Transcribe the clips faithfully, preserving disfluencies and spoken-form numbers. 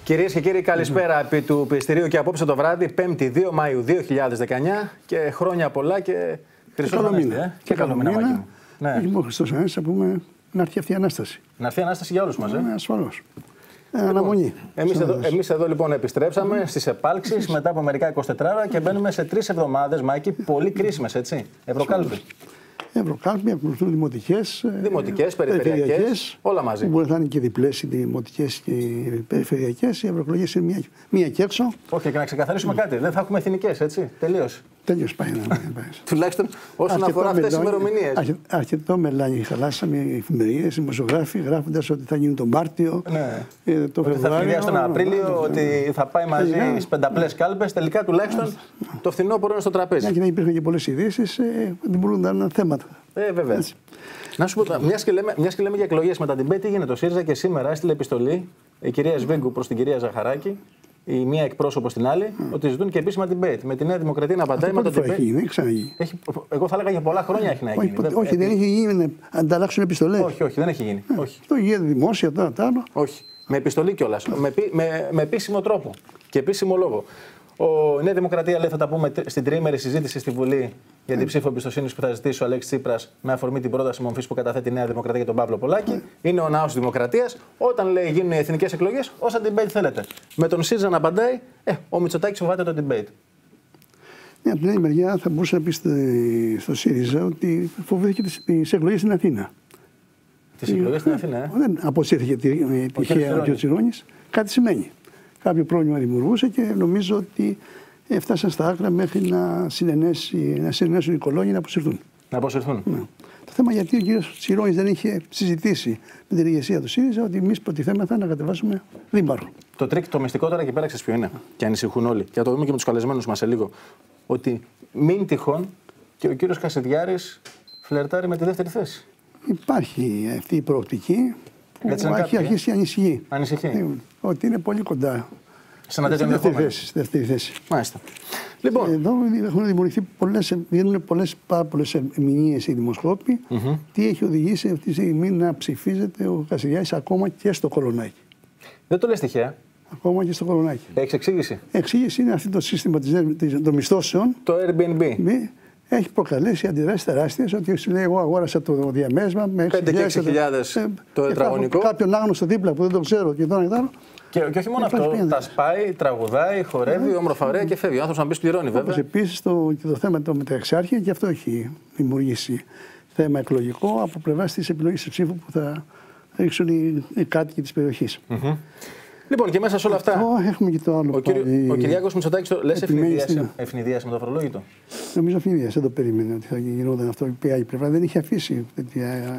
Κυρίες και κύριοι, καλησπέρα επί του Πιεστηρίου και απόψε το βράδυ, πέμπτη δύο Μαΐου δύο χιλιάδες δεκαεννιά και χρόνια πολλά και χρυσό καλό Ανέστη, μήνα. ε. Και καλό μήνα, Μάκη μου. Ναι. Έχει μόνο Χριστός Ανέστης να πούμε να έρθει αυτή η Ανάσταση. Να έρθει η Ανάσταση για όλους μας, ε. Ναι, ασφαλώς. Λοιπόν, αναμονή. Εμείς εδώ, εμείς εδώ λοιπόν επιστρέψαμε mm. στις επάλξεις μετά από μερικά εικοσιτέσσερις ώρα και μπαίνουμε σε τρεις εβδομάδες, Μάκη, πολύ κρίσιμες, έτσι. Ευρωκάλπη. Ευρωκάλπη, ακολουθούν δημοτικές, δημοτικές, περιφερειακές, περιφερειακές, όλα μαζί. Μπορεί να είναι και διπλές οι δημοτικές και οι περιφερειακές. Οι ευρωεκλογές είναι μία, μία και έξω. Όχι, και να ξεκαθαρίσουμε mm. κάτι. Δεν θα έχουμε εθνικές, έτσι. Τελείως. Τελείως πάει να πάει. Τουλάχιστον όσον αφορά αυτές τις ημερομηνίες. Αρκετό μελάνι χαλάσαμε οι εφημερίδες, οι δημοσιογράφοι, γράφοντας ότι θα γίνει τον Μάρτιο. Ναι. Ε, το ότι Φεβρουάριο. Θα πληρώσει τον Απρίλιο, ότι θα πάει μαζί στις πενταπλές κάλπες. Τελικά τουλάχιστον το φθινόπωρο είναι στο τραπέζι. Ναι, και δεν υπήρχαν και πολλές ειδήσεις, δημιουργούνταν θέματα. Ε, βέβαια. Έτσι. Να σου πω, μιας και λέμε, μιας και λέμε για εκλογές μετά την πέτη, γίνεται. Ο ΣΥΡΙΖΑ και σήμερα έστειλε επιστολή η κυρία Σβίγκου προς την κυρία Ζαχαράκη, η μία εκπρόσωπο στην άλλη, mm. ότι ζητούν και επίσημα debate. Με τη Νέα Δημοκρατία να απαντάει με το debate. Έχει γίνει, έχει ξαναγίνει. Έχει, εγώ θα έλεγα για πολλά χρόνια έχει να γίνει. Όχι, δεν, όχι, δεν έχει γίνει να ανταλλάξουν επιστολές. Όχι, όχι, δεν έχει γίνει. Ε, όχι. Το γίνεται δημόσια, τώρα τα άλλο. Όχι. Με επιστολή κιόλας. με, με, με επίσημο τρόπο και επίσημο λόγο. Ο, η Νέα Δημοκρατία λέει θα τα πούμε στην τριήμερη συζήτηση στη Βουλή για την ψήφο εμπιστοσύνη που θα ζητήσει ο Αλέξης Τσίπρας με αφορμή την πρόταση μορφής που καταθέτει η Νέα Δημοκρατία για τον Παύλο Πολάκη. Είναι ο ναός της Δημοκρατίας. Όταν λέει γίνουν οι εθνικές εκλογές, όσα debate θέλετε. Με τον ΣΥΡΙΖΑ να απαντάει, ε, ο Μητσοτάκης φοβάται το debate. Ναι, από την άλλη μεριά θα μπορούσε να πει στο ΣΥΡΙΖΑ ότι φοβήθηκε τις εκλογές στην Αθήνα. Τις εκλογές στην Αθήνα, ε. Δεν αποσύρθηκε τυχαία ο κ. Τσιρόνης. Κάτι σημαίνει. Κάποιο πρόβλημα δημιουργούσε και νομίζω ότι έφτασαν στα άκρα μέχρι να, να συνενέσουν οι κολόνοι να αποσυρθούν. Να αποσυρθούν. Ναι. Το θέμα γιατί ο κ. Τσιρόνης δεν είχε συζητήσει με την ηγεσία του ΣΥΡΙΖΑ ότι εμείς προτιθέμεθα να κατεβάσουμε δήμαρχο. Το τρίκ, το μυστικό τώρα εκεί πέρα ξέρεις ποιο είναι. Και ανησυχούν όλοι. Και θα το δούμε και με τους καλεσμένους μας σε λίγο. Ότι μην τυχόν και ο κ. Κασιδιάρης φλερτάρει με τη δεύτερη θέση. Υπάρχει αυτή η προοπτική. Που Έτσι έχει αρχίσει ανησυχεί. Ανησυχεί. Ότι είναι πολύ κοντά. Σε ένα τέτοιο ενδεχόμενο. Στη δεύτερη θέση. Μάλιστα. Λοιπόν. Εδώ έχουν δημιουργηθεί πολλές, βγαίνουν πολλές, πάρα πολλές ερμηνείες οι δημοσκόποι. Mm-hmm. Τι έχει οδηγήσει αυτή τη στιγμή να ψηφίζεται ο Κασιδιάρης ακόμα και στο Κολονάκι. Δεν το λες τυχαία. Ακόμα και στο Κολονάκι. Έχεις εξήγηση. Εξήγηση είναι αυτό το σύστημα των μισθώσεων. Το Airbnb. Έχει προκαλέσει αντιδράσεις τεράστιες ότι σου λέει: εγώ αγόρασα το διαμέσμα με πέντε και έξι χιλιάδες ε, το τετραγωνικό. Κάποιον άγνωστο δίπλα που δεν το ξέρω και τώρα και τώρα. Και, και όχι μόνο αυτό, τα σπάει, τραγουδάει, χορεύει, yeah. όμορφα ωραία και φεύγει. Ο άνθρωπος να μπει πληρώνει βέβαια. Επίσης το, και το θέμα το μεταξάρχεια και αυτό έχει δημιουργήσει θέμα εκλογικό από πλευράς της επιλογής της ψήφου που θα ρίξουν οι, οι κάτοικοι της περιοχής. Mm-hmm. Λοιπόν, και μέσα σε όλα αυτά. Αυτό έχουμε και το άλλο. Ο, κύριο, ο Κυριάκος Μητσοτάκης το λες ευνηδίασε με το φορολόγητο. Νομίζω ευνηδίασε, δεν το περίμενε ότι θα γινόταν αυτό. Η άλλη πλευρά δεν είχε αφήσει τέτοια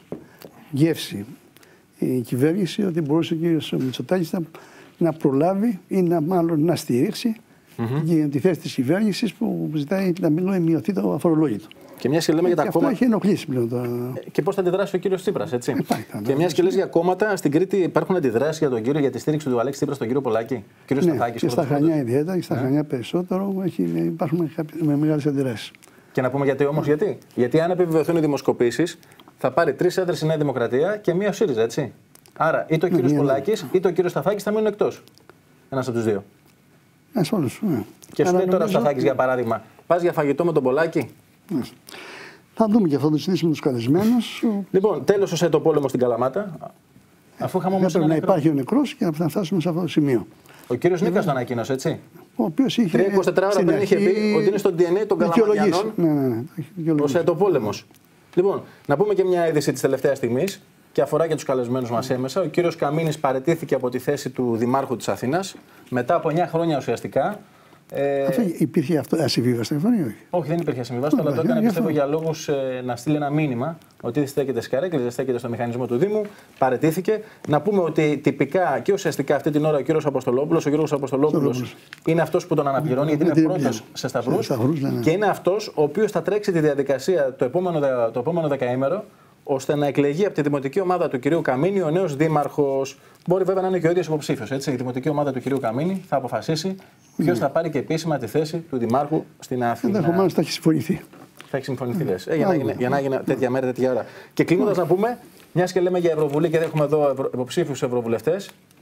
γεύση η κυβέρνηση ότι μπορούσε ο κύριος Μητσοτάκης να, να προλάβει ή να, μάλλον να στηρίξει mm-hmm. για τη θέση της κυβέρνησης που ζητάει να μην μειωθεί το αφορολόγητο. Και μια και λέμε για τα κόμματα. Αυτό έχει ενοχλήσει πλέον. Το... Και πώς θα αντιδράσει ο κύριος Τσίπρας, έτσι. Υπάρχει, και μια και λες για κόμματα, στην Κρήτη υπάρχουν αντιδράσεις για τον κύριο, για τη στήριξη του Αλέξη Τσίπρα στον κύριο Πολάκη. Κύριο ναι, Σταθάκης. Και στα Χανιά ιδιαίτερα και στα yeah. Χανιά περισσότερο έχει, υπάρχουν με μεγάλες αντιδράσεις. Και να πούμε γιατί όμως, γιατί. Γιατί αν επιβεβαιωθούν οι δημοσκοπήσεις, θα πάρει τρεις έδρες η Νέα Δημοκρατία και μία ο ΣΥΡΙΖΑ, έτσι. Άρα είτε ο ναι, κύριος Πολάκης είτε ο κύριος Σταθάκης θα μείνουν εκτός. Ένας από τους δύο. Ασφαλώς. Ναι. Και σου λέει τώρα ο Σταθάκης για παράδειγμα, πας για φαγητό με τον Πολάκη. Ναι. Θα δούμε και αυτό το συζητήσουμε με τους καλεσμένους. Λοιπόν, τέλος ο ΣΕΤΟ-πόλεμος στην Καλαμάτα. Αφού είχαμε όμως πρέπει να νεκρό. Υπάρχει ο νεκρός και να φτάσουμε σε αυτό το σημείο. Ο κύριος Νίκας το ανακοίνωσε, έτσι. Ο οποίος είχε. τρία είκοσι τέσσερα ώρα πριν είχε πει ότι είναι στο ντι εν έι των Καλαματιανών. Ναι, ναι, ναι. Ο ΣΕΤΟ-πόλεμος. Λοιπόν, να πούμε και μια είδηση της τελευταίας στιγμής και αφορά και τους καλεσμένους μας έμεσα. Ο κύριος Καμίνης παραιτήθηκε από τη θέση του Δημάρχου της Αθήνας μετά από εννιά χρόνια ουσιαστικά. Ε... Αυτό υπήρχε αυτό ασυμβίβαστο, όχι. Όχι, δεν υπήρχε ασυμβίβαστο, αλλά το έκανε πιστεύω για λόγους ε, να στείλει ένα μήνυμα ότι δεν στέκεται στις καρέκλες, δεν στέκεται στο μηχανισμό του Δήμου. Παραιτήθηκε. Να πούμε ότι τυπικά και ουσιαστικά αυτή την ώρα ο κύριος Αποστολόπουλος, ο Γιώργος Αποστολόπουλος είναι αυτός που τον αναπληρώνει, γιατί είναι πρώτος σε σταυρούς. Και είναι αυτός ο οποίος θα τρέξει τη διαδικασία το επόμενο, το επόμενο δεκαήμερο, ώστε να εκλεγεί από τη δημοτική ομάδα του κυρίου Καμίνη ο νέος δήμαρχος. Μπορεί βέβαια να είναι και ο ίδιος υποψήφιος. Η δημοτική ομάδα του κυρίου Καμίνη θα αποφασίσει ποιος θα πάρει και επίσημα τη θέση του δημάρχου στην Αθήνα. Ενδεχομένως θα έχει συμφωνηθεί. Θα έχει συμφωνηθεί, λες. Ε, για, να γίνει, για να γίνει τέτοια μέρα, τέτοια ώρα. Και κλείνοντας να πούμε, μιας και λέμε για Ευρωβουλή και έχουμε εδώ υποψήφιους ευρωβουλευτές,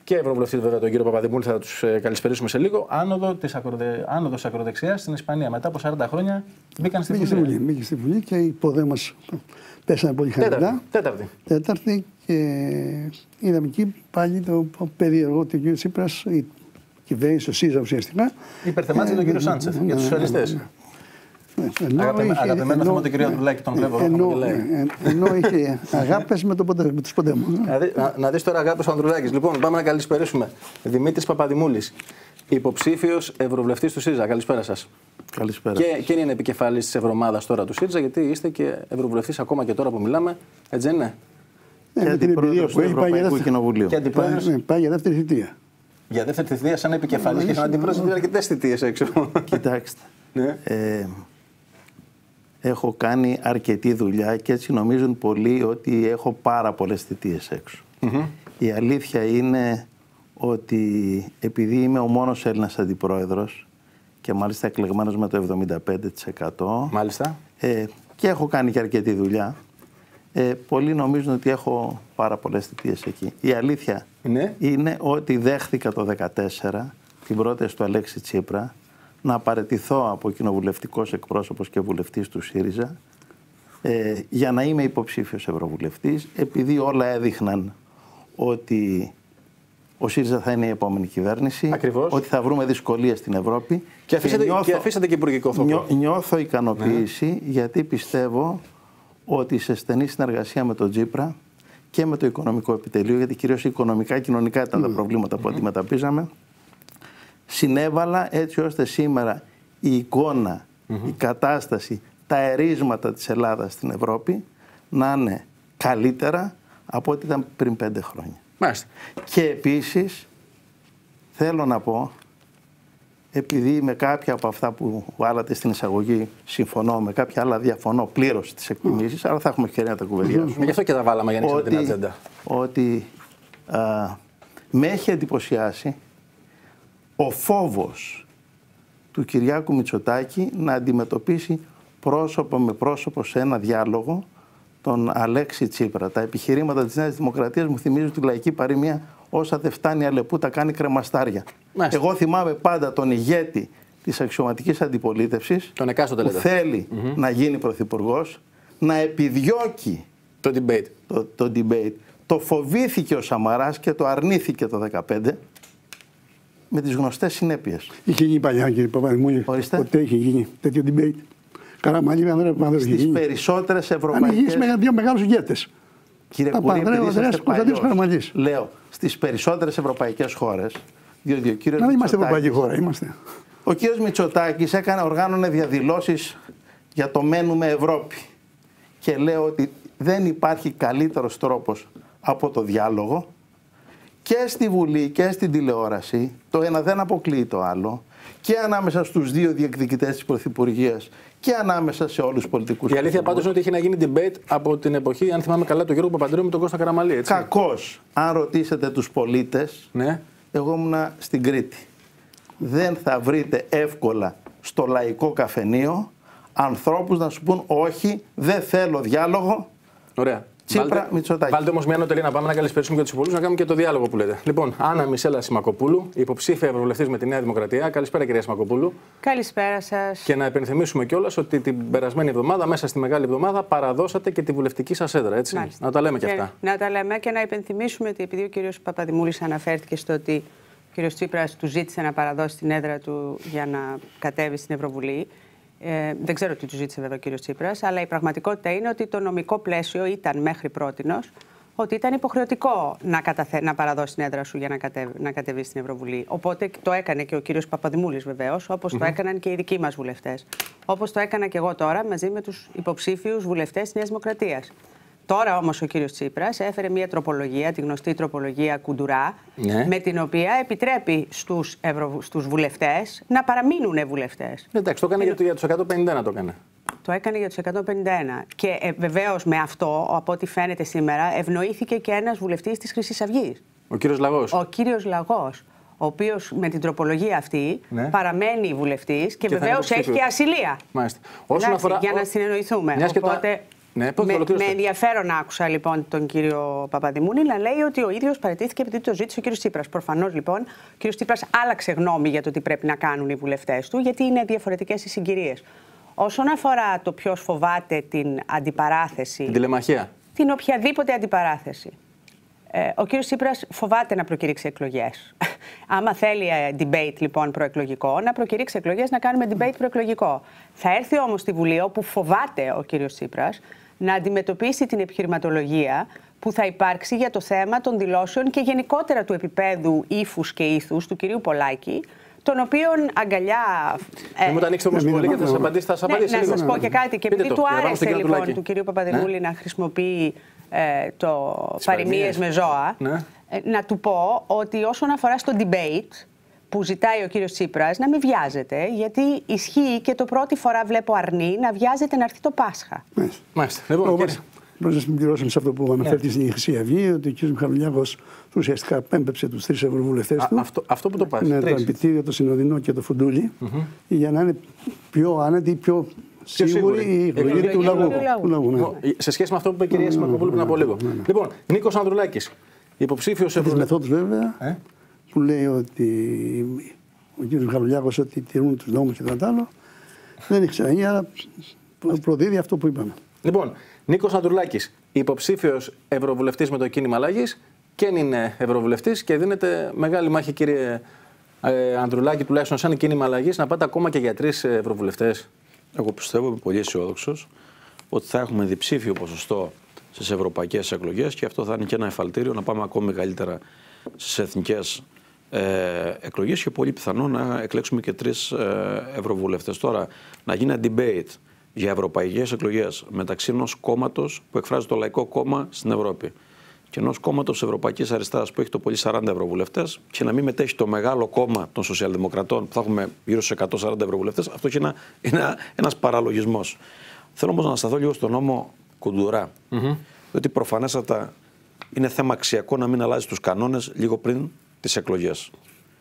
και ευρωβουλευτή βέβαια τον κύριο Παπαδημούλη, θα τους καλησπερίσουμε σε λίγο. Άνοδο της ακροδε... άνοδος ακροδεξιάς στην Ισπανία. Μετά από σαράντα χρόνια μπήκαν στη Βουλή. Βουλή. Μπήκε στη Βουλή και οι Ποδέμος πέσανε πολύ χαμηλά. Τέταρτη. Τέταρτη. Και είδαμε εκεί πάλι το περίεργο ότι ο κ. Τσίπρας, η κυβέρνηση, ο ΣΥΡΙΖΑ ουσιαστικά. Υπερθεμάτισε τον κύριο Σάντσεφ για τους σοσιαλιστές. Αγαπημένο θέμα του κ. Ανδρουλάκη, τον βλέπω. Ενώ είχε αγάπες με τους Ποντέμους. Να δεις τώρα αγάπες ο Ανδρουλάκης. Λοιπόν, πάμε να καλησπερίσουμε. Δημήτρης Παπαδημούλης, υποψήφιος ευρωβουλευτής του ΣΥΡΙΖΑ. Καλησπέρα σας. Καλησπέρα. Και, και είναι επικεφαλής της Ευρωομάδας τώρα του ΣΥΡΙΖΑ, γιατί είστε και ευρωβουλευτής ακόμα και τώρα που μιλάμε. Έτσι δεν είναι? Και αντιπρόεδρος του Ευρωπαϊκού Κοινοβουλίου. Και αντιπρόεδρος. Ναι, πάει για δεύτερη θητεία. Για δεύτερη θητεία, σαν επικεφαλής και σαν αντιπρόεδρος, είναι αρκετές θητείες έξω. Κοιτάξτε. Ναι. ε, έχω κάνει αρκετή δουλειά και έτσι νομίζουν πολλοί ότι έχω πάρα πολλές θητείες έξω. Mm-hmm. Η αλήθεια είναι ότι επειδή είμαι ο μόνος Έλληνας αντιπρόεδρος και μάλιστα εκλεγμένος με το εβδομήντα πέντε τοις εκατό. Μάλιστα. Ε, και έχω κάνει και αρκετή δουλειά. Ε, πολλοί νομίζουν ότι έχω πάρα πολλές θητείες εκεί. Η αλήθεια ναι. είναι ότι δέχθηκα το δύο χιλιάδες δεκατέσσερα την πρόταση του Αλέξη Τσίπρα να παραιτηθώ από κοινοβουλευτικός εκπρόσωπος και βουλευτής του ΣΥΡΙΖΑ ε, για να είμαι υποψήφιος ευρωβουλευτής, επειδή όλα έδειχναν ότι ο ΣΥΡΙΖΑ θα είναι η επόμενη κυβέρνηση, ακριβώς. Ότι θα βρούμε δυσκολίες στην Ευρώπη. Και αφήσατε και, νιώθω, και, αφήσατε και υπουργικό θόκο. Νιώ, νιώθω ικανοποίηση ναι. γιατί πιστεύω ότι σε στενή συνεργασία με τον Τσίπρα και με το Οικονομικό Επιτελείο, γιατί κυρίως οικονομικά, κοινωνικά ήταν mm. τα προβλήματα που mm. αντιμετωπίζαμε, συνέβαλα έτσι ώστε σήμερα η εικόνα, mm-hmm. η κατάσταση, τα ερίσματα της Ελλάδας στην Ευρώπη να είναι καλύτερα από ό,τι ήταν πριν πέντε χρόνια. Μάλιστα. Και επίσης θέλω να πω, επειδή με κάποια από αυτά που βάλατε στην εισαγωγή συμφωνώ, με κάποια άλλα διαφωνώ πλήρως στις εκτιμήσεις, mm. αλλά θα έχουμε ευκαιρία να τα κουβεντιάσουμε. Γι' αυτό και τα βάλαμε για να ανοίξουμε την ατζέντα. Ότι α, με έχει εντυπωσιάσει ο φόβος του Κυριάκου Μητσοτάκη να αντιμετωπίσει πρόσωπο με πρόσωπο σε ένα διάλογο τον Αλέξη Τσίπρα. Τα επιχειρήματα της Νέας Δημοκρατίας μου θυμίζουν τη λαϊκή παροιμία «Όσα δεν φτάνει αλεπού τα κάνει κρεμαστάρια». Μάλιστα. Εγώ θυμάμαι πάντα τον ηγέτη της αξιωματικής αντιπολίτευσης τον που θέλει mm-hmm. να γίνει πρωθυπουργός, να επιδιώκει το debate. Το, το debate. Το φοβήθηκε ο Σαμαράς και το αρνήθηκε το δύο χιλιάδες δεκαπέντε με τις γνωστές συνέπειες. Είχε γίνει παλιά, κύριε Παπαδημούλη. Ποτέ είχε γίνει τέτοιο debate. Καραμαλή, Πανδρέου. Στις περισσότερες ευρωπαϊκές. Αν είχε δύο μεγάλους ηγέτες. Κύριε Κουρί, επειδή είσαστε παλιός, λέω, στις περισσότερες ευρωπαϊκές χώρες, διότι ο κύριος Να είμαστε ευρωπαϊκή χώρα, είμαστε. Ο κύριος Μητσοτάκης έκανε, οργάνωνε διαδηλώσεις για το μένουμε Ευρώπη. Και λέω ότι δεν υπάρχει καλύτερος τρόπος από το διάλογο και στη Βουλή και στην τηλεόραση. Το ένα δεν αποκλείει το άλλο. Και ανάμεσα στους δύο διεκδικητές της Πρωθυπουργίας και ανάμεσα σε όλους τους πολιτικούς. Η αλήθεια πάντως είναι ότι είχε να γίνει debate από την εποχή, αν θυμάμαι καλά, του Γιώργου Παπαντρέου με τον Κώστα Καραμαλή. Έτσι. Κακώς, αν ρωτήσετε τους πολίτες, ναι. εγώ ήμουν στην Κρήτη. Δεν θα βρείτε εύκολα στο λαϊκό καφενείο ανθρώπους να σου πούν όχι, δεν θέλω διάλογο. Ωραία. Τσίπρα, Μητσοτάκη. Βάλτε όμως μια νοτελή να πάμε να καλησπερίσουμε και τους υπολείπους, να κάνουμε και το διάλογο που λέτε. Λοιπόν, Άννα Μισέλα Σιμακοπούλου, υποψήφια ευρωβουλευτής με τη Νέα Δημοκρατία. Καλησπέρα, κυρία Σιμακοπούλου. Καλησπέρα σας. Και να υπενθυμίσουμε κιόλας ότι την περασμένη εβδομάδα, μέσα στη Μεγάλη Εβδομάδα, παραδώσατε και τη βουλευτική σας έδρα. Έτσι. Μάλιστα. Να τα λέμε και, και αυτά. Να τα λέμε και να υπενθυμίσουμε ότι επειδή ο κύριος Παπαδημούλης αναφέρθηκε στο ότι ο κύριος Τσίπρας του ζήτησε να παραδώσει την έδρα του για να κατέβει στην Ευρωβουλή. Ε, δεν ξέρω τι του ζήτησε βέβαια ο κύριος Τσίπρας, αλλά η πραγματικότητα είναι ότι το νομικό πλαίσιο ήταν μέχρι πρότινος ότι ήταν υποχρεωτικό να, καταθε... να παραδώσει την έδρα σου για να, κατεβ... να κατεβεί στην Ευρωβουλή. Οπότε το έκανε και ο κύριος Παπαδημούλης βεβαίως, όπως mm-hmm. το έκαναν και οι δικοί μας βουλευτές. Όπως το έκανα και εγώ τώρα μαζί με τους υποψήφιους βουλευτές της Νέας Δημοκρατίας. Τώρα όμως ο κύριος Τσίπρας έφερε μια τροπολογία, τη γνωστή τροπολογία Κουντουρά, ναι. με την οποία επιτρέπει στους, ευρω... στους βουλευτές να παραμείνουν βουλευτές. Εντάξει, το έκανε είναι... για τους εκατόν πενήντα ένα το έκανε. Το έκανε για τους εκατόν πενήντα ένα. Και ε, βεβαίως με αυτό, από ό,τι φαίνεται σήμερα, ευνοήθηκε και ένας βουλευτής της Χρυσής Αυγής. Ο κύριος Λαγός. Ο κύριος Λαγός, ο οποίος με την τροπολογία αυτή ναι. παραμένει βουλευτής και, και βεβαίως έχει και ασυλία. Μάλιστα. Όσον Εντάξει, αφορά... για να συνεννοηθούμε. Μιας και, Οπότε... το... Ναι, με, με ενδιαφέρον άκουσα λοιπόν τον κύριο Παπαδημούλη να λέει ότι ο ίδιος παραιτήθηκε επειδή το ζήτησε ο κύριος Τσίπρας. Προφανώς λοιπόν ο κύριος Τσίπρας άλλαξε γνώμη για το τι πρέπει να κάνουν οι βουλευτές του, γιατί είναι διαφορετικές οι συγκυρίες. Όσον αφορά το ποιος φοβάται την αντιπαράθεση. Την τηλεμαχία. Την οποιαδήποτε αντιπαράθεση. Ε, ο κύριος Τσίπρας φοβάται να προκηρύξει εκλογές. Άμα θέλει debate λοιπόν προεκλογικό, να προκηρύξει εκλογές, να κάνουμε debate προεκλογικό. Θα έρθει όμως στη Βουλή, όπου φοβάται ο κύριος Τσίπρας να αντιμετωπίσει την επιχειρηματολογία που θα υπάρξει για το θέμα των δηλώσεων και γενικότερα του επίπεδου ύφους και ήθους του κυρίου Πολάκη, τον οποίον αγκαλιά. Μην μου τα ανοίξετε όμως πολύ και θα σας απαντήσει. Θα σας απαντήσει να λίγο. σας πω και κάτι. Και επειδή το, του άρεσε λοιπόν του, του κυρίου Παπαδημούλη ναι. να χρησιμοποιεί ε, το παροιμίες με ζώα, ναι. ε, να του πω ότι όσον αφορά στο debate που ζητάει ο κύριος Τσίπρας, να μην βιάζεται, γιατί ισχύει και το πρώτη φορά βλέπω αρνή να βιάζεται να έρθει το Πάσχα. Μάλιστα. Μάλιστα. Λοιπόν, Μπορούμε να συμπληρώσουμε σε αυτό που αναφέρθηκε στην Χρυσή Αυγή, ότι ο κ. Μιχαλολιάκος ουσιαστικά έμπεψε τους τρεις ευρωβουλευτές του. Αυτό, αυτό που το πάει. Ναι, το Επιτήριο, το Συνοδεινό και το Φουντούλη, mm-hmm. για να είναι πιο άνετοι, πιο σίγουροι η εκλογή του λαού. του λαού ναι. Σε σχέση με αυτό που είπε η κυρία Σιμακοπούλου πριν από λίγο. Λοιπόν, Νίκος Ανδρουλάκης, υποψήφιος ευρωβουλευτής. Τις μεθόδους βέβαια, ε? που λέει ότι ο κ. Μιχαλολιάκος ότι τηρούν τους νόμους και τα άλλο, δεν έχει ξαναγίνει, αλλά προδίδει αυτό που είπαμε. Λοιπόν, Νίκος Ανδρουλάκης, υποψήφιος ευρωβουλευτής με το κίνημα Αλλαγής και είναι ευρωβουλευτής και δίνεται μεγάλη μάχη, κύριε ε, Ανδρουλάκη, τουλάχιστον σαν κίνημα Αλλαγής, να πάτε ακόμα και για τρεις ευρωβουλευτές. Εγώ πιστεύω, είμαι πολύ αισιόδοξος, ότι θα έχουμε διψήφιο ποσοστό στις ευρωπαϊκές εκλογές και αυτό θα είναι και ένα εφαλτήριο να πάμε ακόμη καλύτερα στις εθνικές ε, εκλογές και πολύ πιθανό να εκλέξουμε και τρεις ε, ευρωβουλευτές. Τώρα, να γίνει ένα debate για ευρωπαϊκές εκλογές μεταξύ ενός κόμματος που εκφράζει το Λαϊκό Κόμμα στην Ευρώπη και ενός κόμματος Ευρωπαϊκής Αριστεράς που έχει το πολύ σαράντα ευρωβουλευτές και να μην μετέχει το μεγάλο κόμμα των Σοσιαλδημοκρατών που θα έχουμε γύρω στους εκατόν σαράντα ευρωβουλευτές, αυτό είναι ένα, ένα, ένας παραλογισμός. Θέλω όμως να σταθώ λίγο στον νόμο Κουντουρά. Mm-hmm. Διότι προφανέστατα είναι θέμα αξιακό να μην αλλάζει τους κανόνες λίγο πριν τις εκλογές.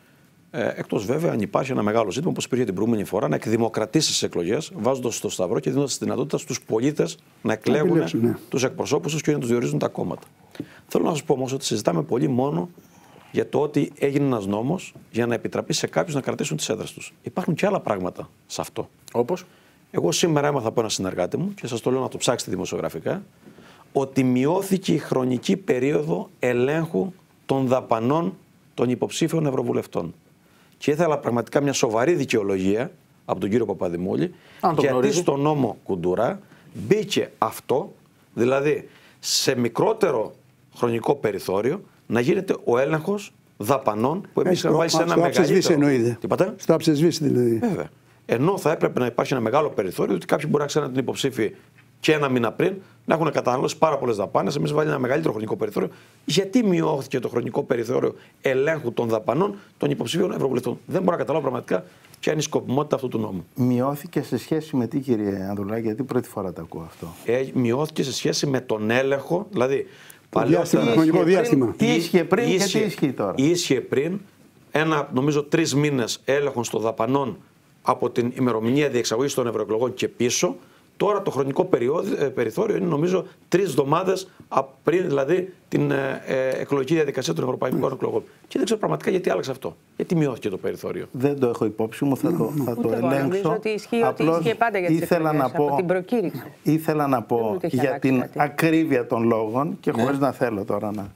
Ε, εκτός βέβαια αν υπάρχει ένα μεγάλο ζήτημα, όπως υπήρχε την προηγούμενη φορά, να εκδημοκρατήσει τις εκλογές, βάζοντας το σταυρό και δίνοντας τη δυνατότητα στους πολίτες να εκλέγουν ναι. τους εκπροσώπους τους και να τους διορίζουν τα κόμματα. Θέλω να σας πω όμως ότι συζητάμε πολύ μόνο για το ότι έγινε ένας νόμος για να επιτραπεί σε κάποιους να κρατήσουν τις έδρες τους. Υπάρχουν και άλλα πράγματα σε αυτό. Όπως? Εγώ σήμερα έμαθα από ένα συνεργάτη μου και σας το λέω να το ψάξετε δημοσιογραφικά, ότι μειώθηκε η χρονική περίοδο ελέγχου των δαπανών των υποψήφιων ευρωβουλευτών. Και ήθελα πραγματικά μια σοβαρή δικαιολογία από τον κύριο Παπαδημούλη, γιατί γνωρίζει. στον νόμο Κουντουρά μπήκε αυτό, δηλαδή σε μικρότερο χρονικό περιθώριο, να γίνεται ο έλεγχος δαπανών που εμείς είχαμε βάλει σε ένα μεγαλύτερο. Τι πάτε? Στο αψεσβήσει δηλαδή. Βέβαια. Ενώ θα έπρεπε να υπάρχει ένα μεγάλο περιθώριο, ότι κάποιοι μπορεί να ξέρουν την υποψήφοι και ένα μήνα πριν να έχουν καταναλώσει πάρα πολλές δαπάνες. Εμείς βάλει ένα μεγαλύτερο χρονικό περιθώριο. Γιατί μειώθηκε το χρονικό περιθώριο ελέγχου των δαπανών των υποψήφιων ευρωβουλευτών? Δεν μπορώ να καταλάβω πραγματικά ποια είναι η σκοπιμότητα αυτού του νόμου. Μειώθηκε σε σχέση με τι, κύριε Ανδρουλάκη, γιατί πρώτη φορά το ακούω αυτό. Ε, μειώθηκε σε σχέση με τον έλεγχο, δηλαδή. Παλιότερα, χρονικό διάστημα. Τι ίσχυε πριν ίσχυε, και τι ισχύει τώρα? Ίσχυε πριν ένα, νομίζω, τρεις μήνες έλεγχων των δαπανών από την ημερομηνία διεξαγωγής των ευρωεκλογών και πίσω. Τώρα το χρονικό περιόδιο, περιθώριο είναι νομίζω τρεις εβδομάδες πριν δηλαδή την ε, ε, εκλογική διαδικασία των ευρωπαϊκών εκλογών. Και δεν ξέρω πραγματικά γιατί άλλαξε αυτό. Γιατί μειώθηκε το περιθώριο. Δεν το έχω υπόψη μου, θα το, θα το ελέγξω. Νομίζω ότι ισχύει ότι ισχύει πάντα για τις ήθελα εκλογές, να πω, από την προκήρυξη. Ήθελα να πω για την κάτι. ακρίβεια των λόγων και ναι. χωρίς να θέλω τώρα να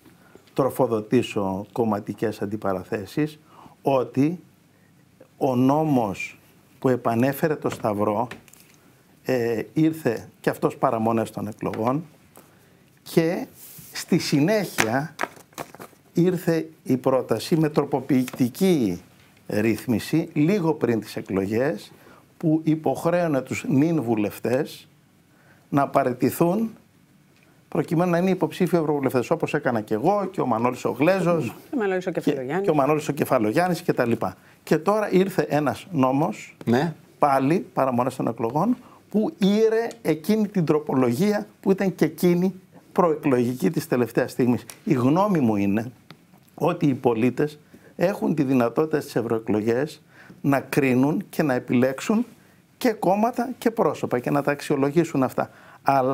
τροφοδοτήσω κομματικές αντιπαραθέσεις, ότι ο νόμος που επανέφερε το Σταυρό Ε, ήρθε και αυτός παραμονές των εκλογών και στη συνέχεια ήρθε η πρόταση με τροποποιητική ρύθμιση λίγο πριν τις εκλογές που υποχρέωνε τους νυν βουλευτές να παραιτηθούν προκειμένου να είναι υποψήφιοι ευρωβουλευτές, όπως έκανα και εγώ και ο Μανώλης ο Γλέζος και, και, και ο Μανώλης ο Κεφαλογιάννης και τα λοιπά. Και τώρα ήρθε ένας νόμος, ναι. πάλι παραμονές των εκλογών, που ήρε εκείνη την τροπολογία που ήταν και εκείνη προεκλογική της τελευταίας στιγμής. Η γνώμη μου είναι ότι οι πολίτες έχουν τη δυνατότητα στις ευρωεκλογές να κρίνουν και να επιλέξουν και κόμματα και πρόσωπα και να τα αξιολογήσουν αυτά. Αλλά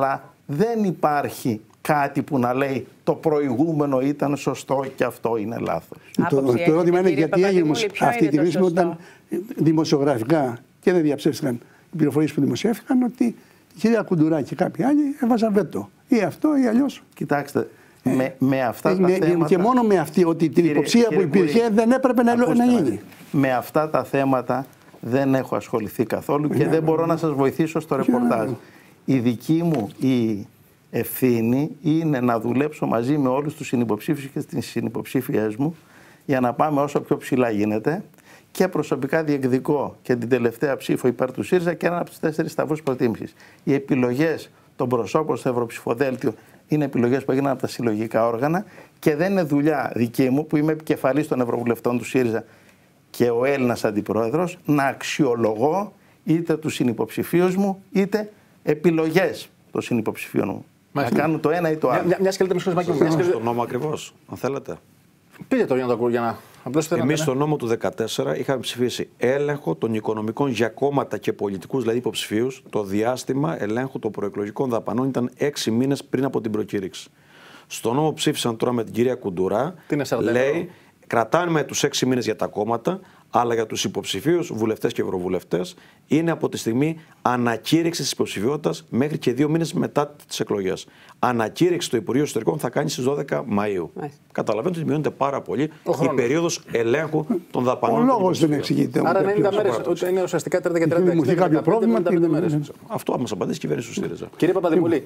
δεν υπάρχει κάτι που να λέει το προηγούμενο ήταν σωστό και αυτό είναι λάθος. Το, το ερώτημα είναι γιατί έγινε όμως αυτή τη κρίση όταν δημοσιογραφικά και δεν διαψεύστηκαν οι πληροφορίες που δημοσιεύτηκαν ότι η κυρία Κουντουρά και κάποιοι άλλοι έβαζαν βέτο. Ή αυτό ή αλλιώς. Κοιτάξτε, ε, με, με αυτά ε, τα θέματα... Και μόνο με αυτή, ότι την κύριε, υποψία κύριε, που υπήρχε κύριε, δεν έπρεπε να, να γίνει. Με αυτά τα θέματα δεν έχω ασχοληθεί καθόλου και ναι, δεν μπορώ ναι. να σας βοηθήσω στο ρεπορτάζ. Ναι. Η δική μου η ευθύνη είναι να δουλέψω μαζί με όλους τους συνυποψήφιους και τις συνυποψήφιές μου για να πάμε όσο πιο ψηλά γίνεται. Και προσωπικά διεκδικώ και την τελευταία ψήφο υπέρ του ΣΥΡΙΖΑ και έναν από τους τέσσερις σταυρούς προτίμησης. Οι επιλογές των προσώπων στο Ευρωψηφοδέλτιο είναι επιλογές που έγιναν από τα συλλογικά όργανα και δεν είναι δουλειά δική μου, που είμαι επικεφαλής των Ευρωβουλευτών του ΣΥΡΙΖΑ και ο Έλληνας Αντιπρόεδρος, να αξιολογώ είτε τους συνυποψηφίους μου είτε επιλογές των συνυποψηφίων μου. Μάλιστα. Να κάνουν το ένα ή το άλλο. Μια, μια σκέλετε στον νόμο ακριβώς, αν θέλετε. Πείτε το για να το ακούω, για να... Εμείς στο νόμο του δύο χιλιάδες δεκατέσσερα είχαμε ψηφίσει έλεγχο των οικονομικών για κόμματα και πολιτικούς, δηλαδή υποψηφίους. Το διάστημα ελέγχου των προεκλογικών δαπανών ήταν έξι μήνες πριν από την προκήρυξη. Στο νόμο που ψήφισαν τώρα με την κυρία Κουντουρά, λέει κρατάμε τους έξι μήνες για τα κόμματα, αλλά για τους υποψηφίους, βουλευτές και ευρωβουλευτές, είναι από τη στιγμή ανακήρυξη της υποψηφιότητας μέχρι και δύο μήνες μετά τις εκλογές. Ανακήρυξη στο Υπουργείο Εσωτερικών θα κάνει στις δώδεκα Μαΐου. Yeah. Καταλαβαίνετε ότι μειώνεται πάρα πολύ η περίοδος ελέγχου των δαπανών. Ο λόγος δεν εξηγείται. Άρα ενενήντα μέρες, είναι ουσιαστικά τριάντα και τριάντα. Έχει κάποιο πρόβλημα. Αυτό μας απαντήσει η κυβέρνηση του ΣΥΡΙΖΑ. Κύριε Παπαδημούλη,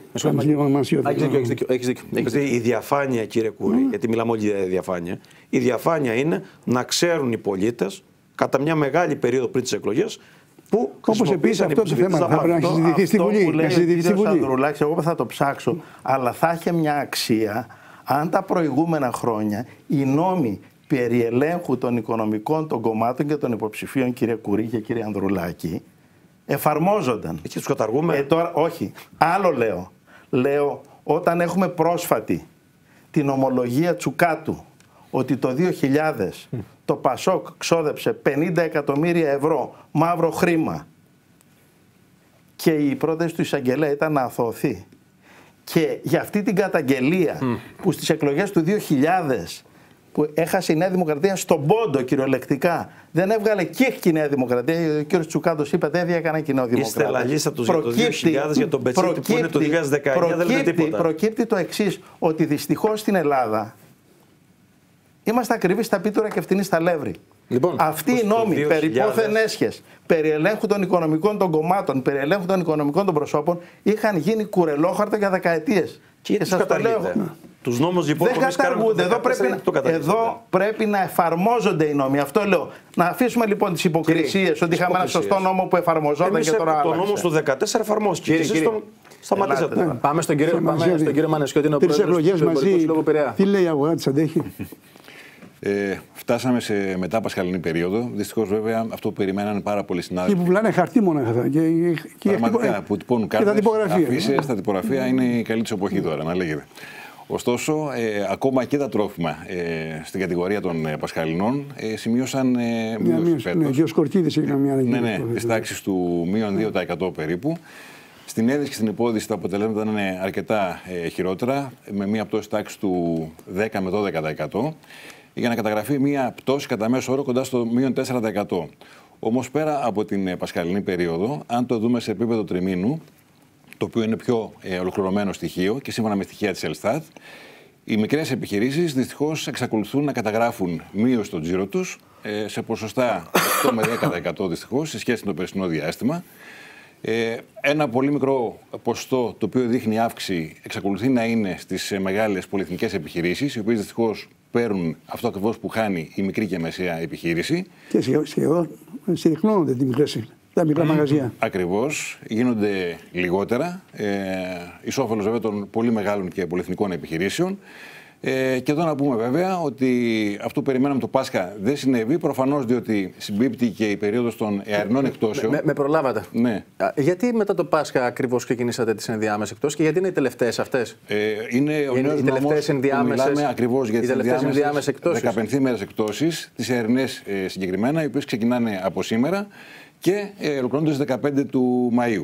έχεις δίκιο. Η διαφάνεια, κύριε Κούρη, γιατί μιλάμε όλοι για διαφάνεια, η διαφάνεια είναι να ξέρουν οι πολίτες κατά μια μεγάλη περίοδο πριν τις εκλογές. Όπως επίσης αυτό το θέμα θα πρέπει να συζητηθεί στη Βουλή. Να συζητηθεί στη Βουλή. Εγώ θα το ψάξω, αλλά θα έχει μια αξία αν τα προηγούμενα χρόνια οι νόμοι περί ελέγχου των οικονομικών των κομμάτων και των υποψηφίων, κύριε Κουρί και κύριε Ανδρουλάκη, εφαρμόζονταν. Εκεί τους καταργούμε. Ε, τώρα, όχι. Άλλο λέω. Λέω όταν έχουμε πρόσφατη την ομολογία Τσουκάτου ότι το δύο χιλιάδες mm. το Πασόκ ξόδεψε πενήντα εκατομμύρια ευρώ μαύρο χρήμα και η πρόταση του εισαγγελέα ήταν να αθωωωθεί. Και για αυτή την καταγγελία mm. που στις εκλογές του δύο χιλιάδες που έχασε η Νέα Δημοκρατία στον πόντο κυριολεκτικά, δεν έβγαλε κύχη η Νέα Δημοκρατία. Ο κ. Τσουκάτος είπε δεν διέκανα κοινό δημοκρατία. Είστε λαγίστα τους για το δύο χιλιάδες, για τον Πετσίτη που είναι το δύο χιλιάδες δεκαεννιά, δεν λέτε τίποτα. Προκύπτει το εξής, ότι δυστυχώς στην Ελλάδα είμαστε ακριβείς στα πίτουρα και φτηνοί στα λεύρη. Λοιπόν, αυτοί οι νόμοι περί πόθεν έσχες, περί ελέγχου των οικονομικών των κομμάτων, περί ελέγχου των οικονομικών των προσώπων, είχαν γίνει κουρελόχαρτο για δεκαετίες. Και, και σας το λέω. Τους νόμους λοιπόν δεν καταργούνται. Εδώ, πρέπει, εδώ πρέπει να εφαρμόζονται οι νόμοι. Αυτό λέω. Να αφήσουμε λοιπόν τις υποκρισίες ότι είχαμε ένα σωστό νόμο που εφαρμοζόταν και τώρα άλλαξε. Το νόμο του δεκατέσσερα εφαρμόστηκε. Εσείς τον σταματήσατε. Πάμε στον κύριο Μανεσιώτη. Τρεις εκλογές μαζί. Τι λέει η αγορά της αντέχει. Ε, φτάσαμε σε μετά πασχαλινή περίοδο. Δυστυχώς, βέβαια, αυτό που περιμένανε πάρα πολλοί συνάδελφοι. Και που πουλάνε χαρτί μόνο αυτά. Και, και, πραγματικά, που τυπώνουν κάρτες, αφήσεις, τα τυπογραφία είναι η καλή της εποχή τώρα, να λέγεται. Ωστόσο, ε, ακόμα και τα τρόφιμα ε, στην κατηγορία των ε, πασχαλινών ε, σημείωσαν ε, μείωση φέτος. Ναι, και ο Σκορτίδης έκανε μια ναι, ναι, της τάξης του μείον δύο τοις εκατό περίπου. Στην ένδειξη και στην υπόδειση τα αποτελέσματα ήταν αρκετά ε, χειρότερα, με μια πτώση τάξη του δέκα με δώδεκα τοις εκατό. Για να καταγραφεί μια πτώση κατά μέσο όρο κοντά στο μείον τέσσερα τοις εκατό. Όμως πέρα από την πασχαλινή περίοδο, αν το δούμε σε επίπεδο τριμήνου, το οποίο είναι πιο ε, ολοκληρωμένο στοιχείο και σύμφωνα με στοιχεία της Ελστάτ, οι μικρές επιχειρήσεις δυστυχώς εξακολουθούν να καταγράφουν μείωση στον τζίρο τους ε, σε ποσοστά οκτώ με δέκα τοις εκατό δυστυχώς σε σχέση με το περσινό διάστημα. Ε, ένα πολύ μικρό ποσοστό το οποίο δείχνει αύξηση εξακολουθεί να είναι στις μεγάλες πολυεθνικές επιχειρήσεις, οι οποίες δυστυχώς παίρνουν αυτό ακριβώς που χάνει η μικρή και μεσαία επιχείρηση. Και σχεδόν συρρυκνώνονται τη μικρές, τα μικρά μαγαζιά. Ακριβώς, γίνονται λιγότερα, ε, εις όφελος βέβαια των πολύ μεγάλων και πολυεθνικών επιχειρήσεων. Ε, και εδώ να πούμε βέβαια ότι αυτό που περιμέναμε το Πάσχα δεν συνέβη, προφανώς διότι συμπίπτει και η περίοδος των εαρινών εκτόσεων. Με, με προλάβατε. Ναι. Α, γιατί μετά το Πάσχα ακριβώς ξεκινήσατε τις ενδιάμεσες εκτόσεις και γιατί είναι οι τελευταίες αυτές? Ε, είναι ο νέος νόμος που μιλάμε ακριβώς για τις ενδιάμεσες εκτόσεις. δεκαπενθήμερες εκτόσεις, τις εαρινές ε, συγκεκριμένα, οι οποίες ξεκινάνε από σήμερα και ε, ολοκληρώνονται στις δεκαπέντε του Μαΐου.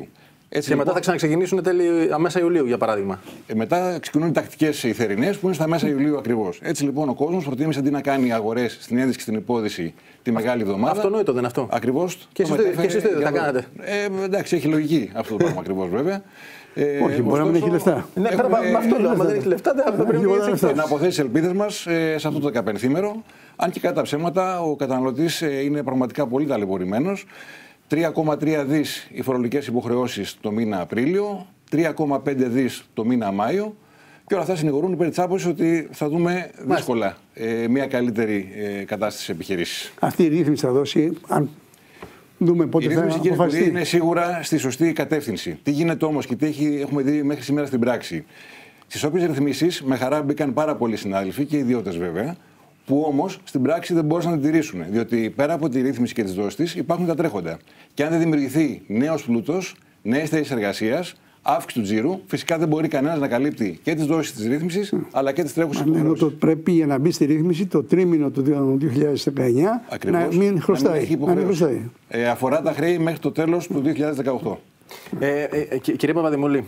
Έτσι, και λοιπόν, μετά θα ξαναξεκινήσουν τέλη μέσα Ιουλίου, για παράδειγμα. Ε, μετά ξεκινούν οι τακτικές οι θερινές που είναι στα μέσα Ιουλίου ακριβώς. Έτσι λοιπόν ο κόσμος προτίμησε αντί να κάνει αγορές στην ένδειξη και στην υπόδηση τη μεγάλη εβδομάδα. Αυτονόητο δεν είναι αυτό. Ακριβώς. Και εσείς δεν θα κάνατε. Ε, εντάξει, έχει λογική αυτό το πράγμα ακριβώς βέβαια. Ε, Όχι, μπορεί να μην έχει λεφτά. Ναι, έχουμε, με αυτό λέω. Αν δεν έχει λεφτά, δεν θα πρέπει να να αποθέσει ελπίδες μας ε, σε αυτό το δεκαπενθήμερο. Αν και κατά τα ψέματα, ο καταναλωτής ε, είναι πραγματικά πολύ ταλαιπωρημένος. τρία κόμμα τρία δις οι φορολογικές υποχρεώσεις το μήνα Απρίλιο, τρία κόμμα πέντε δις το μήνα Μάιο. Και όλα αυτά συνηγορούν υπέρ της άποψης ότι θα δούμε δύσκολα ε, μια καλύτερη ε, κατάσταση στις επιχειρήσεις. Αυτή η ρύθμιση θα δώσει, αν δούμε πότε η θα ρύθμιση, αποφασιστεί. Είναι σίγουρα στη σωστή κατεύθυνση. Τι γίνεται όμως και τι έχει, έχουμε δει μέχρι σήμερα στην πράξη. Στις όποιες ρυθμίσεις με χαρά μπήκαν πάρα πολλοί συνάδελφοι και ιδιώτες βέβαια, που όμως στην πράξη δεν μπορούσαν να την τηρήσουν. Διότι πέρα από τη ρύθμιση και τις δόσεις της υπάρχουν τα τρέχοντα. Και αν δεν δημιουργηθεί νέος πλούτος, νέες θέσεις εργασίας, αύξηση του τζίρου, φυσικά δεν μπορεί κανένας να καλύπτει και τις δόσεις της ρύθμισης αλλά και τις τρέχουσες υποχρεώσεις. Το πρέπει για να μπει στη ρύθμιση το τρίμηνο του δύο χιλιάδες δεκαεννιά ακριβώς, να μην χρωστάει. Να μην χρωστάει. Ε, αφορά τα χρέη μέχρι το τέλος του δύο χιλιάδες δεκαοκτώ. Ε, ε, κύριε Παπαδημούλη,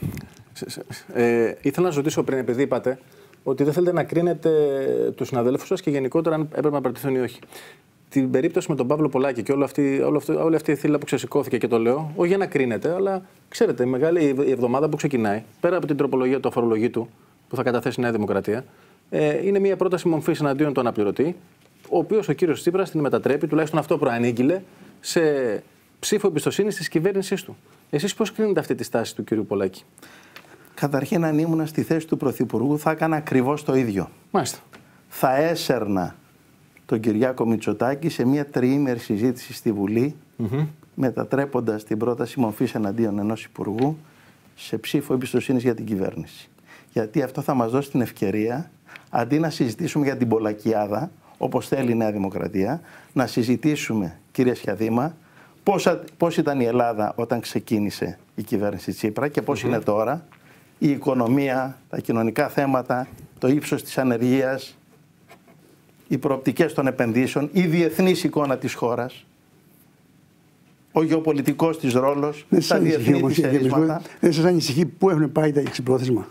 ε, ήθελα να σας ρωτήσω πριν, επειδή είπατε ότι δεν θέλετε να κρίνετε τους συναδέλφους σας και γενικότερα αν έπρεπε να παραιτηθούν ή όχι. Την περίπτωση με τον Παύλο Πολάκη και όλη αυτή, όλη αυτή, όλη αυτή η θύλα που ξεσηκώθηκε και το λέω, όχι για να κρίνετε, αλλά ξέρετε, η μεγάλη η εβδομάδα που ξεκινάει, πέρα από την τροπολογία του αφορολογήτου που θα καταθέσει η Νέα Δημοκρατία, ε, είναι μια πρόταση μομφής εναντίον του αναπληρωτή, ο οποίος ο κύριος Τσίπρας την μετατρέπει, τουλάχιστον αυτό προανήγγειλε, σε ψήφο εμπιστοσύνης της κυβέρνησής του. Εσείς πώς κρίνετε αυτή τη στάση του κύριου Πολάκη? Καταρχήν, αν ήμουν στη θέση του Πρωθυπουργού, θα έκανα ακριβώς το ίδιο. Μάλιστα. Θα έσερνα τον Κυριάκο Μητσοτάκη σε μια τριήμερη συζήτηση στη Βουλή, mm-hmm. μετατρέποντας την πρόταση μορφής εναντίον ενός υπουργού σε ψήφο εμπιστοσύνης για την κυβέρνηση. Γιατί αυτό θα μας δώσει την ευκαιρία, αντί να συζητήσουμε για την Πολακιάδα, όπως θέλει η Νέα Δημοκρατία, να συζητήσουμε, κύριε Σιαδήμα, πώς, πώς ήταν η Ελλάδα όταν ξεκίνησε η κυβέρνηση Τσίπρα και πώς mm-hmm. είναι τώρα, η οικονομία, τα κοινωνικά θέματα, το ύψος της ανεργίας, οι προοπτικές των επενδύσεων, η διεθνής εικόνα της χώρας, ο γεωπολιτικός της ρόλος, τα διεθνή της ερίσματα. Δεν σας ανησυχεί πού έχουν πάει τα εξυπρόθεσμα?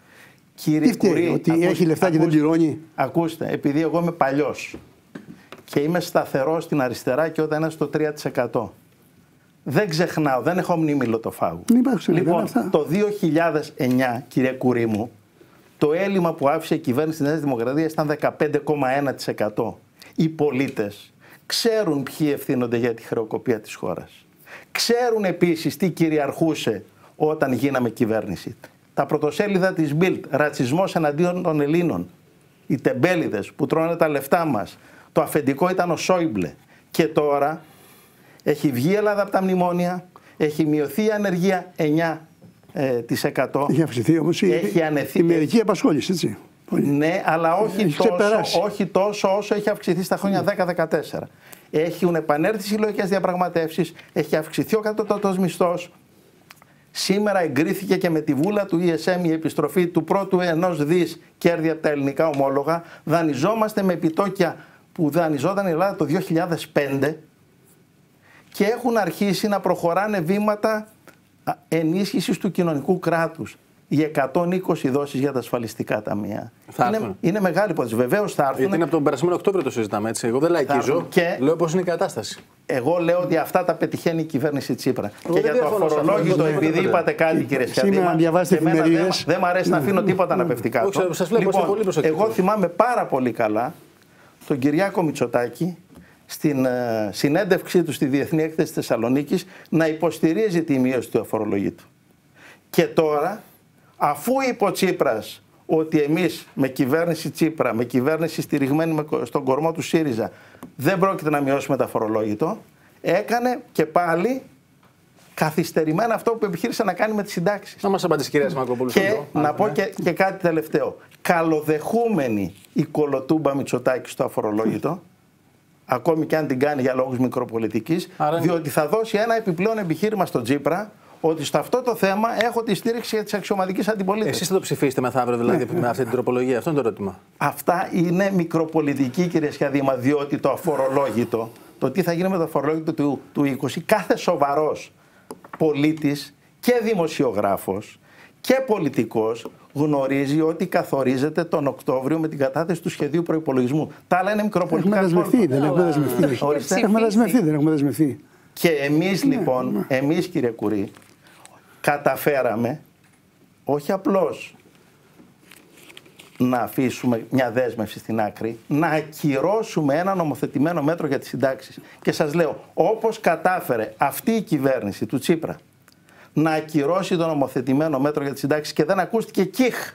Κύριε Κουρί, ότι ακούστε, έχει λεφτά και ακούστε, δεν πληρώνει. Ακούστε, επειδή εγώ είμαι παλιός και είμαι σταθερός στην αριστερά και όταν είναι στο τρία τοις εκατό. Δεν ξεχνάω, δεν έχω μνήμη λοτοφάγου. Λοιπόν, το δύο χιλιάδες εννιά, κύριε Κουρί μου, το έλλειμμα που άφησε η κυβέρνηση της Νέας Δημοκρατίας ήταν δεκαπέντε κόμμα ένα τοις εκατό. Οι πολίτες ξέρουν ποιοι ευθύνονται για τη χρεοκοπία της χώρας. Ξέρουν επίσης τι κυριαρχούσε όταν γίναμε κυβέρνηση. Τα πρωτοσέλιδα της Bild, ρατσισμός εναντίον των Ελλήνων, οι τεμπέληδες που τρώνε τα λεφτά μας, το αφεντικό ήταν ο Σόιμπλε. Και τώρα έχει βγει η Ελλάδα από τα μνημόνια, έχει μειωθεί η ανεργία εννιά τοις εκατό. Έχει αυξηθεί όμως η, η μερική απασχόληση, έτσι. Ναι, αλλά όχι τόσο, όχι τόσο όσο έχει αυξηθεί στα χρόνια δέκα δεκατέσσερα. Έχουν επανέλθει συλλογικές διαπραγματεύσεις, έχει αυξηθεί ο κατώτατος μισθός. Σήμερα εγκρίθηκε και με τη βούλα του ι ες εμ η επιστροφή του πρώτου ενός δις κέρδη από τα ελληνικά ομόλογα. Δανειζόμαστε με επιτόκια που δανειζόταν η Ελλάδα το δύο χιλιάδες πέντε και έχουν αρχίσει να προχωράνε βήματα ενίσχυσης του κοινωνικού κράτους. Οι εκατόν είκοσι δόσεις για τα ασφαλιστικά ταμεία. Είναι, είναι μεγάλη υπόθεση. Βεβαίως θα έρθουν. Γιατί είναι από τον περασμένο Οκτώβριο το συζητάμε, έτσι. Εγώ δεν λαϊκίζω. Και λέω πώς είναι η κατάσταση. Εγώ λέω ότι αυτά τα πετυχαίνει η κυβέρνηση Τσίπρα. Εγώ και για το αφορολόγητο, επειδή είπατε κάτι, κύριε Σιαδήμα, δεν δε μ' αρέσει να αφήνω τίποτα να πέφτει κάτω. Λοιπόν, εγώ θυμάμαι πάρα πολύ καλά τον Κυριάκο Μητσοτάκη στην uh, συνέντευξή του στη Διεθνή Έκθεση Θεσσαλονίκης να υποστηρίζει τη μείωση του αφορολόγητου. Και τώρα, αφού είπε ο Τσίπρας ότι εμείς με κυβέρνηση Τσίπρα, με κυβέρνηση στηριγμένη στον κορμό του ΣΥΡΙΖΑ, δεν πρόκειται να μειώσουμε το αφορολόγητο, έκανε και πάλι καθυστερημένα αυτό που επιχείρησε να κάνει με τις συντάξεις. Να μας απαντήσει, κυρία Σμακοπούλου. Και να πω και, και κάτι τελευταίο. Καλοδεχούμενη η κολοτούμπα Μητσοτάκη στο αφορολόγητο, ακόμη και αν την κάνει για λόγους μικροπολιτικής, άρα, διότι θα δώσει ένα επιπλέον επιχείρημα στον Τσίπρα ότι στο αυτό το θέμα έχω τη στήριξη της αξιωματικής αντιπολίτευσης. Εσείς θα το ψηφίσετε μεθαύριο, δηλαδή, με αυτή την τροπολογία? Αυτό είναι το ερώτημα. Αυτά είναι μικροπολιτική, κύριε Σιαδήμα, διότι το αφορολόγητο, το τι θα γίνει με το αφορολόγητο του, του είκοσι, κάθε σοβαρός πολίτης και δημοσιογράφος και πολιτικός γνωρίζει ότι καθορίζεται τον Οκτώβριο με την κατάθεση του σχεδίου προϋπολογισμού. Τα άλλα είναι μικροπολιτικά. Έχουμε δεσμευτεί, δεν έχουμε δεσμευτεί. Έχουμε δεσμευτεί, δεν έχουμε δεσμευτεί. Και εμείς λοιπόν, εμείς κύριε Κουρί, καταφέραμε όχι απλώς να αφήσουμε μια δέσμευση στην άκρη, να ακυρώσουμε ένα νομοθετημένο μέτρο για τις συντάξεις. Και σας λέω, όπως κατάφερε αυτή η κυβέρνηση του Τσίπρα να ακυρώσει το νομοθετημένο μέτρο για τις συντάξεις και δεν ακούστηκε κιχ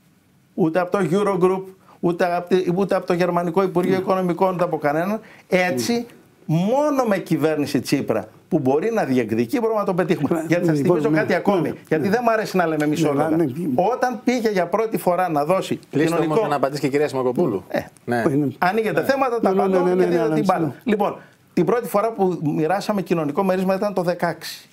ούτε από το Eurogroup, ούτε από, ούτε από το Γερμανικό Υπουργείο Οικονομικών, ούτε από κανέναν, έτσι μόνο με κυβέρνηση Τσίπρα που μπορεί να διεκδικεί μπορούμε να το πετύχουμε. Γιατί θα θυμίζω ναι, κάτι ναι, ακόμη, ναι, γιατί ναι. δεν μου αρέσει να λέμε μισόλογα. Ναι, ναι. Όταν πήγε για πρώτη φορά να δώσει κοινωνικό... Κλείστε όμως να απαντήσει και η κυρία Σιμακοπούλου. Ε, ναι. Ανοίγετε θέματα, τα απαντώ και δίνετε την μπάλα. Λοιπόν, την πρώτη φορά που μοιράσαμε κοινωνικό μερίσμα ήταν το δεκαέξι.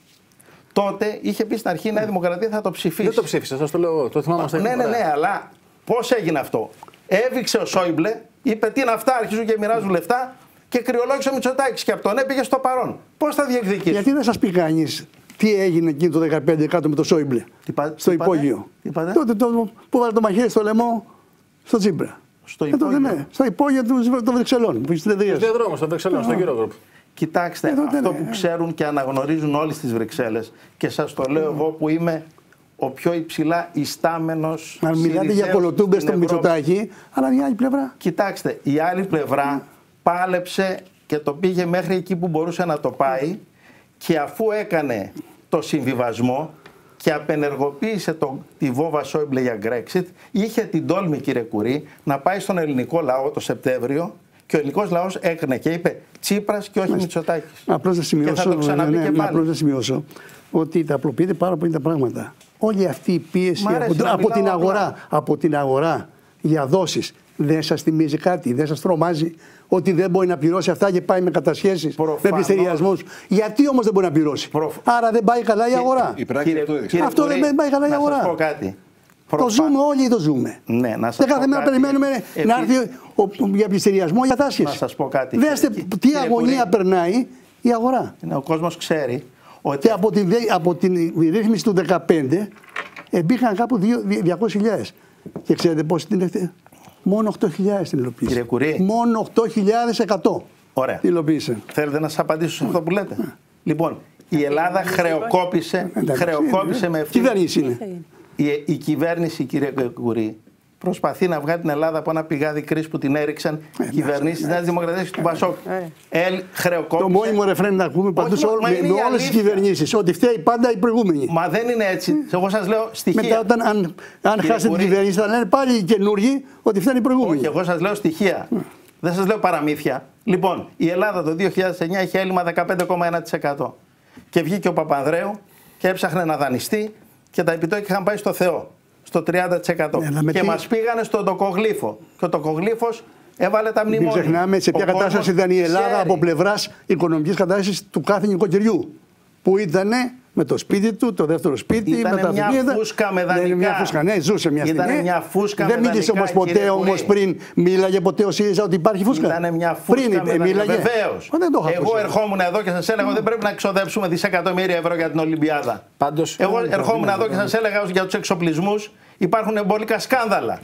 Τότε είχε πει στην αρχή η Νέα Δημοκρατία θα το ψηφίσει. Δεν το ψήφισε, σας το λέω εγώ. Το θυμάμαι. Ναι, ναι, ναι, αλλά πώς έγινε αυτό? Έβηξε ο Σόιμπλε, είπε τι είναι αυτά, αρχίζουν και μοιράζουν λεφτά. Και κρυολόγησε ο Μητσοτάκης και από τον έπηγε στο παρόν. Πώς θα διεκδικήσει? Γιατί δεν σας πει κανείς τι έγινε εκεί το δεκαπέντε κάτω με το Σόιμπλε στο υπόγειο? Τότε το, που βάλε το μαχαίρι στο λαιμό στο Τσίπρα. Στο υπόγειο, ναι, στο υπόγειο των Βρυξελών. Στους διαδρόμους των Βρυξελών, στο Eurogroup. Κοιτάξτε, αυτό που ξέρουν και αναγνωρίζουν όλοι στις Βρυξέλλες, και σας το λέω εγώ που είμαι ο πιο υψηλά ιστάμενος. Αν μιλάτε για κολοτούμπες στο Μητσοτάκη, αλλά η άλλη πλευρά. Κοιτάξτε, η άλλη πλευρά πάλεψε και το πήγε μέχρι εκεί που μπορούσε να το πάει, και αφού έκανε το συμβιβασμό και απενεργοποίησε το, τη βόβα Σόιμπλε για Brexit, είχε την τόλμη, κύριε Κουρί, να πάει στον ελληνικό λαό το Σεπτέμβριο και ο ελληνικός λαός έκρινε και είπε Τσίπρας και όχι Μητσοτάκης. Απλώς να σημειώσω, και θα το ξαναπεί ναι, και πάλι. Απλώς να σημειώσω ότι τα απλοποιείται πάρα πολύ τα πράγματα. Όλη αυτή η πίεση από, από, την αγορά, από την αγορά για δόσεις δεν σας θυμίζει κάτι, δεν σας τρομάζει ότι δεν μπορεί να πληρώσει αυτά και πάει με κατασχέσεις, προφανώς, με πληστηριασμούς? Γιατί όμως δεν μπορεί να πληρώσει? Προφ... Άρα δεν πάει καλά η αγορά. Η, η κύριε, αυτό, κύριε, αυτό κύριε, δεν πάει καλά η αγορά. Να σας πω κάτι. Το Προφα... ζούμε όλοι, το ζούμε. Ναι, να σας δεν κάθε μέρα περιμένουμε Επί... να έρθει ο, ο, για πληστηριασμό, για κατάσχεση. Να σας πω κάτι. Δέστε τι κύριε αγωνία Κουρί, περνάει η αγορά. Ναι, ο κόσμος ξέρει ότι... Και από την, από την ρύθμιση του δεκαπέντε μπήκαν κάπου διακόσιες χιλιάδες. Και ξέρετε πώς την έχετε? Μόνο οκτώ χιλιάδες την υλοποίησε. Κύριε Κουρί. Μόνο οκτώ χιλιάδες εκατό. Ωραία. Την υλοποίησε. Θέλετε να σας απαντήσω σε αυτό που λέτε? Yeah. Λοιπόν, η Ελλάδα χρεοκόπησε, yeah. χρεοκόπησε yeah. με ευθύνη. Κυβέρνηση είναι. Η, η κυβέρνηση, κύριε Κουρί, προσπαθεί να βγάλει την Ελλάδα από ένα πηγάδι κρίση που την έριξαν οι yeah. κυβερνήσεις της Νέας Δημοκρατίας και του Πασόκ. Ελ, χρεοκόπησε. Το μόνιμο ρεφρέν να ακούμε παντού σε όλες τις κυβερνήσεις. Ότι φταίει πάντα η προηγούμενη. Μα δεν είναι έτσι. Εγώ σας λέω στοιχεία. Μετά, όταν, αν, αν χάσετε την κυβέρνηση, θα λένε πάλι οι καινούργοι ότι φταίνει η προηγούμενη. Όχι, εγώ σας λέω στοιχεία. Δεν σας λέω παραμύθια. Λοιπόν, η Ελλάδα το δύο χιλιάδες εννιά είχε έλλειμμα δεκαπέντε κόμμα ένα τοις εκατό. Και βγήκε ο Παπανδρέου και έψαχνε να δανειστεί και τα επιτόκια είχαν πάει στο Θεό, στο τριάντα τοις εκατό. Ναι, και τι... μας πήγανε στον τοκογλύφο. Και ο τοκογλύφος έβαλε τα μνημόνια. Μην ξεχνάμε σε ποια ο κατάσταση ήταν η Ελλάδα ξέρει. Από πλευράς οικονομικής κατάστασης του κάθε νοικοκυριού. Που ήταν με το σπίτι του, το δεύτερο σπίτι, ήτανε με τα μια δουλειά. φούσκα με δανεικά. Μια φούσκα, ναι, ζούσε μια ήτανε στιγμή. Μια φούσκα δεν με μίλησε όμως ποτέ όμως πριν, μίλαγε ποτέ ο ΣΥΡΙΖΑ ότι υπάρχει φούσκα? Ήταν μια φούσκα πριν, με δανεικά. Βεβαίως. Εγώ ερχόμουν εδώ και σας έλεγα ότι δεν πρέπει να ξοδέψουμε δισεκατομμύρια ευρώ για την Ολυμπιάδα. Πάντως, εγώ ερχόμουν εδώ και σας έλεγα για τους εξοπλισμούς υπάρχουν εμπολικά σκάνδαλα.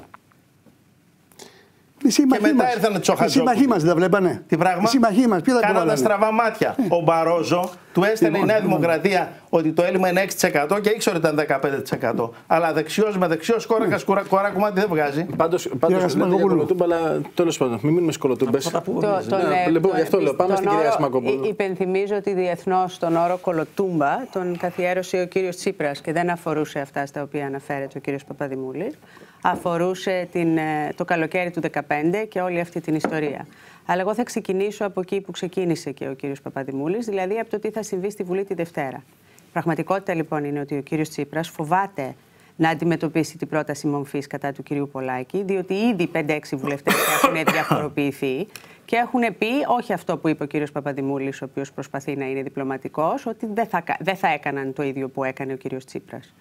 Και μετά ήρθαν Τσοχατζόπουλοι. Οι σύμμαχοί μας δεν τα βλέπανε? Τι πράγμα? Οι σύμμαχοί μας, ποιο θα κάνανε στραβά μάτια. Ο Μπαρόζο του έστελνε η Νέα Δημοκρατία ότι το έλλειμμα είναι έξι τοις εκατό και ήξερε ότι ήταν δεκαπέντε τοις εκατό. Αλλά δεξιός με δεξιός κόρακας κορά κομμάτι δεν βγάζει. Πάντως λέτε για κολοτούμπα, αλλά τέλος πάντων, μην μείνουμε στις κολοτούμπες. Λοιπόν, γι' αυτό λέω. Πάμε στην κυρία Σιμακοπούλου. Υπενθυμίζω ότι διεθνώς τον όρο κολοτούμπα τον καθιέρωσε ο κύριος Τσίπρας και δεν αφορούσε αυτά στα οποία αναφέρεται ο κύριος Παπαδημούλης. Αφορούσε την, το καλοκαίρι του δεκαπέντε και όλη αυτή την ιστορία. Αλλά εγώ θα ξεκινήσω από εκεί που ξεκίνησε και ο κύριος Παπαδημούλης, δηλαδή από το τι θα συμβεί στη Βουλή τη Δευτέρα. Η πραγματικότητα λοιπόν είναι ότι ο κύριος Τσίπρας φοβάται να αντιμετωπίσει την πρόταση μομφής κατά του κυρίου Πολάκη, διότι ήδη πέντε έξι βουλευτές έχουν διαφοροποιηθεί και έχουν πει όχι αυτό που είπε ο κύριος Παπαδημούλης, ο οποίος προσπαθεί να είναι διπλωματικός, ότι δεν θα, δεν θα έκαναν το ίδιο που έκανε ο κύριος Τσίπρας.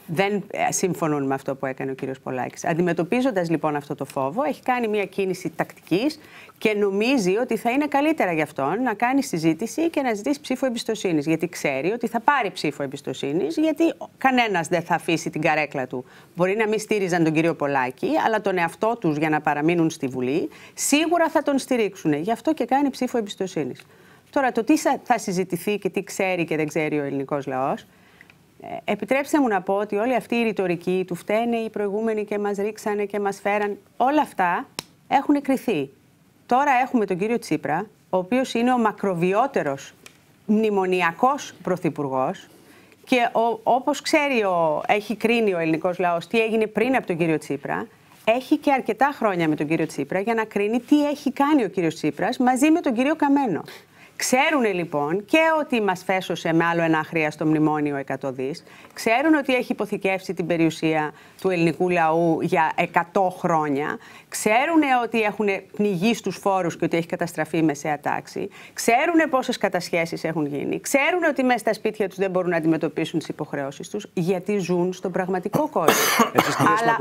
δεν συμφωνούν με αυτό που έκανε ο κύριος Πολάκης. Αντιμετωπίζοντας λοιπόν αυτό το φόβο, έχει κάνει μια κίνηση τακτικής και νομίζει ότι θα είναι καλύτερα για αυτόν να κάνει συζήτηση και να ζητήσει ψήφο εμπιστοσύνης. Γιατί ξέρει ότι θα πάρει ψήφο εμπιστοσύνης, γιατί κανένας δεν θα αφήσει την καρέκλα του. Μπορεί να μην στήριζαν τον κύριο Πολάκη, αλλά τον εαυτό τους για να παραμείνουν στη Βουλή, σίγουρα θα τον στηρίξουν. Γι' αυτό και κάνει ψήφο εμπιστοσύνης. Τώρα, το τι θα συζητηθεί και τι ξέρει και δεν ξέρει ο ελληνικός λαός. Επιτρέψτε μου να πω ότι όλη αυτή η ρητορική του φταίνε οι προηγούμενοι και μας ρίξανε και μας φέραν, όλα αυτά έχουν κριθεί. Τώρα έχουμε τον κύριο Τσίπρα, ο οποίος είναι ο μακροβιότερος μνημονιακός πρωθυπουργός και ο, όπως ξέρει, ο, έχει κρίνει ο ελληνικός λαός τι έγινε πριν από τον κύριο Τσίπρα, έχει και αρκετά χρόνια με τον κύριο Τσίπρα για να κρίνει τι έχει κάνει ο κύριος Τσίπρας μαζί με τον κύριο Καμένο. Ξέρουν λοιπόν και ότι μας φέσωσε με άλλο ένα αχρίαστο μνημόνιο εκατό δις. Ξέρουν ότι έχει υποθηκεύσει την περιουσία του ελληνικού λαού για εκατό χρόνια. Ξέρουν ότι έχουν πνιγεί στους φόρους και ότι έχει καταστραφεί η μεσαία τάξη. Ξέρουν πόσες κατασχέσεις έχουν γίνει. Ξέρουν ότι μέσα στα σπίτια τους δεν μπορούν να αντιμετωπίσουν τις υποχρεώσεις τους, γιατί ζουν στον πραγματικό κόσμο. Αλλά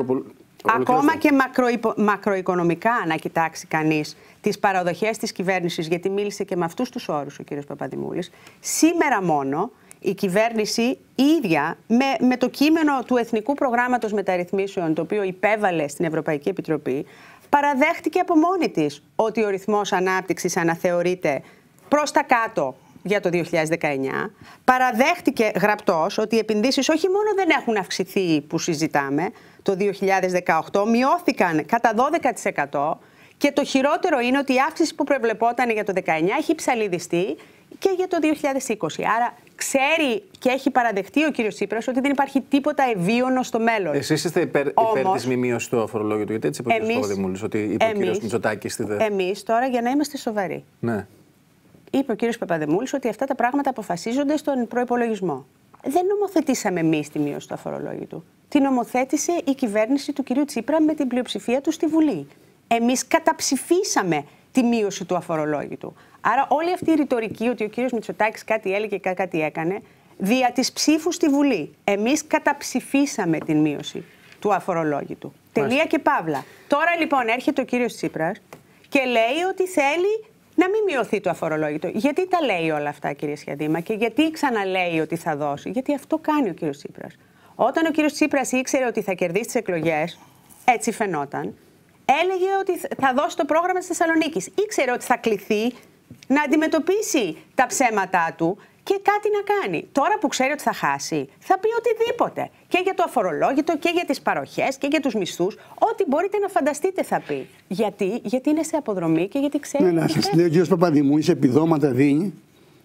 ακόμα και μακροϊπο, μακροοικονομικά να κοιτάξει κανείς τις παραδοχές της κυβέρνησης, γιατί μίλησε και με αυτούς τους όρους ο κύριος Παπαδημούλης, σήμερα μόνο η κυβέρνηση η ίδια με, με το κείμενο του Εθνικού Προγράμματος Μεταρρυθμίσεων, το οποίο υπέβαλε στην Ευρωπαϊκή Επιτροπή, παραδέχτηκε από μόνη της ότι ο ρυθμός ανάπτυξης αναθεωρείται προς τα κάτω για το δύο χιλιάδες δεκαεννιά. Παραδέχτηκε γραπτός ότι οι επενδύσεις όχι μόνο δεν έχουν αυξηθεί που συζητάμε το δύο χιλιάδες δεκαοκτώ, μειώθηκαν κατά δώδεκα τοις εκατό. Και το χειρότερο είναι ότι η αύξηση που προβλεπόταν για το δεκαεννιά έχει ψαλιδιστεί και για το δύο χιλιάδες είκοσι. Άρα ξέρει και έχει παραδεχτεί ο κύριος Τσίπρας ότι δεν υπάρχει τίποτα ευίωνο στο μέλλον. Εσείς είστε υπέρ, υπέρ της μη μείωσης του αφορολόγητου, γιατί έτσι είπε ο κύριος Παπαδημούλης, ότι είπε εμείς, ο κύριος Μητσοτάκης στη ΔΕ. Εμείς τώρα, για να είμαστε σοβαροί, ναι. είπε ο κύριος Παπαδημούλης ότι αυτά τα πράγματα αποφασίζονται στον προϋπολογισμό. Δεν νομοθετήσαμε εμείς τη μείωση του αφορολόγητου. Την νομοθέτησε η κυβέρνηση του κυρίου Τσίπρα με την πλειοψηφία του στη Βουλή. Εμείς καταψηφίσαμε τη μείωση του αφορολόγητου. Άρα όλη αυτή η ρητορική ότι ο κύριος Μητσοτάκης κάτι έλεγε και κάτι έκανε, δια της ψήφου στη Βουλή. Εμείς καταψηφίσαμε την μείωση του αφορολόγητου. Τελεία και παύλα. Τώρα λοιπόν έρχεται ο κύριος Τσίπρας και λέει ότι θέλει να μην μειωθεί το αφορολόγητο. Γιατί τα λέει όλα αυτά, κύριε Σιαδήμα, και γιατί ξαναλέει ότι θα δώσει? Γιατί αυτό κάνει ο κύριος Τσίπρας. Όταν ο κύριος Τσίπρας ήξερε ότι θα κερδίσει τις εκλογές, έτσι φαινόταν, έλεγε ότι θα δώσει το πρόγραμμα της Θεσσαλονίκης. Ήξερε ότι θα κληθεί να αντιμετωπίσει τα ψέματά του και κάτι να κάνει. Τώρα που ξέρει ότι θα χάσει, θα πει οτιδήποτε. Και για το αφορολόγητο και για τις παροχές και για τους μισθούς. Ό,τι μπορείτε να φανταστείτε θα πει. Γιατί, γιατί είναι σε αποδρομή και γιατί ξέρει. Ναι, να σας λέει ο κύριος Παπαδημούλης, επιδόματα δίνει.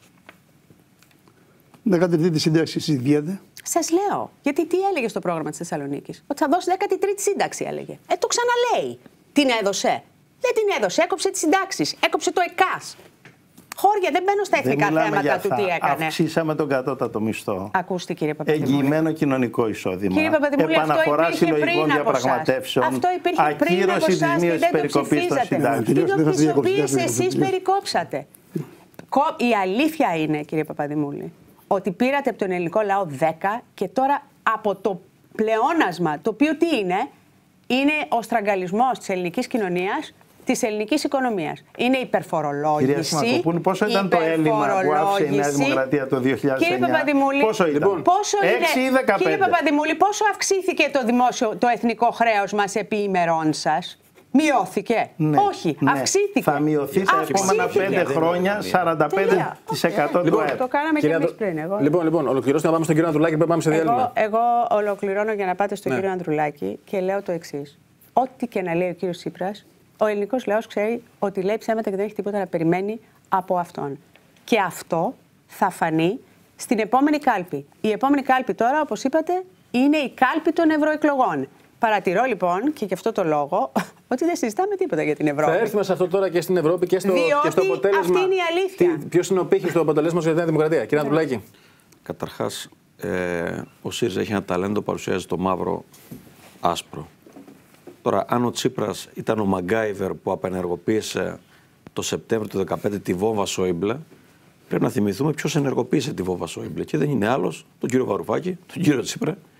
δέκατη τρίτη σύνταξη συζητιέται. Σας λέω. Γιατί τι έλεγε στο πρόγραμμα της Θεσσαλονίκης? Ότι θα δώσει δέκατη τρίτη σύνταξη, έλεγε. Ε, το ξαναλέει. Την έδωσε? Δεν την έδωσε. Έκοψε τις συντάξεις. Έκοψε το ΕΚΑΣ. Χώρια, δεν μπαίνω στα εθνικά θέματα του τι έκανε. Αυξήσαμε τον κατώτατο μισθό. Ακούστε, κύριε Παπαδημούλη. Εγγυημένο κοινωνικό εισόδημα. Κύριε Παπαδημούλη, επαναφορά αυτό υπήρχε συλλογικών πριν από διαπραγματεύσεων. Αυτό υπήρχε πριν από ακύρωση εσάς της και μείωσης δεν το περικοπής των συντάξεων. Την οποίηση εσείς περικόψατε. Η αλήθεια είναι, κύριε Παπαδημούλη, ότι πήρατε από τον ελληνικό λαό δέκα και τώρα από το πλεόνασμα, το οποίο τι είναι, είναι ο στραγγαλισμός της ελληνικής κοινωνίας, της ελληνικής οικονομίας. Είναι υπερφορολόγηση. Κυρία Σιμακοπούλου, πόσο ήταν το έλλειμμα που άφησε η Νέα Δημοκρατία το δύο χιλιάδες εννιά? Κύριε Παπαδημούλη, πόσο ήταν? Λοιπόν, πόσο έξι ή δεκαπέντε? Κύριε Παπαδημούλη, πόσο αυξήθηκε το, δημόσιο, το εθνικό χρέος μας επί ημερών σας? Μειώθηκε? Ναι, όχι, ναι. αυξήθηκε. Θα μειωθεί τα επόμενα πέντε χρόνια σαράντα πέντε τοις εκατό του ΑΕΠ. Το κάναμε και εμείς πριν. Εγώ. Λοιπόν, λοιπόν, ολοκληρώστε να πάμε στον κύριο Ανδρουλάκη, πάμε σε διάλειμμα. Εγώ, εγώ ολοκληρώνω για να πάτε στον ναι. κύριο Ανδρουλάκη και λέω το εξής. Ό,τι και να λέει ο κύριος Τσίπρας, ο ελληνικός λαός ξέρει ότι λέει ψέματα και δεν έχει τίποτα να περιμένει από αυτόν. Και αυτό θα φανεί στην επόμενη κάλπη. Η επόμενη κάλπη τώρα, όπως είπατε, είναι η κάλπη των ευρωεκλογών. Παρατηρώ λοιπόν και γι' αυτό το λόγο ότι δεν συζητάμε τίποτα για την Ευρώπη. Θα έρθουμε σε αυτό τώρα και στην Ευρώπη και στο, Διότι και στο αποτέλεσμα. Αυτή είναι η αλήθεια. Ποιος είναι ο πύχης του αποτελέσματος για την Δημοκρατία, κύριε Ανδρουλάκη? Καταρχάς, ε, ο ΣΥΡΙΖΑ έχει ένα ταλέντο, παρουσιάζει το μαύρο άσπρο. Τώρα, αν ο Τσίπρας ήταν ο Μαγκάιβερ που απενεργοποίησε το Σεπτέμβριο του δύο χιλιάδες δεκαπέντε τη βόμβα Σόιμπλε, πρέπει να θυμηθούμε ποιος ενεργοποίησε τη βόμβα Σόιμπλε. Και δεν είναι άλλος τον κύριο Βαρουφάκη, τον κύριο Τσίπρα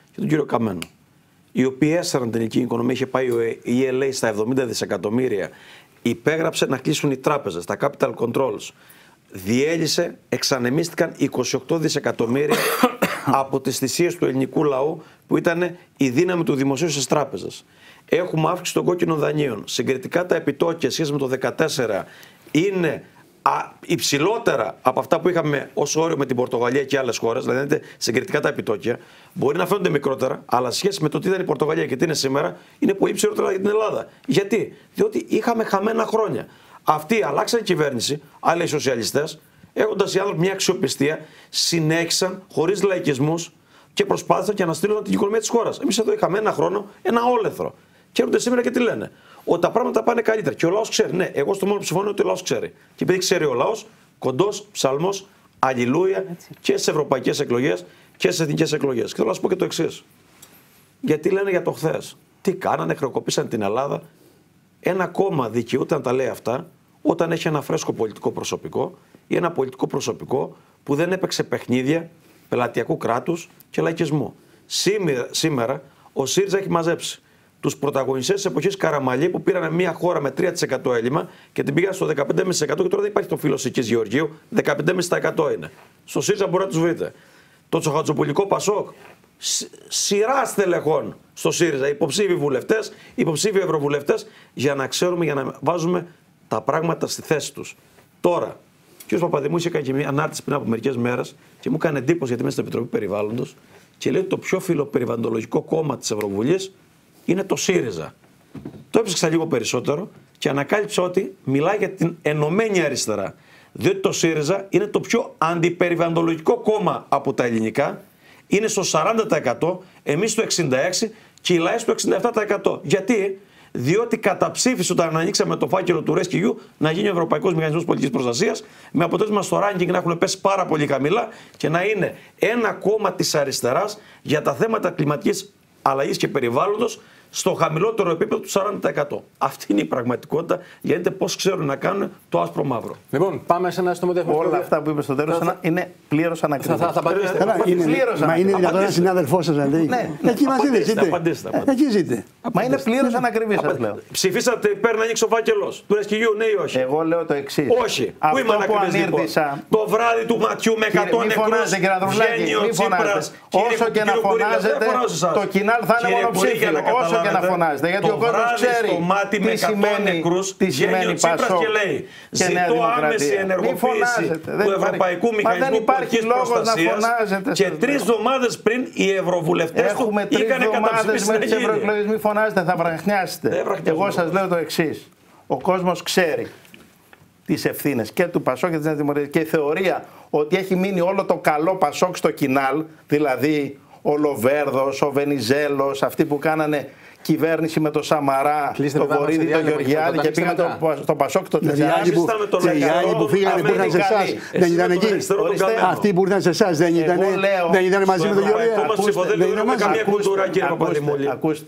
και τον κύριο Καμένο, οι οποίοι έσαιραν την ελληνική οικονομία. Είχε πάει η ι ελ έι στα εβδομήντα δισεκατομμύρια, υπέγραψε να κλείσουν οι τράπεζες, τα capital controls. Διέλυσε, εξανεμίστηκαν είκοσι οκτώ δισεκατομμύρια από τις θυσίες του ελληνικού λαού που ήταν η δύναμη του δημοσίου στις τράπεζες. Έχουμε αύξηση των κόκκινων δανείων. Συγκριτικά τα επιτόκια σχέση με το δύο χιλιάδες δεκατέσσερα είναι υψηλότερα από αυτά που είχαμε ως όριο με την Πορτογαλία και άλλες χώρες. Δηλαδή, συγκριτικά τα επιτόκια μπορεί να φαίνονται μικρότερα, αλλά σχέση με το τι ήταν η Πορτογαλία και τι είναι σήμερα, είναι πολύ υψηλότερα για την Ελλάδα. Γιατί? Διότι είχαμε χαμένα χρόνια. Αυτοί αλλάξαν κυβέρνηση, άλλοι οι σοσιαλιστές, έχοντας οι άνθρωποι μια αξιοπιστία, συνέχισαν χωρίς λαϊκισμούς και προσπάθησαν και να στείλουν την οικονομία της χώρας. Εμείς εδώ είχαμε ένα χρόνο, ένα όλεθρο. Και έρχονται σήμερα και τι λένε? Ότι τα πράγματα πάνε καλύτερα. Και ο λαός ξέρει. Ναι, εγώ στο μόνο που συμφωνώ είναι ότι ο λαός ξέρει. Και επειδή ξέρει ο λαός, κοντός ψαλμός, αλληλούια και στις ευρωπαϊκές εκλογές και στις εθνικές εκλογές. Και θέλω να σας πω και το εξής. Γιατί λένε για το χθες? Τι κάνανε, χρεοκοπήσαν την Ελλάδα. Ένα κόμμα δικαιούται να τα λέει αυτά όταν έχει ένα φρέσκο πολιτικό προσωπικό ή ένα πολιτικό προσωπικό που δεν έπαιξε παιχνίδια πελατειακού κράτους και λαϊκισμού. Σήμερα, σήμερα ο ΣΥΡΙΖΑ έχει μαζέψει τους πρωταγωνιστές της εποχής Καραμαλή που πήραν μια χώρα με τρία τοις εκατό έλλειμμα και την πήγαν στο δεκαπέντε κόμμα πέντε τοις εκατό και τώρα δεν υπάρχει το φίλος Σικής Γεωργίου, δεκαπέντε κόμμα πέντε τοις εκατό είναι. Στο ΣΥΡΙΖΑ μπορεί να τους βρείτε. Το τσοχατζοπουλικό Πασόκ, σειρά στελεχών στο ΣΥΡΙΖΑ, υποψήφιοι βουλευτές, υποψήφιοι ευρωβουλευτές, για να ξέρουμε, για να βάζουμε τα πράγματα στη θέση τους. Τώρα, ο κ. Παπαδημούλης έκανε και μια ανάρτηση πριν από μερικές μέρες και μου έκανε εντύπωση γιατί είμαι στην Επιτροπή Περιβάλλοντος και λέει ότι το πιο φιλοπεριβαλλοντολογικό κόμμα της Ευρωβουλής είναι το ΣΥΡΙΖΑ. Το έψαξα λίγο περισσότερο και ανακάλυψα ότι μιλάει για την ενωμένη αριστερά. Διότι το ΣΥΡΙΖΑ είναι το πιο αντιπεριβαλλοντολογικό κόμμα από τα ελληνικά. Είναι στο σαράντα τοις εκατό, εμείς στο εξήντα έξι τοις εκατό και οι λαοί στο εξήντα επτά τοις εκατό. Γιατί? Διότι καταψήφισε όταν ανοίξαμε το φάκελο του Rescue να γίνει ο Ευρωπαϊκός Μηχανισμός Πολιτικής Προστασίας, με αποτέλεσμα στο ranking να έχουν πέσει πάρα πολύ χαμηλά και να είναι ένα κόμμα της αριστεράς για τα θέματα κλιματικής αλλαγής και περιβάλλοντος στο χαμηλότερο επίπεδο του σαράντα τοις εκατό. Αυτή είναι η πραγματικότητα, γιατί πώς ξέρουν να κάνουν το άσπρο μαύρο. Λοιπόν, πάμε σε ένα σύντομο διαφορετικό. Όλα αυτά που είπε στο τέλος θα... είναι πλήρως ανακριβώς. Θα, θα, θα απαντήσετε. Μα είναι δυνατόν ένα συνάδελφό σας να λέει? Ναι, εκεί μαζί δεν ζείτε. Εκεί ζείτε. Μα είναι πλήρως ανακριβή, σας λέω. Ψηφίσατε υπέρ να ανοίξει ο φάκελος του Rescue, ναι ή όχι? Εγώ λέω το εξής. Όχι. Πού είμαι ανακριβής, λοιπόν? Το βράδυ του ματιού με εκατό νεκρούς βγαίνει ο Τσίπρας. Όσο και να φωνάζετε, το κοινάλ θα είναι μονοψήφιο. Όσο και να φωνάζετε. Γιατί ο κόσμος ξέρει τι σημαίνει, τι σημαίνει Πασόκ και Νέα Δημοκρατία. Άμεση ενεργοποίηση του Ευρωπαϊκού Μηχανισμού Πολιτικής Προστασίας και τρεις εβδομάδες πριν οι ευρωβουλευτές του είχαν καταψηφίσει την ευρωεκλογές. Μην φωνάζετε, θα βραχνιάσετε. Εγώ σας λέω το εξής. Ο κόσμος ξέρει τις ευθύνες και του Πασόκ και της Νέας Δημοκρατίας και η θεωρία ότι έχει μείνει όλο το καλό Πασόκ στο κοινάλ, δηλαδή ο Λοβέρδος, ο Βενιζέλος, αυτοί που κάνανε κυβέρνηση με το Σαμαρά, το Βορύδη, το Γεωργιάδη και πήγαν στο Πασόκ το τεσσάρι. Οι άλλοι που φύγανε που ήρθαν σε εσάς δεν ήταν εκεί? Αυτοί που ήρθαν σε εσάς δεν ήταν μαζί με τον Γεωργιάδη? Δεν είναι καμία κουλτούρα, κύριε Παπαδημούλη. Ακούστε,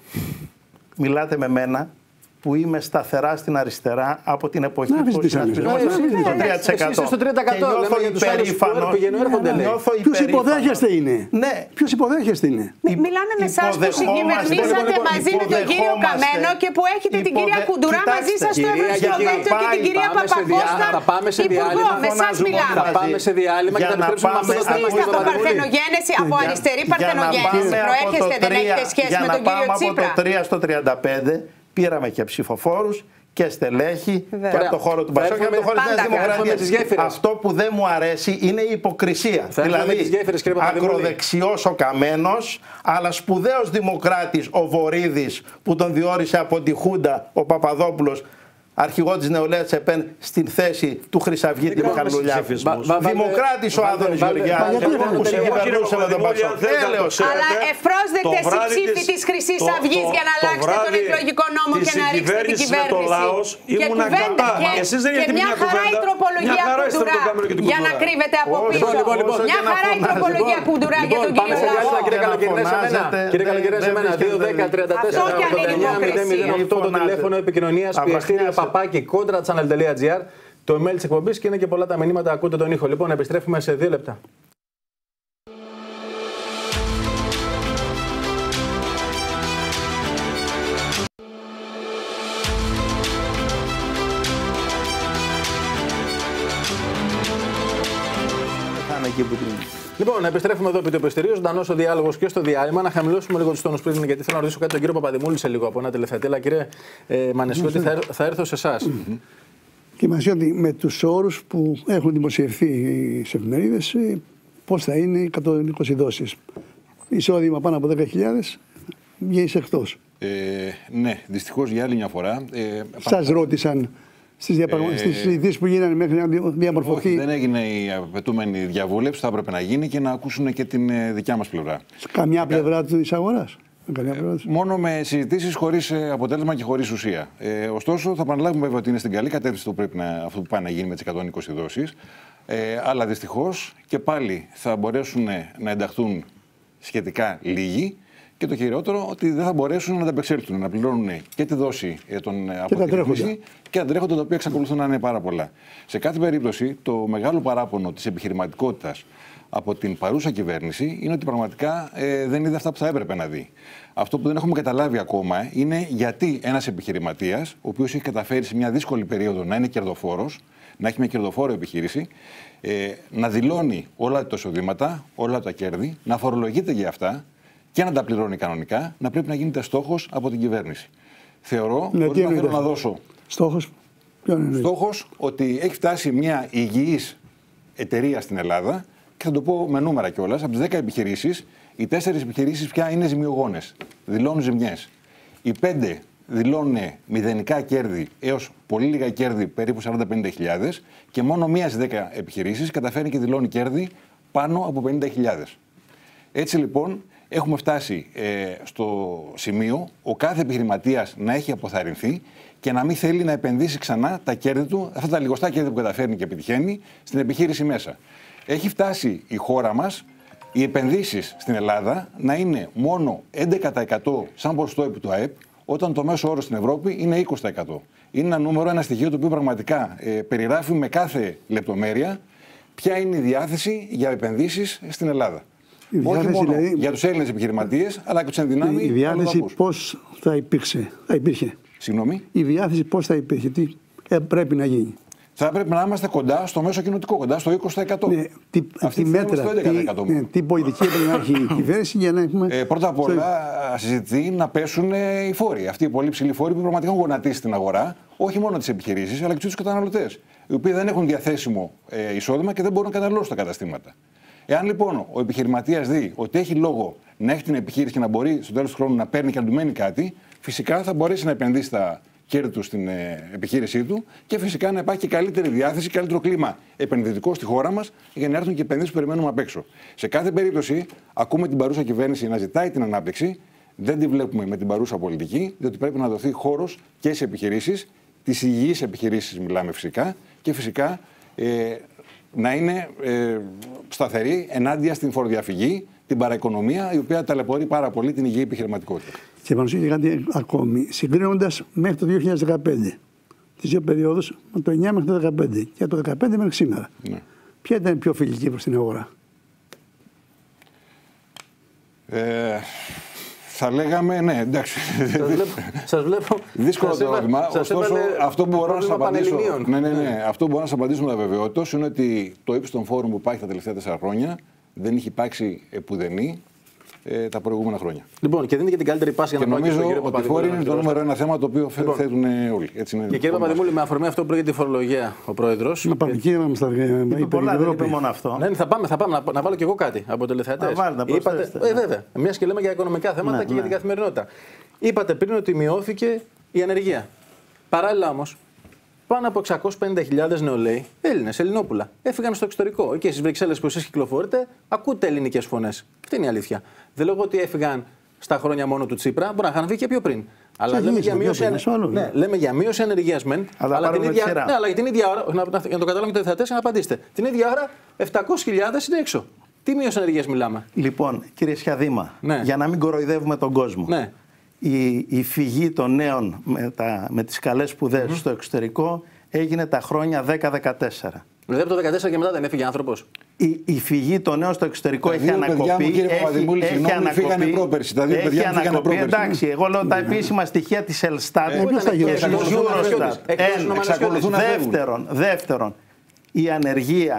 μιλάτε με μένα που είμαι σταθερά στην αριστερά από την εποχή που συνασπιζόμαστε στο τρία τοις εκατό. Στο τρία τοις εκατό. Και νιώθω υπερήφανος. Ποιος υποδέχεστε είναι? Ναι. Ποιος υποδέχεστε είναι? Μιλάμε με εσάς που συγκυβερνήσατε μαζί με τον κύριο Καμένο και που έχετε την κυρία Κουντουρά μαζί σας στο Ευρωβουλευτικό και την κυρία Παπακώστα υπουργό. Με εσάς μιλάμε. Θα πάμε σε διάλειμμα και θα επιστρέψουμε αυτό το θέμα. Είστε από παρθενογένεση, από αριστερή παρθενογένεση. Προέρχεστε, δεν έχετε σχέση με τον κύριο Τσίπρα? Από το τρία στο τριάντα πέντε πήραμε και ψηφοφόρους και στελέχη και από το χώρο του Πασόκ και από το χώρο της Δημοκρατίας. Αυτό που δεν μου αρέσει είναι η υποκρισία. Δηλαδή, ακροδεξιός ο Καμένος, αλλά σπουδαίος δημοκράτης ο Βορύδης που τον διόρισε από τη Χούντα ο Παπαδόπουλος, αρχηγό της νεολαίας της ΕΠΕΝ, στην θέση του Χρυσαυγίτη Μιχαλουλιά. Δημοκράτης ο Άδωνης Γεωργιάδης που συγκυβερνούσε με τον Πασόκ. Αλλά ευπρόσδεκτες οι ψήφοι της Χρυσής Αυγής για να αλλάξετε τον εκλογικό νόμο και να ρίξετε την κυβέρνηση. Και κουβέντα. Και μια χαρά η τροπολογία Κουντουρά για να κρύβεται από πίσω. Μια χαρά η τροπολογία Κουντουρά για τον κύριο Λαό. Κύριε Καλογερνέ, σε μένα δύο δέκα τριάντα τέσσερα ογδόντα εννιά μηδέν μηδέν οκτώ το τηλέφωνο επικοινωνίας πιεστήρια παπάκι κόντρα channel τελεία gr, το email της εκπομπής και είναι και πολλά τα μηνύματα. Ακούτε τον ήχο. Λοιπόν, επιστρέφουμε σε δύο λεπτά. εκεί που την. Λοιπόν, επιστρέφουμε εδώ επί του επιστηρίου. Ζωντανό ο διάλογο και στο διάλειμμα. Να χαμηλώσουμε λίγο του τόνου πριν, γιατί θέλω να ρωτήσω κάτι τον κύριο Παπαδημούλη σε λίγο από ένα τηλεθεατή. Αλλά κύριε ε, Μανεσιώτη, θα, θα έρθω σε εσά. Mm-hmm. Και μας ότι με τους όρους που έχουν δημοσιευθεί σε εφημερίδες, πώς θα είναι οι εκατόν είκοσι δόσεις. Εισόδημα πάνω από δέκα χιλιάδες, βγαίνεις εκτός. Ε, ναι, δυστυχώς για άλλη μια φορά. Ε, Σας ρώτησαν στις, διαπραγμα... ε, στις συζητήσεις που γίνανε μέχρι να διαμορφωθεί. Όχι, δεν έγινε η απαιτούμενη διαβούλευση, θα έπρεπε να γίνει και να ακούσουν και την δικιά μας πλευρά. Καμιά πλευρά της αγοράς. Ε, μόνο με συζητήσεις χωρίς αποτέλεσμα και χωρίς ουσία. Ε, ωστόσο, θα επαναλάβουμε βέβαια ότι είναι στην καλή κατεύθυνση το πρέπει να, αυτό που πάει να γίνει με τις εκατόν είκοσι δόσεις. Ε, αλλά δυστυχώς και πάλι θα μπορέσουν να ενταχθούν σχετικά λίγοι. Και το χειρότερο ότι δεν θα μπορέσουν να ανταπεξέλθουν, να πληρώνουν και τη δόση των αποτελεσμάτων και τα τρέχοντα, τα οποία εξακολουθούν να είναι πάρα πολλά. Σε κάθε περίπτωση, το μεγάλο παράπονο της επιχειρηματικότητας από την παρούσα κυβέρνηση είναι ότι πραγματικά ε, δεν είδε αυτά που θα έπρεπε να δει. Αυτό που δεν έχουμε καταλάβει ακόμα είναι γιατί ένας επιχειρηματίας, ο οποίος έχει καταφέρει σε μια δύσκολη περίοδο να είναι κερδοφόρος, να έχει μια κερδοφόρο επιχείρηση, ε, να δηλώνει όλα τα εισοδήματα, όλα τα κέρδη, να φορολογείται για αυτά και να τα πληρώνει κανονικά, να πρέπει να γίνεται στόχος από την κυβέρνηση. Θεωρώ ναι, ότι θέλω να δώσω. Στόχος, στόχος ότι έχει φτάσει μια υγιής εταιρεία στην Ελλάδα. Και θα το πω με νούμερα κιόλας. Από τις δέκα επιχειρήσεις, οι τέσσερις επιχειρήσεις πια είναι ζημιογόνες. Δηλώνουν ζημιές. Οι πέντε δηλώνουν μηδενικά κέρδη έως πολύ λίγα κέρδη, περίπου σαράντα με πενήντα χιλιάδες. Και μόνο μία στις δέκα επιχειρήσεις καταφέρει και δηλώνει κέρδη πάνω από πενήντα χιλιάδες. Έτσι λοιπόν, έχουμε φτάσει ε, στο σημείο ο κάθε επιχειρηματίας να έχει αποθαρρυνθεί και να μην θέλει να επενδύσει ξανά τα κέρδη του, αυτά τα λιγοστά κέρδη που καταφέρνει και επιτυχαίνει, στην επιχείρηση μέσα. Έχει φτάσει η χώρα μας, οι επενδύσεις στην Ελλάδα, να είναι μόνο έντεκα τοις εκατό σαν ποσοστό επί του ΑΕΠ, όταν το μέσο όρο στην Ευρώπη είναι είκοσι τοις εκατό. Είναι ένα νούμερο, ένα στοιχείο το οποίο πραγματικά ε, περιγράφει με κάθε λεπτομέρεια ποια είναι η διάθεση για επενδύσεις στην Ελλάδα. Όχι μόνο δηλαδή, για τους Έλληνες επιχειρηματίες, αλλά και τους ενδυνάμει. Η διάθεση πώς θα υπήρξε, θα υπήρχε. Συγγνώμη. Η διάθεση πώς θα υπήρχε, τι ε, πρέπει να γίνει. Θα έπρεπε να είμαστε κοντά στο μέσο κοινοτικό, κοντά στο είκοσι τοις εκατό. Ναι, τι, Αυτή τι μέτρα, τι, ναι, τι πολιτική πρέπει να έχει η κυβέρνηση για να έχουμε... Ε, πρώτα απ' όλα συζητεί να πέσουν οι φόροι. Αυτοί οι πολύ ψηλοί φόροι που πραγματικά έχουν γονατίσει την αγορά, όχι μόνο τις επιχειρήσεις, αλλά και τους καταναλωτές, οι οποίοι δεν έχουν διαθέσιμο ε, εισόδημα και δεν μπορούν να καταναλώσουν τα καταστήματα. Εάν λοιπόν ο επιχειρηματίας δει ότι έχει λόγο να έχει την επιχείρηση και να μπορεί στο τέλος του χρόνου να παίρνει και να του μένει κάτι, φυσικά θα μπορέσει να επενδύσει τα κέρδη του στην ε, επιχείρησή του και φυσικά να υπάρχει και καλύτερη διάθεση, καλύτερο κλίμα επενδυτικό στη χώρα μας για να έρθουν και επενδύσεις που περιμένουμε απ' έξω. Σε κάθε περίπτωση, ακούμε την παρούσα κυβέρνηση να ζητάει την ανάπτυξη, δεν τη βλέπουμε με την παρούσα πολιτική, διότι πρέπει να δοθεί χώρος και σε επιχειρήσεις, τις υγιείς επιχειρήσεις μιλάμε φυσικά, και φυσικά ε, να είναι ε, σταθερή ενάντια στην φοροδιαφυγή, την παραοικονομία, η οποία ταλαιπωρεί πάρα πολύ την υγιή επιχειρηματικότητα. Και πάνω και κάτι ακόμη, συγκρίνοντας μέχρι το δύο χιλιάδες δεκαπέντε, τις δύο περιόδους, από το εννιά μέχρι το δεκαπέντε και από το δεκαπέντε μέχρι σήμερα, ναι. Ποια ήταν πιο φιλική προς την αγορά? Ε, θα λέγαμε, ναι, εντάξει. Σας βλέπω. Σας βλέπω Δύσκολο το ερώτημα. Ωστόσο, αυτό που μπορώ να σας απαντήσω, ναι, ναι, ναι, αυτό που μπορώ να σας απαντήσω με βεβαιότητα είναι ότι το ύψος των φόρων που υπάρχει τα τελευταία τέσσερα χρόνια δεν έχει υπάρξει επουδενή ε, τα προηγούμενα χρόνια. Λοιπόν, και δίνει και την καλύτερη πάση για να νομίζω ότι οι φόροι είναι το νούμερο ένα θέμα το οποίο λοιπόν, θέτουν όλοι. Έτσι είναι. Και κύριε Παπαδημούλη, με αφορμή αυτό που πρόκειται τη φορολογία ο Πρόεδρος. Να πάμε εκεί, να μας τα πει. Πολλά δεν είπε μόνο αυτό. Ναι, θα πάμε, θα πάμε να, να βάλω κι εγώ κάτι από τηλεθεατές. Να βάλετε, είπατε, ε, βέβαια, μια και λέμε για οικονομικά θέματα ναι, και ναι. για την καθημερινότητα. Είπατε πριν ότι μειώθηκε η ανεργία. Παράλληλα όμως, πάνω από εξακόσιες πενήντα χιλιάδες νεολαίοι, Έλληνες, Ελληνόπουλα, έφυγαν στο εξωτερικό. Εκεί στις Βρυξέλλες που εσείς κυκλοφορείτε, ακούτε ελληνικές φωνές. Αυτή είναι η αλήθεια. Δεν λέω ότι έφυγαν στα χρόνια μόνο του Τσίπρα, μπορεί να είχαν βγει και πιο πριν. Αλλά λέμε για, μείωση, ναι, λέμε για μείωση ανεργίας μεν, αλλά, αλλά, την ίδια, ναι, αλλά την ίδια ώρα, να, να, να το καταλάβουν και οι θεατές, να απαντήσετε. Την ίδια ώρα επτακόσιες χιλιάδες είναι έξω. Τι μείωση ανεργίας μιλάμε? Λοιπόν, κύριε Σιαδήμα, ναι. για να μην κοροϊδεύουμε τον κόσμο. Ναι. Η, η φυγή των νέων με, τα, με τις καλές σπουδές mm-hmm. στο εξωτερικό έγινε τα χρόνια δέκα δεκατέσσερα. Δηλαδή από το δεκατέσσερα και μετά δεν έφυγε άνθρωπος? Η, η φυγή των νέων στο εξωτερικό έχει ανακοπεί. Μου, κύριε Παπαδημούλη, έχει, έχει ανακοπεί. Φύγανε πρόπερση. Τα δύο έχει παιδιά φύγανε πρόπερση. Εντάξει, εγώ λέω τα επίσημα στοιχεία της Ελστάτ και της Eurostat. Δεύτερον, δεύτερον, η ανεργία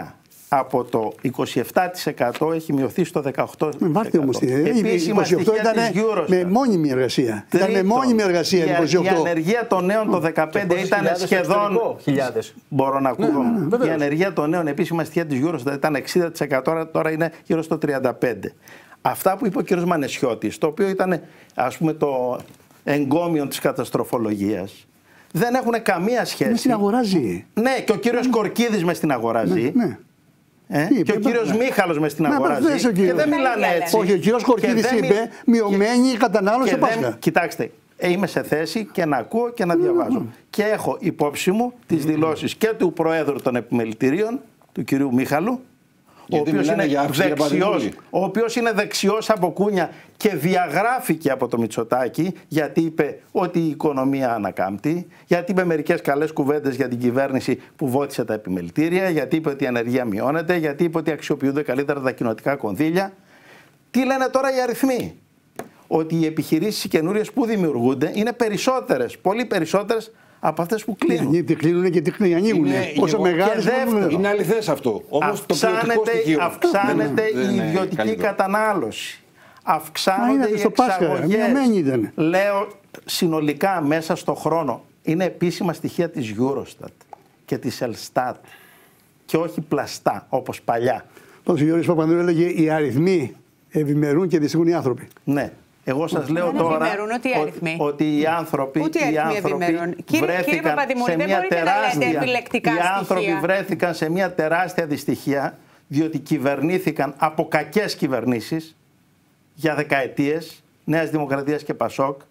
από το είκοσι επτά τοις εκατό έχει μειωθεί στο δεκαοκτώ τοις εκατό. Βάρτε όμως, Επίσημα είκοσι οκτώ στοιχεία ήταν της Eurostat. με μόνιμη εργασία. Ήταν με μόνιμη εργασία η, είκοσι οκτώ. η ανεργία των νέων το δεκαπέντε ήταν σχεδόν... Χιλιάδες. Μπορώ να ακούω. Ναι, ναι, ναι, η ανεργία των νέων επίσημα στοιχεία της Eurostat ήταν εξήντα τοις εκατό, τώρα είναι γύρω στο τριάντα πέντε τοις εκατό. Αυτά που είπε ο κ. Μανεσιώτης, το οποίο ήταν ας πούμε το εγκόμιο της καταστροφολογίας, δεν έχουν καμία σχέση. Με στην αγοράζει. Ναι, και ο κύριος Κορκίδης με στην αγοράζει. Ναι, ναι. Ε? Τι είπε, και ο κύριος ναι. Μίχαλος με στην Ναι, αγοράζει. μπράβο, ο Και κύριος. δεν μιλάνε έτσι. Όχι, ο κύριος Κορκίδης Και δεν είπε μειωμένη κατανάλωση και στο δεν- Πάσχα. Κοιτάξτε, ε, είμαι σε θέση και να ακούω και να διαβάζω. Και έχω υπόψη μου τις δηλώσεις και του Προέδρου των Επιμελητηρίων, του κυρίου Μίχαλου, ο Γιατί οποίος μιλάνε είναι για αύξηση για δεξιός, Παπαδημούλη. ο οποίος είναι δεξιός από κούνια και διαγράφηκε από το Μητσοτάκη γιατί είπε ότι η οικονομία ανακάμπτει, γιατί είπε μερικές καλές κουβέντες για την κυβέρνηση που βόθησε τα επιμελητήρια, γιατί είπε ότι η ανεργία μειώνεται, γιατί είπε ότι αξιοποιούνται καλύτερα τα κοινοτικά κονδύλια. Τι λένε τώρα οι αριθμοί? Ότι οι επιχειρήσεις καινούριες που δημιουργούνται είναι περισσότερες, πολύ περισσότερες από αυτές που κλείνουν. Τι κλείνουν και τι ανοίγουν. Είναι- Όσο εγώ- μεγάλες και δεύτερο, είναι. Είναι αληθές αυτό. Όμως το ποιοτικό Αυξάνεται, στοιχείο αυξάνεται δεν- δεν η είναι ιδιωτική καλύτερο. κατανάλωση. Μα Αυξάνονται είδατε οι στο Πάσχα, εξαγωγές. μειωμένη ήταν. Λέω συνολικά μέσα στο χρόνο. Είναι επίσημα στοιχεία της Eurostat και της Ελστάτ και όχι πλαστά όπως παλιά. Ο Γιώργος Παπανδρέου έλεγε οι αριθμοί ευημερούν και δυστυχούν οι άνθρωποι. Ναι. Εγώ σας λέω Δεν τώρα ευημερούν ούτε οι ότι, αριθμοί. ότι οι άνθρωποι, Ούτε οι οι αριθμοί άνθρωποι ευημερούν. Κύριε- κύριε βρέθηκαν Παπαδημούλη, σε δεν μια μπορείτε να λέτε τεράστια, επιλεκτικά οι άνθρωποι στοιχεία. βρέθηκαν σε μια τεράστια δυστυχία διότι κυβερνήθηκαν από κακές κυβερνήσεις για δεκαετίες, Νέας Δημοκρατίας και Πασόκ,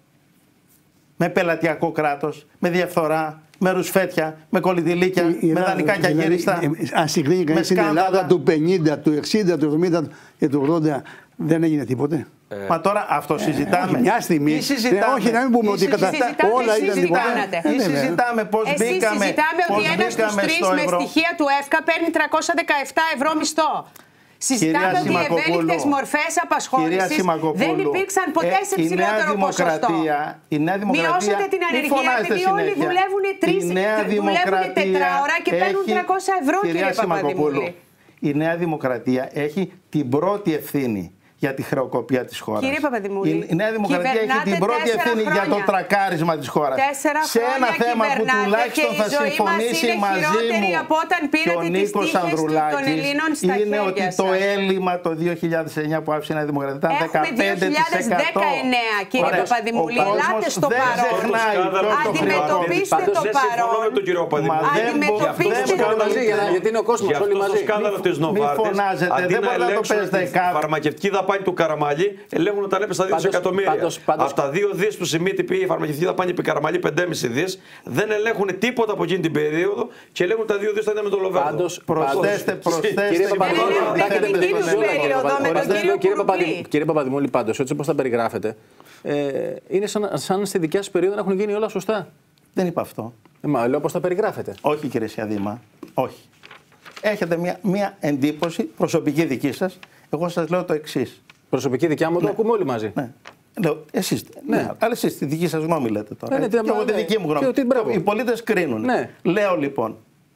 με πελατειακό κράτος, με διαφθορά, με ρουσφέτια, με κολυτηλίκια, Η- η με Ελλάδα, δανεικά και δηλαδή, αγέριστα. ε, Αν συγκρίνει κανείς την σκάνδαλα. Ελλάδα του πενήντα, του εξήντα, του εβδομήντα και του ογδόντα, δεν έγινε τίποτε. Μα τώρα αυτό συζητάμε. όχι, μια στιγμή. Ή συζητάμε, Ε, όχι, να μην πούμε ή ότι κατα- συζητάμε, όλα εσείς ήταν συζητάνατε. τίποτα. Ή Ε, βέβαια. συζητάμε πώς Εσείς μπήκαμε, συζητάμε πώς ότι ένας στους μπήκαμε τρεις στο με ευρώ. στοιχεία του ΕΦΚΑ παίρνει τριακόσια δεκαεπτά ευρώ μισθό. Συζητάμε Κυρία ότι οι Σιμακοπούλου, ευέλικτες μορφές Κυρία απασχόλησης Σιμακοπούλου, δεν υπήρξαν ποτέ ε, σε η Νέα ψηλότερο ποσοστό. Δημοκρατία, η Νέα Δημοκρατία, Μειώσατε την μη ανεργία φωνάζετε επειδή όλοι συνέχεια. δουλεύουν τρεις, Η Νέα δουλεύουν Δημοκρατία τετράωρα και παίρνουν έχει- τριακόσια ευρώ, Κυρία κύριε Σιμακοπούλου, Παπαδημούλη. η Νέα Δημοκρατία έχει την πρώτη ευθύνη για τη χρεοκοπία της χώρας. Κύριε Παπαδημούλη, η, η Νέα Δημοκρατία έχει κυβερνάτε την πρώτη τέσσερα ευθύνη για το χρόνια. τρακάρισμα της χώρας. Τέσσερα Σε ένα χρόνια θέμα που κυβερνάτε τουλάχιστον και η θα ζωή μας συμφωνήσει είναι μαζί χειρότερη μου από όταν και πήρατε ο τις Νίκος τύχες των Ανδρουλάκης Ελλήνων στα είναι χέρια ότι σας. το έλλειμμα το δύο χιλιάδες εννιά που άφησε η Νέα Δημοκρατία ήταν Έχουμε δεκαπέντε τοις εκατό. δύο χιλιάδες δεκαεννέα, κύριε Ωραία. Παπαδημούλη. Ο κόσμος Ελάτε στο δεν παρόν. ξεχνάει σκάνδαλο ποιος το Αντιμετωπίστε χρηματοδοτεί. το Δεν συμφωνώ παρόν. με τον κύριο Παπαδημούλη. Μα δεν Αντιμετωπίστε μπορεί- το δεν παρόν. γιατί είναι ο κόσμος Γι' αυτό όλοι το μαζί. σκάνδαλο τη Νοβάρτης, φωνάζετε, αντί δεν να μπορείτε να το ελέγξουν παίζετε τη κάτω. φαρμακευτική δαπάνη του Καραμαλή, ελέγχουν όταν έπεσε στα δύο Πάντως- δισεκατομμύρια. πάντως- πάντως- Από τα δύο δις που Σιμίτη πήγε η φαρμακευτική δαπάνη επί Καραμαλή πέντε κόμμα πέντε δις, δεν ελέγχουν τίποτα από εκείνη την περίοδο και ελέγχουν τα δύο δις που ήταν με το Λοβέρδο. Πάντως, Προσθέστε, πάντως- προσθέστε. Κύριε την Παπαδημούλη, Δεν πρώτη. είναι κοιτάξτε, δική τους κύριε περίοδο με τον Παπαδημούλη, κύριο κύριε Κουρουκλή. Παπαδημούλη, κύριε Παπαδημούλη, πάντως, έτσι όπως τα περιγράφετε, ε, είναι σαν, σαν στη δικιά σας περίοδο να έχουν γίνει όλα σωστά. Δεν είπα αυτό. Ε, μα λέω όπως τα περιγράφετε. Όχι κύριε Σιαδήμα, όχι. Έχετε μια, μια εντύπωση προσωπική δική σας. Εγώ σας λέω το εξής. Προσωπική δικιά μου, το ακούμε όλοι μαζί. Ναι. Λέω, εσείς, Ναι. ναι. αλλά εσείς τη δική σας γνώμη λέτε τώρα. Ναι, ναι, έτσι. τι- Και εγώ τη ναι. δική μου γνώμη. Και τι, μπράβο. Οι πολίτες κρίνουν. Ναι. Λέω λοιπόν,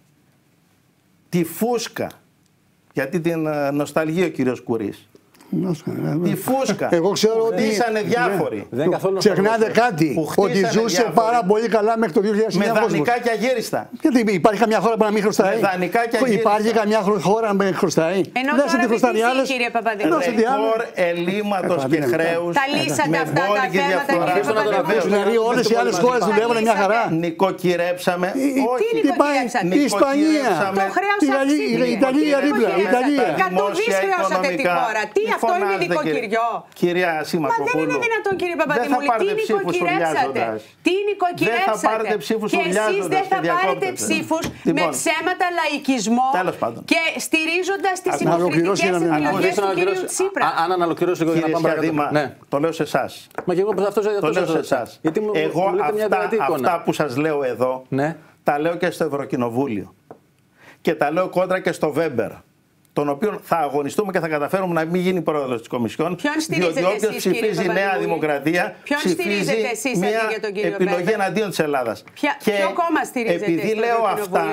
τη φούσκα, γιατί την ε, νοσταλγεί ο κύριος Κουρής, τη φούσκα Εγώ ξέρω που ότι- χτίσανε διάφοροι, Δεν είναι καθόλου Ξεχνάτε νοσταλγός. κάτι, Που ότι χτίσανε ζούσε διάφοροι. πάρα πολύ καλά μέχρι το δύο χιλιάδες με εννιά κόσμος. δανεικά και αγέριστα. Γιατί υπάρχει καμιά χώρα που να μην χρωστάει. Με δανεικά και αγγέλιστα. Υπάρχει καμιά χρο- χώρα που να χρωστάει. Ενώ Δώσε τώρα τι χρωστάνε οι βυθιστεί, άλλες. κύριε Παπαδημούλη. Δώσε τι άλλες. Ρεκόρ ελλείμματος Ε, και πατήνα, χρέους. Τα λύσατε με αυτά τα μπόλικη θέματα, διαφθορά. κύριε Παπαδημούλη. Δηλαδή όλες οι άλλες χώρες δουλεύουν μια χαρά. Νοικοκυρέψαμε. Ε, Όχι. τι Τι πάει, νοικοκυρέψατε? η Ισπανία, Νοικοκυρέψαμε. Το χρέος η Γαλλία, αυξήθηκε. η Ιταλία δίπλα, η Ιταλία. εκατό δις Δημόσια χρεώσατε τη οικονομικά. χώρα. Τι, Μη αυτό είναι φωνάζετε, νοικοκυριό? Κυρία Μα Σιμακοπούλου. δεν είναι δυνατόν, κύριε Παπαδημούλη. Δεν θα Τι πάρετε ψήφους νοικοκυρέψατε? ουρλιάζοντας. Τι νοικοκυρέψατε? Δεν θα πάρετε ψήφους Και εσείς ουρλιάζοντας δεν θα και πάρετε διακόπτετε. ψήφους με Λοιπόν, ψέματα, λαϊκισμό τέλος πάντων. και στηρίζοντας τις Να ολοκληρώσει υποκριτικές ένα- επιλογές Αφήστε να του κύριου ολοκληρώσει. Τσίπρα. Α- Αν αναλοκληρώσει λίγο για να Κύριε πάμε παρακάτω. Σιαδήμα, Ναι. το λέω σε εσά. Μα και εγώ αυτό Το αυτό λέω σε σας εσά. Γιατί μου, Εγώ μου λέτε μια αυτά, δυνατή εικόνα. αυτά που σας λέω εδώ, Ναι. τα λέω και στο Ευρωκοινοβούλιο. Και τα λέω κόντρα και στο Βέμπερ, τον οποίο θα αγωνιστούμε και θα καταφέρουμε να μην γίνει πρόεδρος της Κομισιόν. Ποιον στηρίζετε διότι όποιος εσείς, κύριε ψηφίζει η Νέα Παπαδημούλη? Δημοκρατία Ποιον ψηφίζει στηρίζετε εσείς αντί μια για τον κύριο επιλογή Βέμπερ? εναντίον της Ελλάδας. Ποια- ποιο κόμμα στηρίζετε επειδή στο λέω Ευρωκοινοβούλιο? αυτά,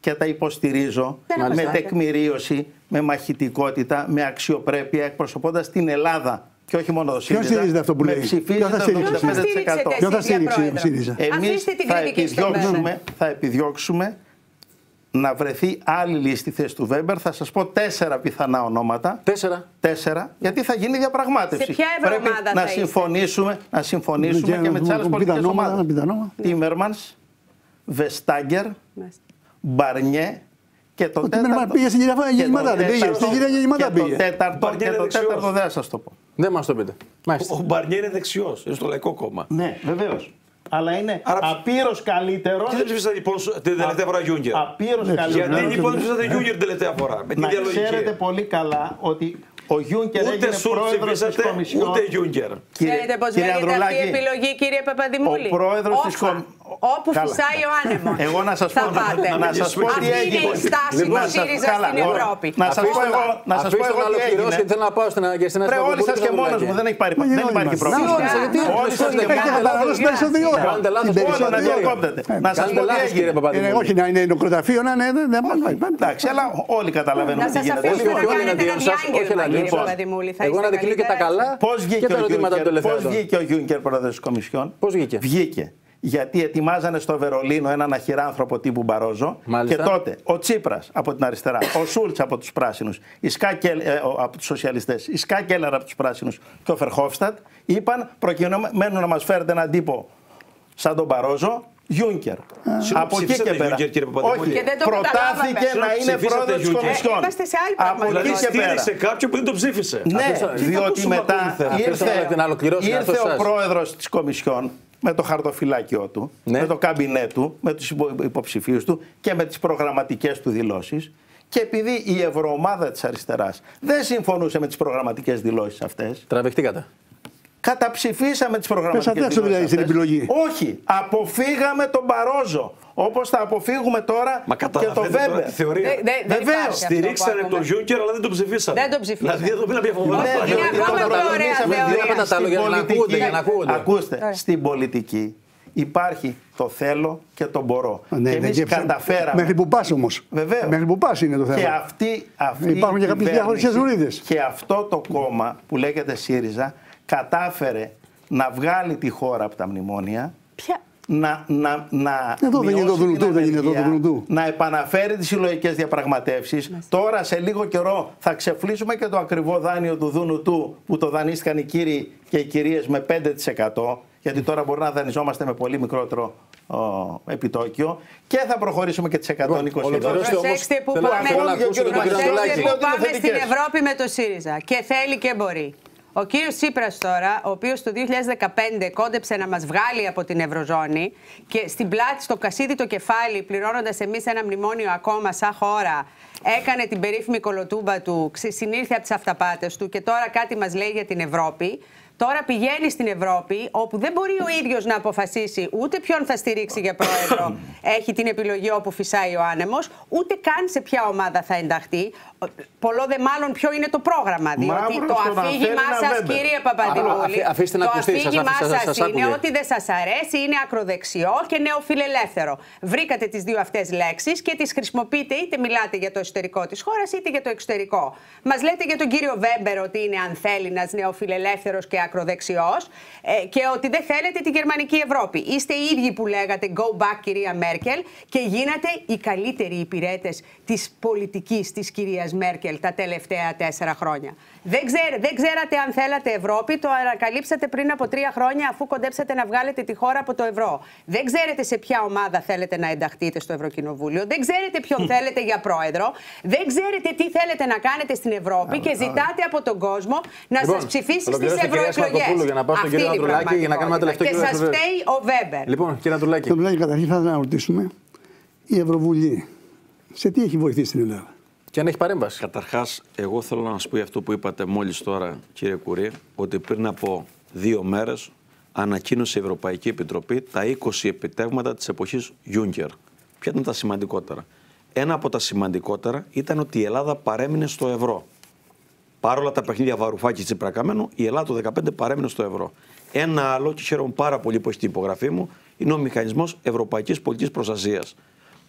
και τα υποστηρίζω με τεκμηρίωση, με μαχητικότητα, με αξιοπρέπεια, εκπροσωπώντας την Ελλάδα. Και όχι μόνο το ΣΥΡΙΖΑ. Ποιο στηρίζεται αυτό που λέει? Ποιο θα στηρίξει? Ποιο θα στηρίξει ο ΣΥΡΙΖΑ? Εμείς θα επιδιώξουμε, θα επιδιώξουμε να βρεθεί άλλη λύση στη θέση του Βέμπερ. Θα σας πω τέσσερα πιθανά ονόματα. Τέσσερα. Τέσσερα, γιατί θα γίνει διαπραγμάτευση. Σε ποια Πρέπει ευρωομάδα να θα συμφωνήσουμε, να συμφωνήσουμε και με τις άλλες πολιτικές ομάδες. Τίμερμανς, Βεστάγκερ, Μπαρνιέ και το τέταρτο. Πήγε στην γεννηματά, δεν πήγε. Στην γεννηματά πήγε. Και το τέταρτο δεν θα σας το πω. Δεν μας το πείτε. Ο Μπαρνιέ είναι δεξιός, είναι στο Λαϊκό Κόμμα. Ναι, βεβαίως. Αλλά είναι Άρα... απείρως καλύτερο. Και δεν ψήφισατε λοιπόν την τελευταία φορά Γιούγκερ. Απείρως καλύτερο. Γιατί λοιπόν ψήφισατε Γιούγκερ την τελευταία φορά? Με να ξέρετε πολύ καλά ότι ο Γιούγκερ έγινε πρόεδρος της Κομισιόν. Ούτε Γιούγκερ. Ξέρετε πώς λέγεται αυτή η επιλογή, κύριε Παπαδημούλη? Ο πρόεδρος της Κομισιόν. Όπου φυσάει ο άνεμος. Εγώ να σας πω, να σας πω τι έγινε. Αυτή είναι η στάση του ΣΥΡΙΖΑ στην Ευρώπη. Να σας πω εγώ, να σας πω εγώ τι έγινε. Και θέλω να πάω στην Αγγελία. Πρέπει όλοι σας και μόνος μου, δεν υπάρχει πρόβλημα. Όλοι σας και μόνος μου. Όλοι να διακόπτετε. Να σας πω τι έγινε. Όχι να είναι νεκροταφείο, να είναι. Εντάξει, αλλά όλοι καταλαβαίνουμε τι γίνεται. Εγώ να δεκλείω και τα καλά και τα ερωτήματα του τελευταίου. Πώς βγήκε ο Γιούγκερ πρόεδρος της Κομισιόν? Πώς βγήκε? Βγήκε. Γιατί ετοιμάζανε στο Βερολίνο έναν αχυράνθρωπο τύπου Μπαρόζο. Μάλιστα. Και τότε ο Τσίπρας από την αριστερά, ο Σούλτς από τους Πράσινους, η Σκάκελ, ε, από τους Σοσιαλιστές, η Σκάκελερ από τους Πράσινους και ο Φερχόφστατ είπαν προκειμένου να μας φέρετε έναν τύπο σαν τον Μπαρόζο, Γιούνκερ. Από εκεί και πέρα. Όχι, προτάθηκε να είναι πρόεδρος της Κομισιόν. Από εκεί και πέρα. Στήριξε κάποιον που δεν το ψήφισε. Ναι, διότι μετά ήρθε ο πρόεδρος της Κομισιόν με το χαρτοφυλάκιό του, ναι, με το καμπινέ του, με τους υποψηφίους του και με τις προγραμματικές του δηλώσεις. Και επειδή η ευρωομάδα της αριστεράς δεν συμφωνούσε με τις προγραμματικές δηλώσεις αυτές. Τραβηχτήκατε. Καταψηφίσαμε τις προγραμματικές δηλώσεις δηλαδή στην επιλογή. Όχι, αποφύγαμε τον Μπαρόζο. Όπως θα αποφύγουμε τώρα Μα και το Βέμπερ. Βεβαίως. Στηρίξανε τον Γιούγκερ, αλλά δεν τον ψηφίσανε. Δεν τον ψηφίσανε. Δηλαδή εδώ πήραμε φοβερά πράγματα. Ακούστε, στην πολιτική υπάρχει το θέλω και το μπορώ. Ναι, και εμείς καταφέραμε. Μέχρι που πας όμως. Βεβαίως. Μέχρι που πας είναι το θέμα. Και αυτή, αυτή υπάρχουν και κάποιες διαχωριστικές ζουρίδες. Και αυτό το κόμμα που λέγεται ΣΥΡΙΖΑ κατάφερε να βγάλει τη χώρα από τα μνημόνια. Ποια? Να, να, να, εδώ δεν είναι το δουλουτού, δεν είναι το δουλουτού. Να επαναφέρει τις συλλογικές διαπραγματεύσεις. Τώρα σε λίγο καιρό θα ξεφλήσουμε και το ακριβό δάνειο του Δουνουτού που το δανείστηκαν οι κύριοι και οι κυρίες με πέντε τοις εκατό. Γιατί τώρα μπορεί να δανειζόμαστε με πολύ μικρότερο ο, επιτόκιο και θα προχωρήσουμε και τις εκατόν είκοσι. Προσέξτε που πάμε στην Ευρώπη με το ΣΥΡΙΖΑ και θέλει και μπορεί. Ο κύριος Τσίπρας τώρα, ο οποίος το δύο χιλιάδες δεκαπέντε κόντεψε να μας βγάλει από την Ευρωζώνη και στην πλάτη, στο κασίδι το κεφάλι, πληρώνοντας εμείς ένα μνημόνιο ακόμα σαν χώρα, έκανε την περίφημη κολοτούμπα του, συνήλθε από τις αυταπάτες του και τώρα κάτι μας λέει για την Ευρώπη. Τώρα πηγαίνει στην Ευρώπη, όπου δεν μπορεί ο ίδιος να αποφασίσει ούτε ποιον θα στηρίξει για πρόεδρο, έχει την επιλογή όπου φυσάει ο άνεμος, ούτε καν σε ποια ομάδα θα ενταχθεί. Πολλό δε μάλλον ποιο είναι το πρόγραμμα. Διότι το αφήγημά σας, κύριε Παπαδημούλη, το αφήγημά σας είναι ότι δεν σας αρέσει, είναι ακροδεξιό και νεοφιλελεύθερο. Βρήκατε τις δύο αυτές λέξεις και τις χρησιμοποιείτε, είτε μιλάτε για το εσωτερικό της χώρας, είτε για το εξωτερικό. Μας λέτε για τον κύριο Βέμπερ ότι είναι ανθέληνας, νεοφιλελεύθερος και ακροδεξιός ε, και ότι δεν θέλετε τη γερμανική Ευρώπη. Είστε οι ίδιοι που λέγατε go back, κυρία Μέρκελ, και γίνατε οι καλύτεροι υπηρέτες της πολιτικής της κυρίας Μέρκελ τα τελευταία τέσσερα χρόνια. Δεν, ξέρ, δεν ξέρατε αν θέλατε Ευρώπη, το ανακαλύψατε πριν από τρία χρόνια αφού κοντέψατε να βγάλετε τη χώρα από το ευρώ. Δεν ξέρετε σε ποια ομάδα θέλετε να ενταχθείτε στο Ευρωκοινοβούλιο, δεν ξέρετε ποιον θέλετε για πρόεδρο, δεν ξέρετε τι θέλετε να κάνετε στην Ευρώπη και ζητάτε από τον κόσμο να λοιπόν, σας ψηφίσει στις ευρωεκλογές. Αυτή είναι η πραγματικότητα. Και σας φταίει ο Βέμπερ. Λοιπόν, κύριε Αντρουλάκη. Καταρχήν θα να ρωτήσουμε η Ευρωβουλή σε τι έχει βοηθήσει την Ελλάδα. Και αν έχει παρέμβαση. Καταρχάς, εγώ θέλω να σας πω αυτό που είπατε μόλις τώρα, κύριε Κουρί, ότι πριν από δύο μέρες ανακοίνωσε η Ευρωπαϊκή Επιτροπή τα είκοσι επιτεύγματα της εποχής Juncker. Ποια ήταν τα σημαντικότερα? Ένα από τα σημαντικότερα ήταν ότι η Ελλάδα παρέμεινε στο ευρώ. Παρόλα τα παιχνίδια Βαρουφάκη Τσιπρακαμένου, η Ελλάδα το δύο χιλιάδες δεκαπέντε παρέμεινε στο ευρώ. Ένα άλλο, και χαίρομαι πάρα πολύ που έχει την υπογραφή μου, είναι ο Μηχανισμός Ευρωπαϊκής Πολιτικής Προστασίας,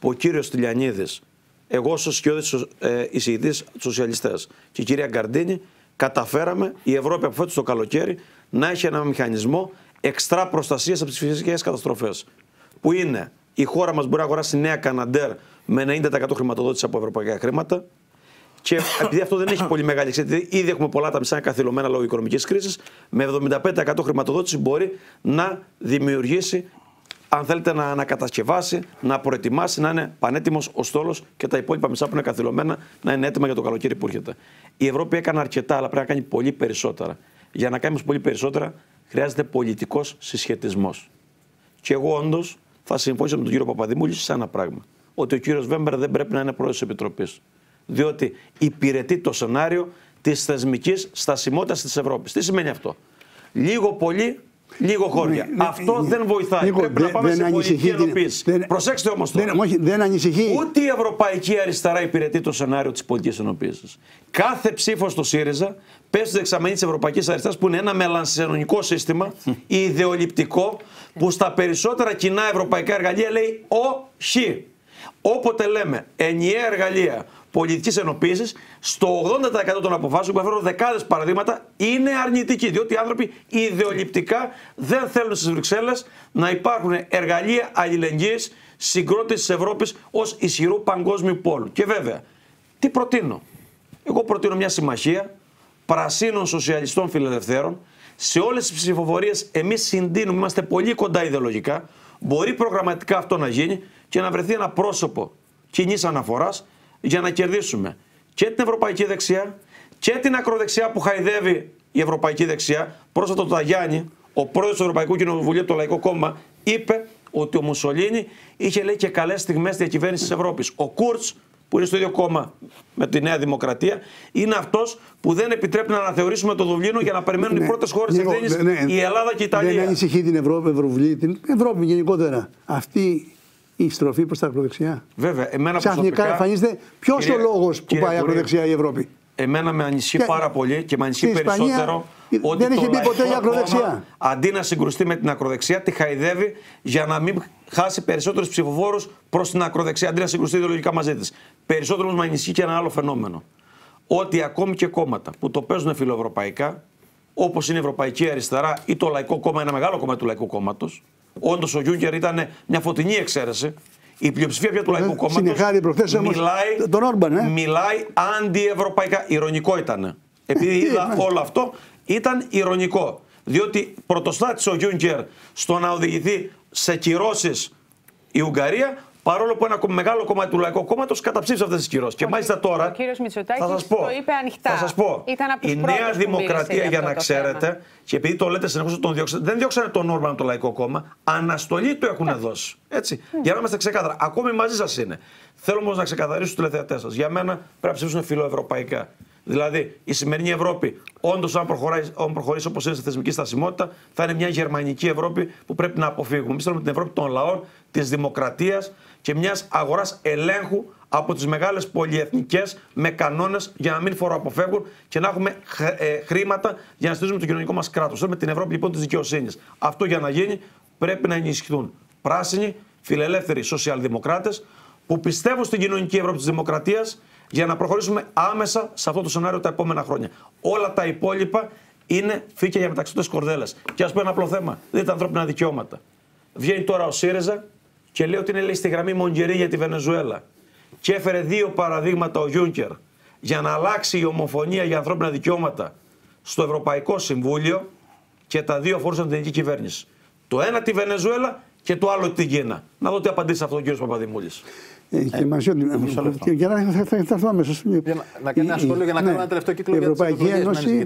που ο κύριος Στυλιανίδης, εγώ ως σκιώδης ε, εισηγητής σοσιαλιστές και η κυρία Γκαρντίνη, καταφέραμε η Ευρώπη από φέτος το καλοκαίρι να έχει ένα μηχανισμό εξτρά προστασίας από τις φυσικές καταστροφές. Που είναι η χώρα μας μπορεί να αγοράσει νέα Καναντέρ με ενενήντα τοις εκατό χρηματοδότηση από ευρωπαϊκά χρήματα. Και επειδή αυτό δεν έχει πολύ μεγάλη εξέλιξη, ήδη έχουμε πολλά τα μισά καθυλωμένα λόγω οικονομικής κρίσης, με εβδομήντα πέντε τοις εκατό χρηματοδότηση μπορεί να δημιουργήσει, αν θέλετε, να ανακατασκευάσει, να προετοιμάσει, να είναι πανέτοιμος ο στόλος και τα υπόλοιπα μισά που είναι καθυλωμένα να είναι έτοιμα για το καλοκαίρι που έρχεται. Η Ευρώπη έκανε αρκετά, αλλά πρέπει να κάνει πολύ περισσότερα. Για να κάνει πολύ περισσότερα, χρειάζεται πολιτικός συσχετισμός. Και εγώ όντως θα συμφωνήσω με τον κύριο Παπαδημούλη σε ένα πράγμα. Ότι ο κύριος Βέμπερ δεν πρέπει να είναι πρόεδρος της Επιτροπής. Διότι υπηρετεί το σενάριο της θεσμικής στασιμότητας της Ευρώπης. Τι σημαίνει αυτό? Λίγο πολύ, λίγο χώρια. Ναι, αυτό ναι, δεν βοηθάει. Λίγο, πρέπει δε, να πάμε σε πολιτική ενοποίηση. Δεν, Προσέξτε όμως το. Δεν, όχι, δεν ανησυχεί. Ούτε η Ευρωπαϊκή Αριστερά υπηρετεί το σενάριο της πολιτικής ενοποίησης. Κάθε ψήφος στο ΣΥΡΙΖΑ πέφτει στη δεξαμενή της Ευρωπαϊκής Αριστεράς, που είναι ένα μελανσιανικό σύστημα, ιδεολειπτικό, που στα περισσότερα κοινά ευρωπαϊκά εργαλεία λέει όχι. Όποτε λέμε ενιαία εργαλεία πολιτικής ενοποίησης, στο ογδόντα τοις εκατό των αποφάσεων, που έφεραν δεκάδες παραδείγματα, είναι αρνητικοί. Διότι οι άνθρωποι ιδεολειπτικά δεν θέλουν στις Βρυξέλλες να υπάρχουν εργαλεία αλληλεγγύης, συγκρότησης της Ευρώπης ως ισχυρού παγκόσμιου πόλου. Και βέβαια, τι προτείνω? Εγώ προτείνω μια συμμαχία πρασίνων, σοσιαλιστών, φιλελευθέρων. Σε όλες τις ψηφοφορίες εμείς συντείνουμε, είμαστε πολύ κοντά ιδεολογικά. Μπορεί προγραμματικά αυτό να γίνει και να βρεθεί ένα πρόσωπο κοινής αναφοράς για να κερδίσουμε και την ευρωπαϊκή δεξιά και την ακροδεξιά που χαϊδεύει η ευρωπαϊκή δεξιά. Πρόσφατα το Ταγιάννη, ο πρόεδρος του Ευρωπαϊκού Κοινοβουλίου, το Λαϊκό Κόμμα, είπε ότι ο Μουσολίνι είχε, λέει, και καλές στιγμές διακυβέρνησης της Ευρώπης. Ο Κούρτς, που είναι στο ίδιο κόμμα με τη Νέα Δημοκρατία, είναι αυτός που δεν επιτρέπει να αναθεωρήσουμε το Δουβλίνο για να περιμένουν ναι, οι πρώτες χώρες ευθύνης, ναι, η Ελλάδα και η Ιταλία. Δεν ανησυχεί την Ευρώπη, Ευρωβουλή, την Ευρώπη γενικότερα αυτή η στροφή προς τα ακροδεξιά? Βέβαια, εμένα ξαφνικά εμφανίζεται. Ποιος ο λόγος που πάει ακροδεξιά η Ευρώπη? Εμένα με ανησυχεί και πάρα πολύ και με ανησυχεί περισσότερο ότι δεν έχει μπει ποτέ η ακροδεξιά. Κόμμα, αντί να συγκρουστεί με την ακροδεξιά, τη χαϊδεύει για να μην χάσει περισσότερους ψηφοφόρους προς την ακροδεξιά, αντί να συγκρουστεί ιδεολογικά μαζί της. Περισσότερο όμως με ανησυχεί και ένα άλλο φαινόμενο. Ότι ακόμη και κόμματα που το παίζουν φιλοευρωπαϊκά, όπως είναι η Ευρωπαϊκή Αριστερά ή το Λαϊκό Κόμμα, ένα μεγάλο κόμμα του Λαϊκού Κόμματος. Όντως ο Γιούνκερ ήταν μια φωτεινή εξαίρεση. Η πλειοψηφία πια του Λαϊκού Κόμματος μιλάει, τον Όρμπαν, ε? μιλάει αντιευρωπαϊκά. Ηρωνικό ήταν. Επειδή είδα όλο αυτό, ήταν ηρωνικό. Διότι πρωτοστάτησε ο Γιούνκερ στο να οδηγηθεί σε κυρώσεις η Ουγγαρία, παρόλο που ένα μεγάλο κομμάτι του Λαϊκού Κόμματος καταψήφισε αυτές τις κυρώσεις. Και μάλιστα τώρα. Ο κύριος Μητσοτάκης το είπε ανοιχτά. Θα σας πω. Η Νέα Δημοκρατία, για να ξέρετε, θέμα. Και επειδή το λέτε συνεχώς ότι τον διώξατε, δεν διώξανε τον Όρμπαν από το Λαϊκό Κόμμα, αναστολή του έχουν δώσει. Έτσι. Mm. Για να είμαστε ξεκάθαρα. Ακόμη μαζί σας είναι. Θέλω όμως να ξεκαθαρίσω στους τηλεθεατές σας. Για μένα πρέπει να ψηφίσουν φιλοευρωπαϊκά. Δηλαδή, η σημερινή Ευρώπη, όντως, αν προχωρήσει όπως είναι στη θεσμική στασιμότητα, θα είναι μια γερμανική Ευρώπη που πρέπει να αποφύγουμε. Εμείς θέλουμε την Ευρώπη των λαών, της δημοκρατίας και μιας αγοράς ελέγχου από τις μεγάλες πολυεθνικές με κανόνες για να μην φοροαποφεύγουν και να έχουμε χρήματα για να στηρίζουμε το κοινωνικό μας κράτος. Θέλουμε την Ευρώπη λοιπόν της δικαιοσύνης. Αυτό για να γίνει πρέπει να ενισχυθούν πράσινοι, φιλελεύθεροι, σοσιαλδημοκράτες που πιστεύουν στην κοινωνική Ευρώπη της δημοκρατίας, για να προχωρήσουμε άμεσα σε αυτό το σενάριο τα επόμενα χρόνια. Όλα τα υπόλοιπα είναι φύκια για μεταξωτές κορδέλες. Και ας πω ένα απλό θέμα. Δείτε τα ανθρώπινα δικαιώματα. Βγαίνει τώρα ο ΣΥΡΙΖΑ και λέει ότι είναι, λέει, στη γραμμή Μοντζερί για τη Βενεζουέλα. Και έφερε δύο παραδείγματα ο Γιούνκερ για να αλλάξει η ομοφωνία για ανθρώπινα δικαιώματα στο Ευρωπαϊκό Συμβούλιο, και τα δύο αφορούσαν την ελληνική κυβέρνηση. Το ένα τη Βενεζουέλα και το άλλο την Κίνα. Να δω τι απαντήσει αυτό ο κ. Παπαδημούλης. Και μαζί ότι. Για να θα έρθω αμέσως. Να κάνει ένα σχόλιο για να κάνουμε ένα τελευταίο κύκλο. Η Ευρωπαϊκή Ένωση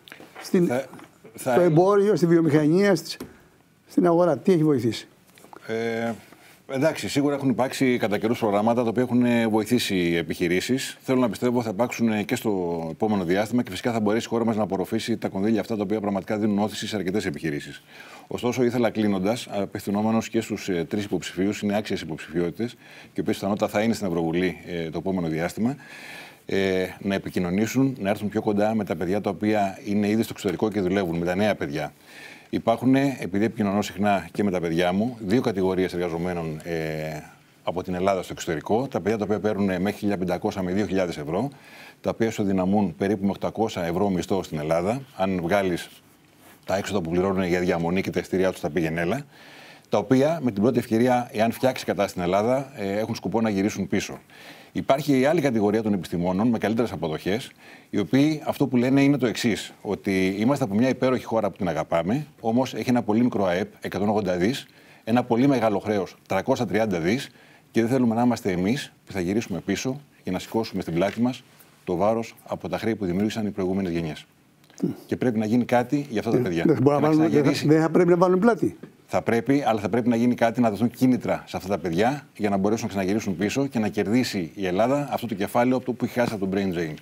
στο εμπόριο, στη βιομηχανία, στην αγορά, τι έχει βοηθήσει? Ε, εντάξει, σίγουρα έχουν υπάρξει κατά καιρούς προγράμματα τα οποία έχουν βοηθήσει επιχειρήσεις. Θέλω να πιστεύω θα υπάρξουν και στο επόμενο διάστημα και φυσικά θα μπορέσει η χώρα μας να απορροφήσει τα κονδύλια αυτά τα οποία πραγματικά δίνουν όθηση σε αρκετές επιχειρήσεις. Ωστόσο, ήθελα κλείνοντας, απευθυνόμενος και στους ε, τρεις υποψηφίους, είναι άξιες υποψηφιότητες και οι οποίες πιθανότατα θα είναι στην Ευρωβουλή ε, το επόμενο διάστημα, ε, να επικοινωνήσουν, να έρθουν πιο κοντά με τα παιδιά τα οποία είναι ήδη στο εξωτερικό και δουλεύουν, με τα νέα παιδιά. Υπάρχουν, επειδή επικοινωνώ συχνά και με τα παιδιά μου, δύο κατηγορίες εργαζομένων ε, από την Ελλάδα στο εξωτερικό, τα παιδιά τα οποία παίρνουν μέχρι χίλια πεντακόσια με δύο χιλιάδες ευρώ, τα οποία ισοδυναμούν περίπου με οκτακόσια ευρώ μισθό στην Ελλάδα, αν βγάλεις τα έξοδα που πληρώνουν για διαμονή και τα εισιτήριά του στα πήγαινέλα, τα οποία με την πρώτη ευκαιρία, εάν φτιάξει κατάσταση στην Ελλάδα, έχουν σκοπό να γυρίσουν πίσω. Υπάρχει η άλλη κατηγορία των επιστημόνων με καλύτερες αποδοχές, οι οποίοι αυτό που λένε είναι το εξής: ότι είμαστε από μια υπέροχη χώρα που την αγαπάμε, όμως έχει ένα πολύ μικρό ΑΕΠ, εκατόν ογδόντα δις, ένα πολύ μεγάλο χρέος, τριακόσια τριάντα δις, και δεν θέλουμε να είμαστε εμείς που θα γυρίσουμε πίσω για να σηκώσουμε στην πλάτη μας το βάρος από τα χρέη που δημιούργησαν οι προηγούμενες γενιές. Mm. Και πρέπει να γίνει κάτι για αυτά τα παιδιά. Δεν θα, θα πρέπει να βάλουν πλάτη. Θα πρέπει, αλλά θα πρέπει να γίνει κάτι, να δοθούν κίνητρα σε αυτά τα παιδιά για να μπορέσουν να ξαναγυρίσουν πίσω και να κερδίσει η Ελλάδα αυτό το κεφάλαιο που έχει χάσει από το brain drain.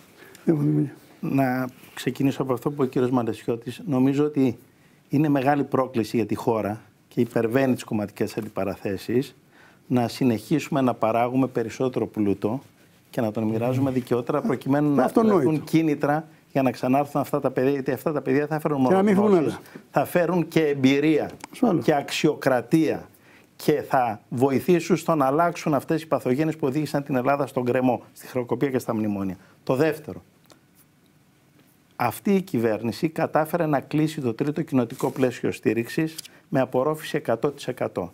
Να ξεκινήσω από αυτό που είπε ο κύριος Μαλεσιώτης. Νομίζω ότι είναι μεγάλη πρόκληση για τη χώρα και υπερβαίνει τις κομματικές αντιπαραθέσεις να συνεχίσουμε να παράγουμε περισσότερο πλούτο και να τον μοιράζουμε δικαιότερα προκειμένου να δοθούν κίνητρα για να ξανάρθουν αυτά τα παιδιά, γιατί αυτά τα παιδιά θα φέρουν μόνο γνώσεις, θα φέρουν και εμπειρία Σβάλλω. και αξιοκρατία και θα βοηθήσουν στο να αλλάξουν αυτές οι παθογένειες που οδήγησαν την Ελλάδα στον γκρεμό, στη χρεοκοπία και στα μνημόνια. Το δεύτερο, αυτή η κυβέρνηση κατάφερε να κλείσει το τρίτο κοινοτικό πλαίσιο στήριξης με απορρόφηση εκατό τοις εκατό.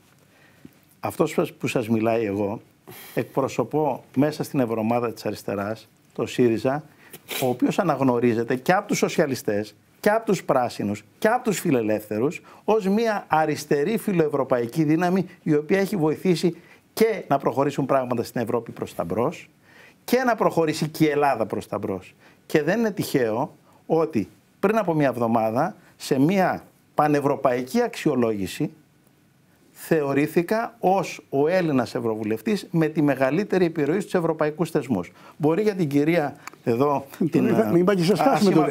Αυτός που σας μιλάει εγώ εκπροσωπώ μέσα στην Ευρωομάδα της Αριστεράς, το ΣΥΡΙΖΑ, ο οποίος αναγνωρίζεται και από τους σοσιαλιστές και από τους πράσινους και από τους φιλελεύθερους ως μια αριστερή φιλοευρωπαϊκή δύναμη η οποία έχει βοηθήσει και να προχωρήσουν πράγματα στην Ευρώπη προς τα μπρος και να προχωρήσει και η Ελλάδα προς τα μπρος. Και δεν είναι τυχαίο ότι πριν από μια εβδομάδα σε μια πανευρωπαϊκή αξιολόγηση θεωρήθηκα ως ο Έλληνας Ευρωβουλευτής με τη μεγαλύτερη επιρροή στους ευρωπαϊκούς θεσμούς. Μπορεί για την κυρία εδώ την μην πάει και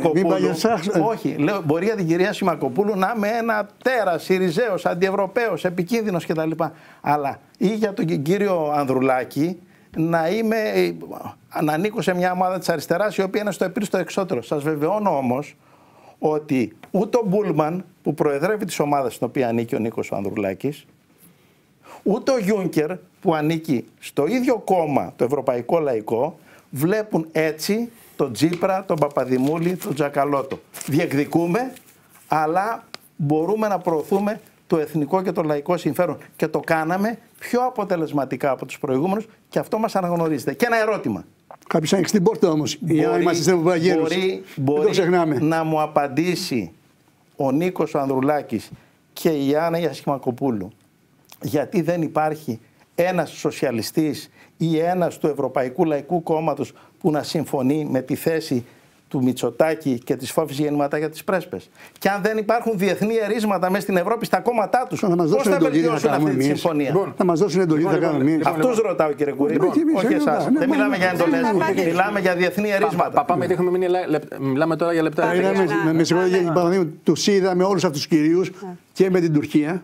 όχι, λέω, μπορεί για την κυρία Σιμακοπούλου να είμαι ένα τέρας, Συριζέος, αντιευρωπαίος, επικίνδυνος κτλ. Αλλά ή για τον κύριο Ανδρουλάκη να, είμαι, να ανήκω σε μια ομάδα της αριστεράς η οποία είναι στο επίρρηστο εξώτερο. Σας βεβαιώνω όμως ότι ούτε ο Μπούλμαν που προεδρεύει της ομάδας στην οποία ανήκει ο Νίκος ο Ανδρουλάκης, ούτε ο Γιούνκερ που ανήκει στο ίδιο κόμμα, το Ευρωπαϊκό Λαϊκό, βλέπουν έτσι τον Τσίπρα, τον Παπαδημούλη, τον Τζακαλώτο. Διεκδικούμε, αλλά μπορούμε να προωθούμε το εθνικό και το λαϊκό συμφέρον. Και το κάναμε πιο αποτελεσματικά από τους προηγούμενους και αυτό μας αναγνωρίζεται. Και ένα ερώτημα. Κάποιος άνοιξε την πόρτα όμως. Μπορεί, μπορεί, μπορεί να μου απαντήσει ο Νίκος ο Ανδρουλάκης και η Άννα Ιασχημακοπούλου γιατί δεν υπάρχει ένας σοσιαλιστής ή ένας του Ευρωπαϊκού Λαϊκού Κόμματος που να συμφωνεί με τη θέση του Μητσοτάκη και της Φόβης Γεννηματά για τις πρέσπες. Και αν δεν υπάρχουν διεθνή ερίσματα μέσα στην Ευρώπη στα κόμματά τους, πώς θα βελτιώσουν αυτή τη συμφωνία. Λοιπόν, θα μας δώσουν εντολή, θα κάνουμε εμείς. Αυτούς ρωτάω, κύριε Κουρί, όχι εσάς. Δεν μιλάμε για εντολές, μιλάμε για διεθνή ερίσματα. Πάμε, μιλάμε τώρα για λεπτά. Με συγχωρείτε, παραδείγματος, τους είδαμε όλους αυτούς τους κυρίους και με την Τουρκία.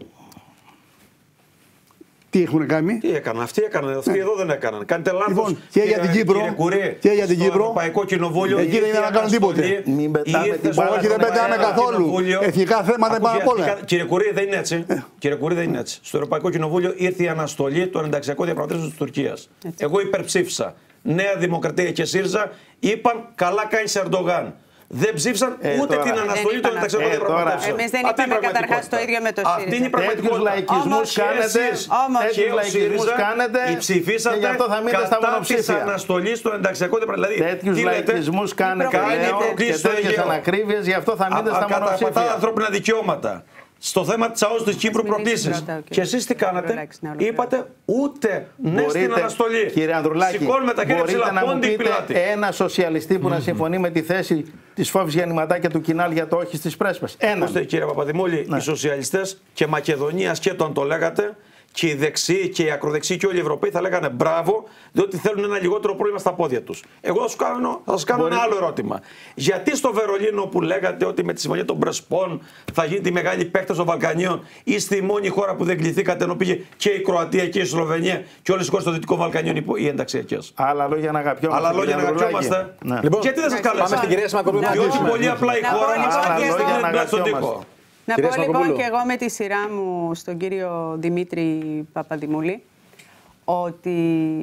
Τι έχουν κάνει. Τι έκαναν, αυτοί έκαναν, αυτοί εδώ δεν έκαναν. Κάνετε λάθος. Λοιπόν, και για την Κύπρο. Και για την Κύπρο. Στο Ευρωπαϊκό Κοινοβούλιο. Εκεί δεν είδα να κάνουν τίποτε. Μην πετάμε την μπάλα. Όχι, δεν πετάμε καθόλου. Εθνικά θέματα πάνω απ' όλα. Κύριε Κουρί, δεν είναι έτσι. Κύριε Κουρί, δεν είναι έτσι. Στο Ευρωπαϊκό Κοινοβούλιο ήρθε η αναστολή των ενταξιακών διαπραγματεύσεων της Τουρκίας. Εγώ υπερψήφισα. Νέα Δημοκρατία και ΣΥΡΙΖΑ είπαν καλά κάνει σε Ερντογάν. Δεν ψήφισαν ε, ούτε τώρα, την αναστολή των ενταξιακών διαπραγματεύσεων. Εμείς δεν είπαμε καταρχάς το ίδιο με το ΣΥΡΙΖΑ. Αυτή είναι η πραγματικότητα. Λαϊκισμούς κάνετε, τέτοιους λαϊκισμούς κάνετε ψηφίσατε και γι' αυτό θα μείνετε στα μονοψήφια. Της αναστολής των ενταξιακών διαπραγματεύσεων. Τέτοιους λαϊκισμούς κάνετε και τέτοιες ανακρίβειες, γι' αυτό θα μείνετε στα μονοψήφια. Κατά ανθρώπινα δικαιώματα. Στο θέμα της ΑΟΣ της Κύπρου προκλήσεις. Και εσείς τι κάνατε, είπατε ούτε ναι στην αναστολή. Κύριε Ανδρουλάκη, μπορείτε να μου πείτε ένα σοσιαλιστή που να συμφωνεί με τη θέση της Φόβης Γεννηματά και του Κινάλ για το όχι στις πρέσπες. Ένα. Κύριε Παπαδημούλη, οι σοσιαλιστές και Μακεδονίας και το αν το λέγατε, και οι δεξιοί και οι ακροδεξιοί και όλοι οι Ευρωπαίοι θα λέγανε μπράβο, διότι θέλουν ένα λιγότερο πρόβλημα στα πόδια τους. Εγώ θα σας κάνω, θα σας κάνω Μπορεί... ένα άλλο ερώτημα. Γιατί στο Βερολίνο που λέγατε ότι με τη συμφωνία των Πρεσπών θα γίνει τη μεγάλη παίκτες των Βαλκανίων, είστε η μόνη χώρα που δεν κληθήκατε ενώ πήγε και η Κροατία και η Σλοβενία και όλες οι χώρες των Δυτικών Βαλκανίων οι ενταξιακές. Άλλα λόγια να αγαπιόμαστε. Άλλα λόγια να αγαπιόμαστε. Ναι. Λοιπόν, γιατί δεν σας καλέσαμε. Διότι πολύ απλά η χώρα μας στον τοίχο. Να πω λοιπόν και εγώ με τη σειρά μου στον κύριο Δημήτρη Παπαδημούλη ότι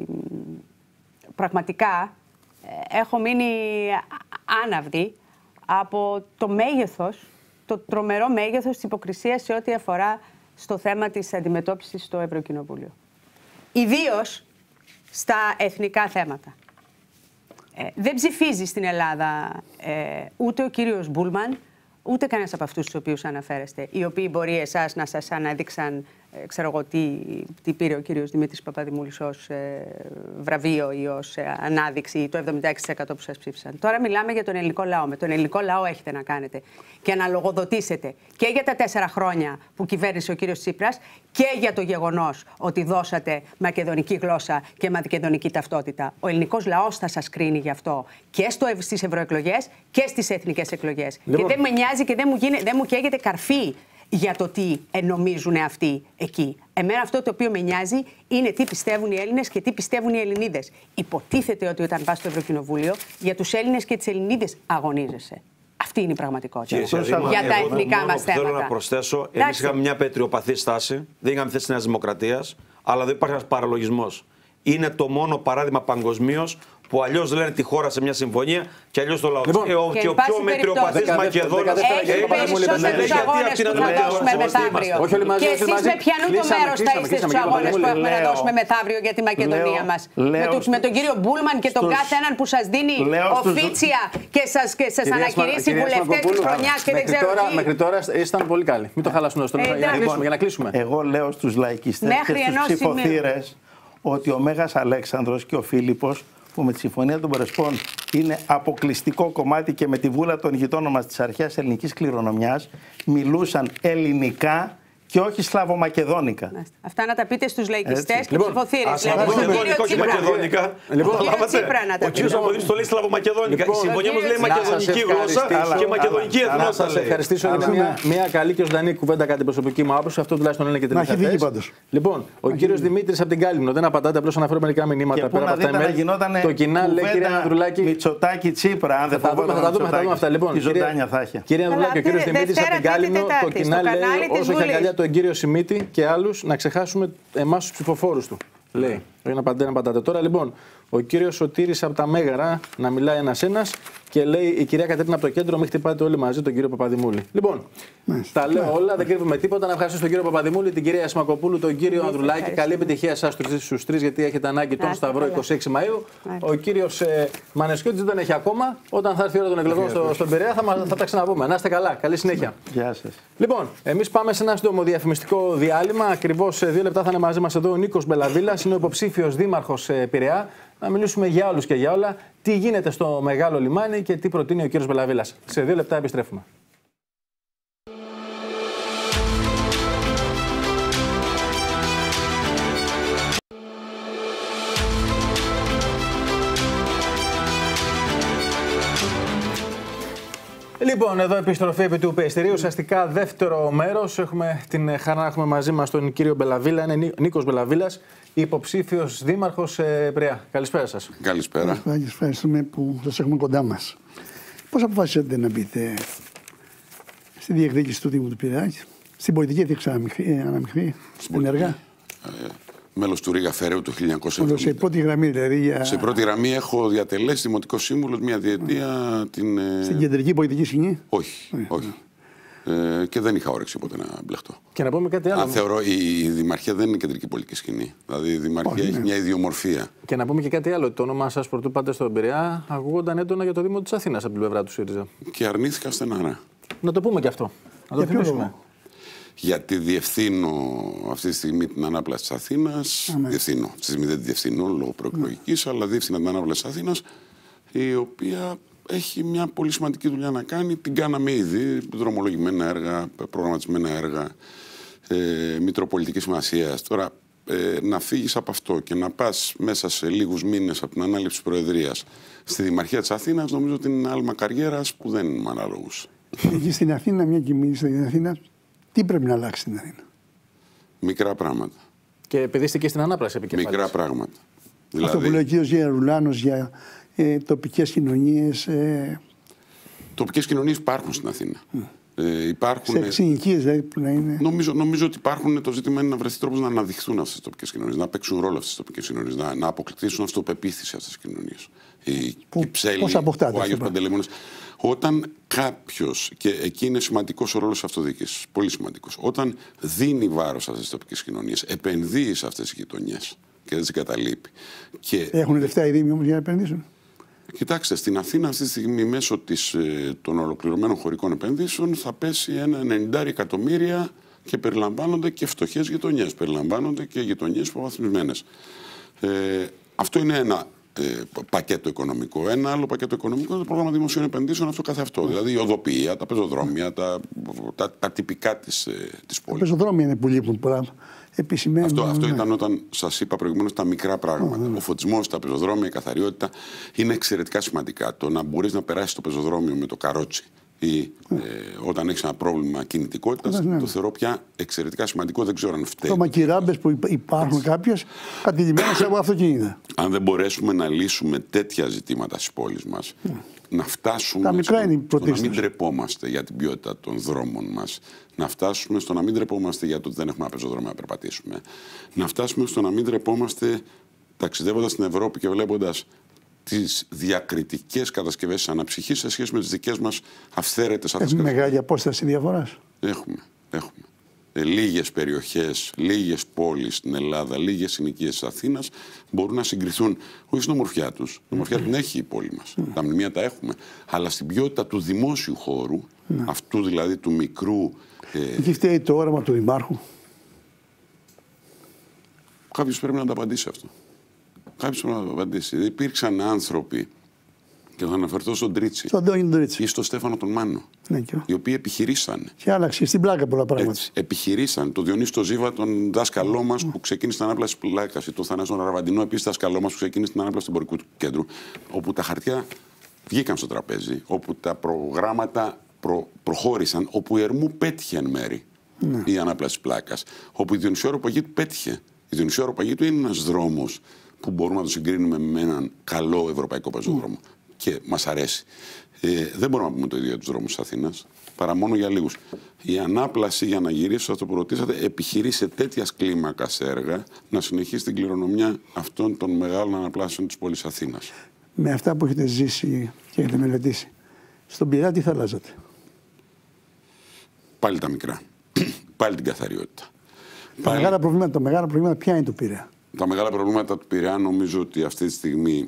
πραγματικά έχω μείνει άναυδη από το μέγεθος, το τρομερό μέγεθος της υποκρισίας σε ό,τι αφορά στο θέμα της αντιμετώπισης στο Ευρωκοινοβούλιο. Ιδίως στα εθνικά θέματα. Ε, δεν ψηφίζει στην Ελλάδα ε, ούτε ο κύριος Μπούλμαν, ούτε κανένας από αυτούς τους οποίους αναφέρεστε, οι οποίοι μπορεί εσάς να σας αναδείξαν, ε, ξέρω εγώ, τι, τι πήρε ο κύριος Δημήτρης Παπαδημούλης ως ε, βραβείο ή ως ε, ανάδειξη, ή το εβδομήντα έξι τοις εκατό που σας ψήφισαν. Τώρα μιλάμε για τον ελληνικό λαό. Με τον ελληνικό λαό έχετε να κάνετε και να λογοδοτήσετε και για τα τέσσερα χρόνια που κυβέρνησε ο κύριος Τσίπρας και για το γεγονός ότι δώσατε μακεδονική γλώσσα και μακεδονική ταυτότητα. Ο ελληνικός λαός θα σας κρίνει γι' αυτό και στο, στις ευρωεκλογές και στις εθνικές εκλογές. Λοιπόν. Και δεν με νοιάζει και δεν μου, γίνε, δεν μου καίγεται καρφί για το τι νομίζουν αυτοί εκεί. Εμένα αυτό το οποίο με νοιάζει είναι τι πιστεύουν οι Έλληνες και τι πιστεύουν οι Ελληνίδες. Υποτίθεται ότι όταν πας στο Ευρωκοινοβούλιο για τους Έλληνες και τις Ελληνίδες αγωνίζεσαι. Αυτή είναι η πραγματικότητα. Κύριε για Σιαδήμα, τα εγώ εθνικά μόνο μας που θέματα. Θέλω να προσθέσω, εμείς είχαμε μια πετριοπαθή στάση, δεν είχαμε θέση της Νέας Δημοκρατίας, αλλά δεν υπάρχει ένας παραλογισμός. Είναι το μόνο παράδειγμα παγκοσμίως που αλλιώς λένε τη χώρα σε μια συμφωνία και αλλιώς το λαό. Λοιπόν, και ο, και ο πιο μετριοπαθής Μακεδόνας έχει περισσότερους αγώνες που θα δώσουμε μεθαύριο. Και εσείς με ποιανού το μέρος θα είστε στους αγώνες που έχουμε να δώσουμε μεθαύριο για τη Μακεδονία μας. Με τον κύριο Μπούλμαν και τον κάθε έναν που σας δίνει οφίτσια και σας ανακηρύσει βουλευτές της χρονιάς και δεν ξέρω τι. Μέχρι τώρα ήσταν πολύ καλοί. Μην το χαλάσουμε για να κλείσουμε. Εγώ λέω στους λαϊκιστές και στους ψηφοθύρες ότι ο Μέγας Αλέξανδρος και ο Φίλιππος, που με τη Συμφωνία των Πρεσπών είναι αποκλειστικό κομμάτι και με τη βούλα των γειτόνων μας της αρχαίας ελληνικής κληρονομιάς, μιλούσαν ελληνικά και όχι σλαβομακεδόνικα. Αυτά να τα πείτε στους λαϊκιστές και λοιπόν, ψηφοθύρες. Δηλαδή, μακεδόνικα, όχι μακεδόνικα. Λοιπόν, ο κύριος Παπαδημούλης το λέει σλαβομακεδόνικα. Η συμφωνία μας λέει μακεδονική γλώσσα και μακεδονική εθνότητα. Να σας ευχαριστήσω για μια, μια καλή και ζωντανή κουβέντα κατά την προσωπική μου άποψη. Αυτό τουλάχιστον είναι και την Ελλάδα. Λοιπόν, ο κύριος Δημήτρης από την Κάλυμνο, δεν απαντάτε, απλώς αναφέρω μερικά μηνύματα πέρα από αυτά. Το κοινά λέει κύριε Ανδρουλάκη. Μητσοτάκη Τσίπρα, αν δεν θα δούμε αυτά. Λοιπόν, κύριε Ανδρουλάκη, ο κύριος Δημήτρης από την Κάλυμνο, το κοινά λέει όσο και αγκαλιά τον κύριο Σιμίτη και άλλους να ξεχάσουμε εμάς τους ψηφοφόρους του. Λέει. Όχι να πατάτε, να πατάτε. Τώρα λοιπόν, ο κύριος Σωτήρης από τα Μέγαρα να μιλάει ένας-ένας και λέει η κυρία Κατερίνα από το κέντρο, μην χτυπάτε όλοι μαζί τον κύριο Παπαδημούλη. Λοιπόν, Μάλιστα. τα λέω όλα, δεν κρύβουμε τίποτα. Να ευχαριστήσω τον κύριο Παπαδημούλη, την κυρία Σμακοπούλου, τον κύριο Ανδρουλάκη. Καλή επιτυχία σας στους τρεις, γιατί έχετε ανάγκη τον Σταυρό είκοσι έξι Μαΐου. Ο κύριος ε, Μανεσκιώτης δεν έχει ακόμα. Όταν θα έρθει η ώρα των εκλογών στο, στον Πειραιά θα, θα τα ξαναπούμε. Να είστε καλά. Καλή συνέχεια. Γεια σας. Λοιπόν, εμείς πάμε σε ένα σύντομο διαφημιστικό διάλειμμα. Ακριβώς σε δύο λεπτά θα είναι μαζί μας εδώ ο Νίκος Μπελαβίλας, είναι ο υποψήφιος δήμαρχος Πειραιά. Να μιλήσουμε για όλους και για όλα, τι γίνεται στο Μεγάλο Λιμάνι και τι προτείνει ο κύριος Μπελαβίλας. Σε δύο λεπτά επιστρέφουμε. Λοιπόν, εδώ επιστροφή επί του Περιστηρίου. Ουσιαστικά δεύτερο μέρος. Έχουμε την χαρά να έχουμε μαζί μας τον κύριο Μπελαβίλα. Είναι Νίκος Μπελαβίλας, υποψήφιος δήμαρχος Πειραιά. Καλησπέρα σας. Καλησπέρα. Καλησπέρα. Ευχαριστούμε που σας έχουμε κοντά μας. Πώς αποφασίσατε να μπείτε στη διεκδίκηση του Δήμου του Πειραιά, στην πολιτική θα αναμειχθεί, ενεργά? Μέλος του Ρίγα Φεραίου το χίλια εννιακόσια εβδομήντα. Σε πρώτη γραμμή, δηλαδή. Για... Σε πρώτη γραμμή έχω διατελέσει δημοτικό σύμβουλο μια διετία. Την, στην κεντρική πολιτική σκηνή. Όχι. Yeah. όχι. Ε, και δεν είχα όρεξη ποτέ να μπλεχτώ. Και να πούμε κάτι άλλο. Αν θεωρώ η Δημαρχία δεν είναι κεντρική πολιτική σκηνή. Δηλαδή η Δημαρχία όχι, έχει ναι. μια ιδιομορφία. Και να πούμε και κάτι άλλο. Το όνομά σας πρωτού πάτε στον Πειραιά ακούγονταν έντονα για το Δήμο της Αθήνας από την πλευρά του ΣΥΡΙΖΑ. Και αρνήθηκα στεναρά. Να το πούμε και αυτό. Να το θυμίσουμε. Γιατί διευθύνω αυτή τη στιγμή την ανάπλαση της Αθήνας. Διευθύνω. Αυτή τη στιγμή δεν τη διευθύνω λόγω προεκλογικής, αλλά διεύθυνα την ανάπλαση της Αθήνας, η οποία έχει μια πολύ σημαντική δουλειά να κάνει. Την κάναμε ήδη. Δρομολογημένα έργα, προγραμματισμένα έργα, ε, μητροπολιτικής σημασίας. Τώρα, ε, να φύγεις από αυτό και να πας μέσα σε λίγους μήνες από την ανάληψη της Προεδρίας στη Δημαρχία της Αθήνας, νομίζω ότι είναι άλμα καριέρας που δεν μου αναλογούσε. Εκεί στην Αθήνα, μια και μίλησα στην Αθήνα. Τι πρέπει να αλλάξει στην Αθήνα? Μικρά πράγματα. Και επειδή είστε και στην ανάπλαση επικεφαλής. Μικρά πράγματα. Δηλαδή... Αυτό που λέει ο κύριος Γερουλάνος για ε, τοπικές κοινωνίες. Ε... Τοπικές κοινωνίες υπάρχουν στην Αθήνα. Mm. Ε, υπάρχουν... Σε συνοικίες, δηλαδή, που να είναι. Νομίζω, νομίζω ότι υπάρχουν, το ζήτημα είναι να βρεθεί τρόπος να αναδειχθούν αυτές τις τοπικές κοινωνίες, να παίξουν ρόλο αυτές τις τοπικές κοινωνίες, να, να αποκτήσουν αυτοπεποίθηση αυτές τις κοινωνίες. Η, Που, η Ψέλη, πώς αποκτάτε ο Άγιος Παντελεήμονας. Όταν κάποιος, και εκεί είναι σημαντικός ο ρόλος της αυτοδιοίκησης, πολύ σημαντικός, όταν δίνει βάρος σε αυτές τις τοπικές κοινωνίες, επενδύει σε αυτές τις γειτονιές και δεν τις εγκαταλείπει. Και... Έχουν λεφτά οι Δήμοι όμως για να επενδύσουν. Κοιτάξτε, στην Αθήνα αυτή τη στιγμή μέσω της, των ολοκληρωμένων χωρικών επενδύσεων θα πέσει ένα ενενήντα εκατομμύρια και περιλαμβάνονται και φτωχές γειτονιές, περιλαμβάνονται και γειτονιές υποβαθμισμένες. Ε, αυτό είναι ένα ε, πακέτο οικονομικό. Ένα άλλο πακέτο οικονομικό είναι το πρόγραμμα δημοσίων επενδύσεων αυτό καθ' αυτό. Δηλαδή η οδοποιία, τα πεζοδρόμια, τα, τα, τα τυπικά της, της πόλης. Τα πεζοδρόμια είναι που λείπουν πολλά. Αυτό, αυτό ήταν όταν σας είπα προηγουμένως τα μικρά πράγματα. Oh, ο φωτισμός, τα πεζοδρόμια, η καθαριότητα είναι εξαιρετικά σημαντικά. Το να μπορείς να περάσεις στο πεζοδρόμιο με το καρότσι ή ε, όταν έχεις ένα πρόβλημα κινητικότητας, ναι, ναι. το θεωρώ πια εξαιρετικά σημαντικό. Δεν ξέρω αν φταίει. Το μακυράμπες που υπάρχουν κάποιες κατηλημένες από αυτοκίνητα. Αν δεν μπορέσουμε να λύσουμε τέτοια ζητήματα στις πόλεις μας, yeah. να φτάσουμε στο, στο να μην ντρεπόμαστε για την ποιότητα των δρόμων μας, να φτάσουμε στο να μην ντρεπόμαστε για το ότι δεν έχουμε ένα πεζοδρόμιο να περπατήσουμε, να φτάσουμε στο να μην ντρεπόμαστε ταξιδεύοντας στην Ευρώπη και βλέποντας τις διακριτικές κατασκευές της αναψυχής σε σχέση με τις δικές μας αυθαίρετες κατασκευές. Έχουμε μεγάλη απόσταση διαφοράς. Έχουμε, έχουμε. Ε, λίγες περιοχές, λίγες πόλεις στην Ελλάδα, λίγες συνοικίες της Αθήνας μπορούν να συγκριθούν, όχι στην ομορφιά τους. Την ομορφιά την έχει η πόλη μας. Τα μνημεία τα έχουμε. Αλλά στην ποιότητα του δημόσιου χώρου, αυτού δηλαδή του μικρού. Ε, Εκεί φταίει το όραμα του Δημάρχου. Κάποιος πρέπει να το απαντήσει αυτό. Κάποιος πρέπει να το απαντήσει. Υπήρξαν άνθρωποι, και θα αναφερθώ στον Τρίτσι, στον Τρίτσι ή στον Στέφανο τον Μάνο, ναι, και... οι οποίοι επιχειρήσαν. Και άλλαξε στην πλάκα πολλά πράγματα. Έτσι, επιχειρήσαν. Το Διονύση το Ζήβα, τον δάσκαλό μας, mm. που ξεκίνησε την ανάπλαση της πλάκας, το Θανάσιο τον Ραβαντινό, επίσης δάσκαλό μας, που ξεκίνησε την ανάπλαση του εμπορικού κέντρου, όπου τα χαρτιά βγήκαν στο τραπέζι, όπου τα προγράμματα προ... προχώρησαν, όπου η Ερμού πέτυχε εν μέρη mm. η ανάπλαση της πλάκας, όπου η Διονυσιόρο Παγίτου πέτυχε. Η Διονυσιόρο Παγίτου είναι ένας δρόμος που μπορούμε να το συγκρίνουμε με έναν καλό ευρωπαϊκό πεζόδρομο. Mm. Και μας αρέσει. Ε, δεν μπορούμε να πούμε το ίδιο για τους δρόμους της Αθήνας, παρά μόνο για λίγους. Η ανάπλαση, για να γυρίσω αυτό που ρωτήσατε, επιχειρεί σε τέτοια κλίμακα έργα να συνεχίσει την κληρονομιά αυτών των μεγάλων αναπλάσεων της πόλης Αθήνας. Με αυτά που έχετε ζήσει και έχετε μελετήσει, στον Πειραιά τι θα αλλάζατε? Πάλι τα μικρά. Πάλι την καθαριότητα. Τα Πάλι... μεγάλα προβλήματα, τα μεγάλα προβλήματα ποια είναι του Πειραιά? Τα μεγάλα προβλήματα του Πειραιά νομίζω ότι αυτή τη στιγμή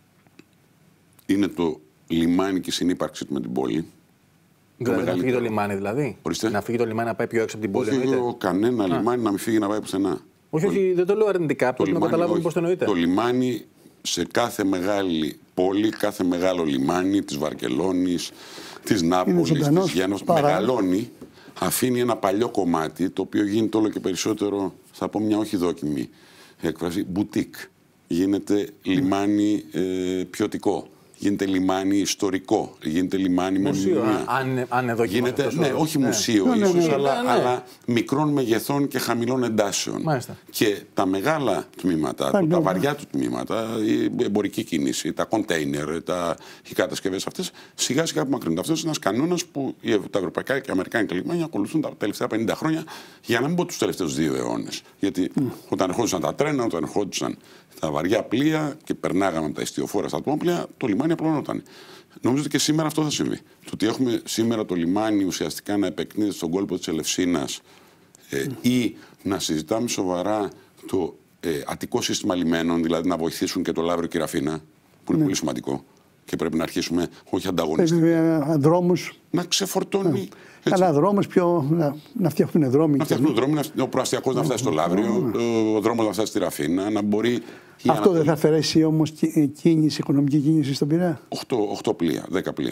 είναι το λιμάνι και η συνύπαρξή του με την πόλη. Δηλαδή να φύγει το λιμάνι, δηλαδή. Ορίστε. Να φύγει το λιμάνι να πάει πιο έξω από την πόλη. Όχι, εγώ, κανένα Α. λιμάνι να μην φύγει να πάει πουθενά. Όχι, το... όχι, δεν το λέω αρνητικά. Πρέπει να καταλάβουμε πώς το εννοείτε. Το λιμάνι σε κάθε μεγάλη πόλη, κάθε μεγάλο λιμάνι της Βαρκελόνης, της Νάπολης, της Γένος, μεγαλώνει, αφήνει ένα παλιό κομμάτι το οποίο γίνεται όλο και περισσότερο, θα πω μια όχι δόκιμη έκφραση, μπουτίκ. Γίνεται λιμάνι ε, ποιοτικό. Γίνεται λιμάνι ιστορικό. Γίνεται λιμάνι με μνημεία. Αν, αν εδώ γίνεται, αυτό, ναι, όχι ναι. μουσείο ναι, ίσως, ναι, ναι, αλλά, ναι. αλλά μικρών μεγεθών και χαμηλών εντάσεων. Μάλιστα. Και τα μεγάλα τμήματα, τα, τα βαριά του τμήματα, η εμπορική κίνηση, τα κοντέινερ, τα, οι κατασκευές αυτές, σιγά σιγά απομακρύνονται. Αυτό είναι ένας κανόνας που τα ευρωπαϊκά και αμερικάνικα λιμάνια ακολουθούν τα τελευταία πενήντα χρόνια, για να μην πω τους τελευταίους δύο αιώνες. Γιατί mm. όταν ερχόντουσαν τα τρένα, όταν ερχόντουσαν τα βαριά πλοία και περνάγαμε από τα ιστιοφόρα στα ατμόπλια, το λιμάνι απλώνονταν. Νομίζω ότι και σήμερα αυτό θα συμβεί. Το ότι έχουμε σήμερα το λιμάνι ουσιαστικά να επεκνείται στον κόλπο της Ελευσίνας ε, mm. ή να συζητάμε σοβαρά το ε, αττικό σύστημα λιμένων, δηλαδή να βοηθήσουν και το Λαύριο και η Ραφίνα, που είναι mm. πολύ σημαντικό και πρέπει να αρχίσουμε όχι ανταγωνιστικά. Δρόμους. Να ξεφορτώνει. Mm. Καλά, δρόμους πιο. Να, να φτιάχνουν δρόμοι. Να φτιάχνουν δρόμοι, ο προαστιακός να φτάσει στο Λαύριο, ο δρόμος να φτάσει στη Ραφίνα, να μπορεί. Αυτό δεν θα αφαιρέσει όμως κίνηση, οικονομική κίνηση στον Πειραιά? οκτώ πλοία, δέκα πλοία.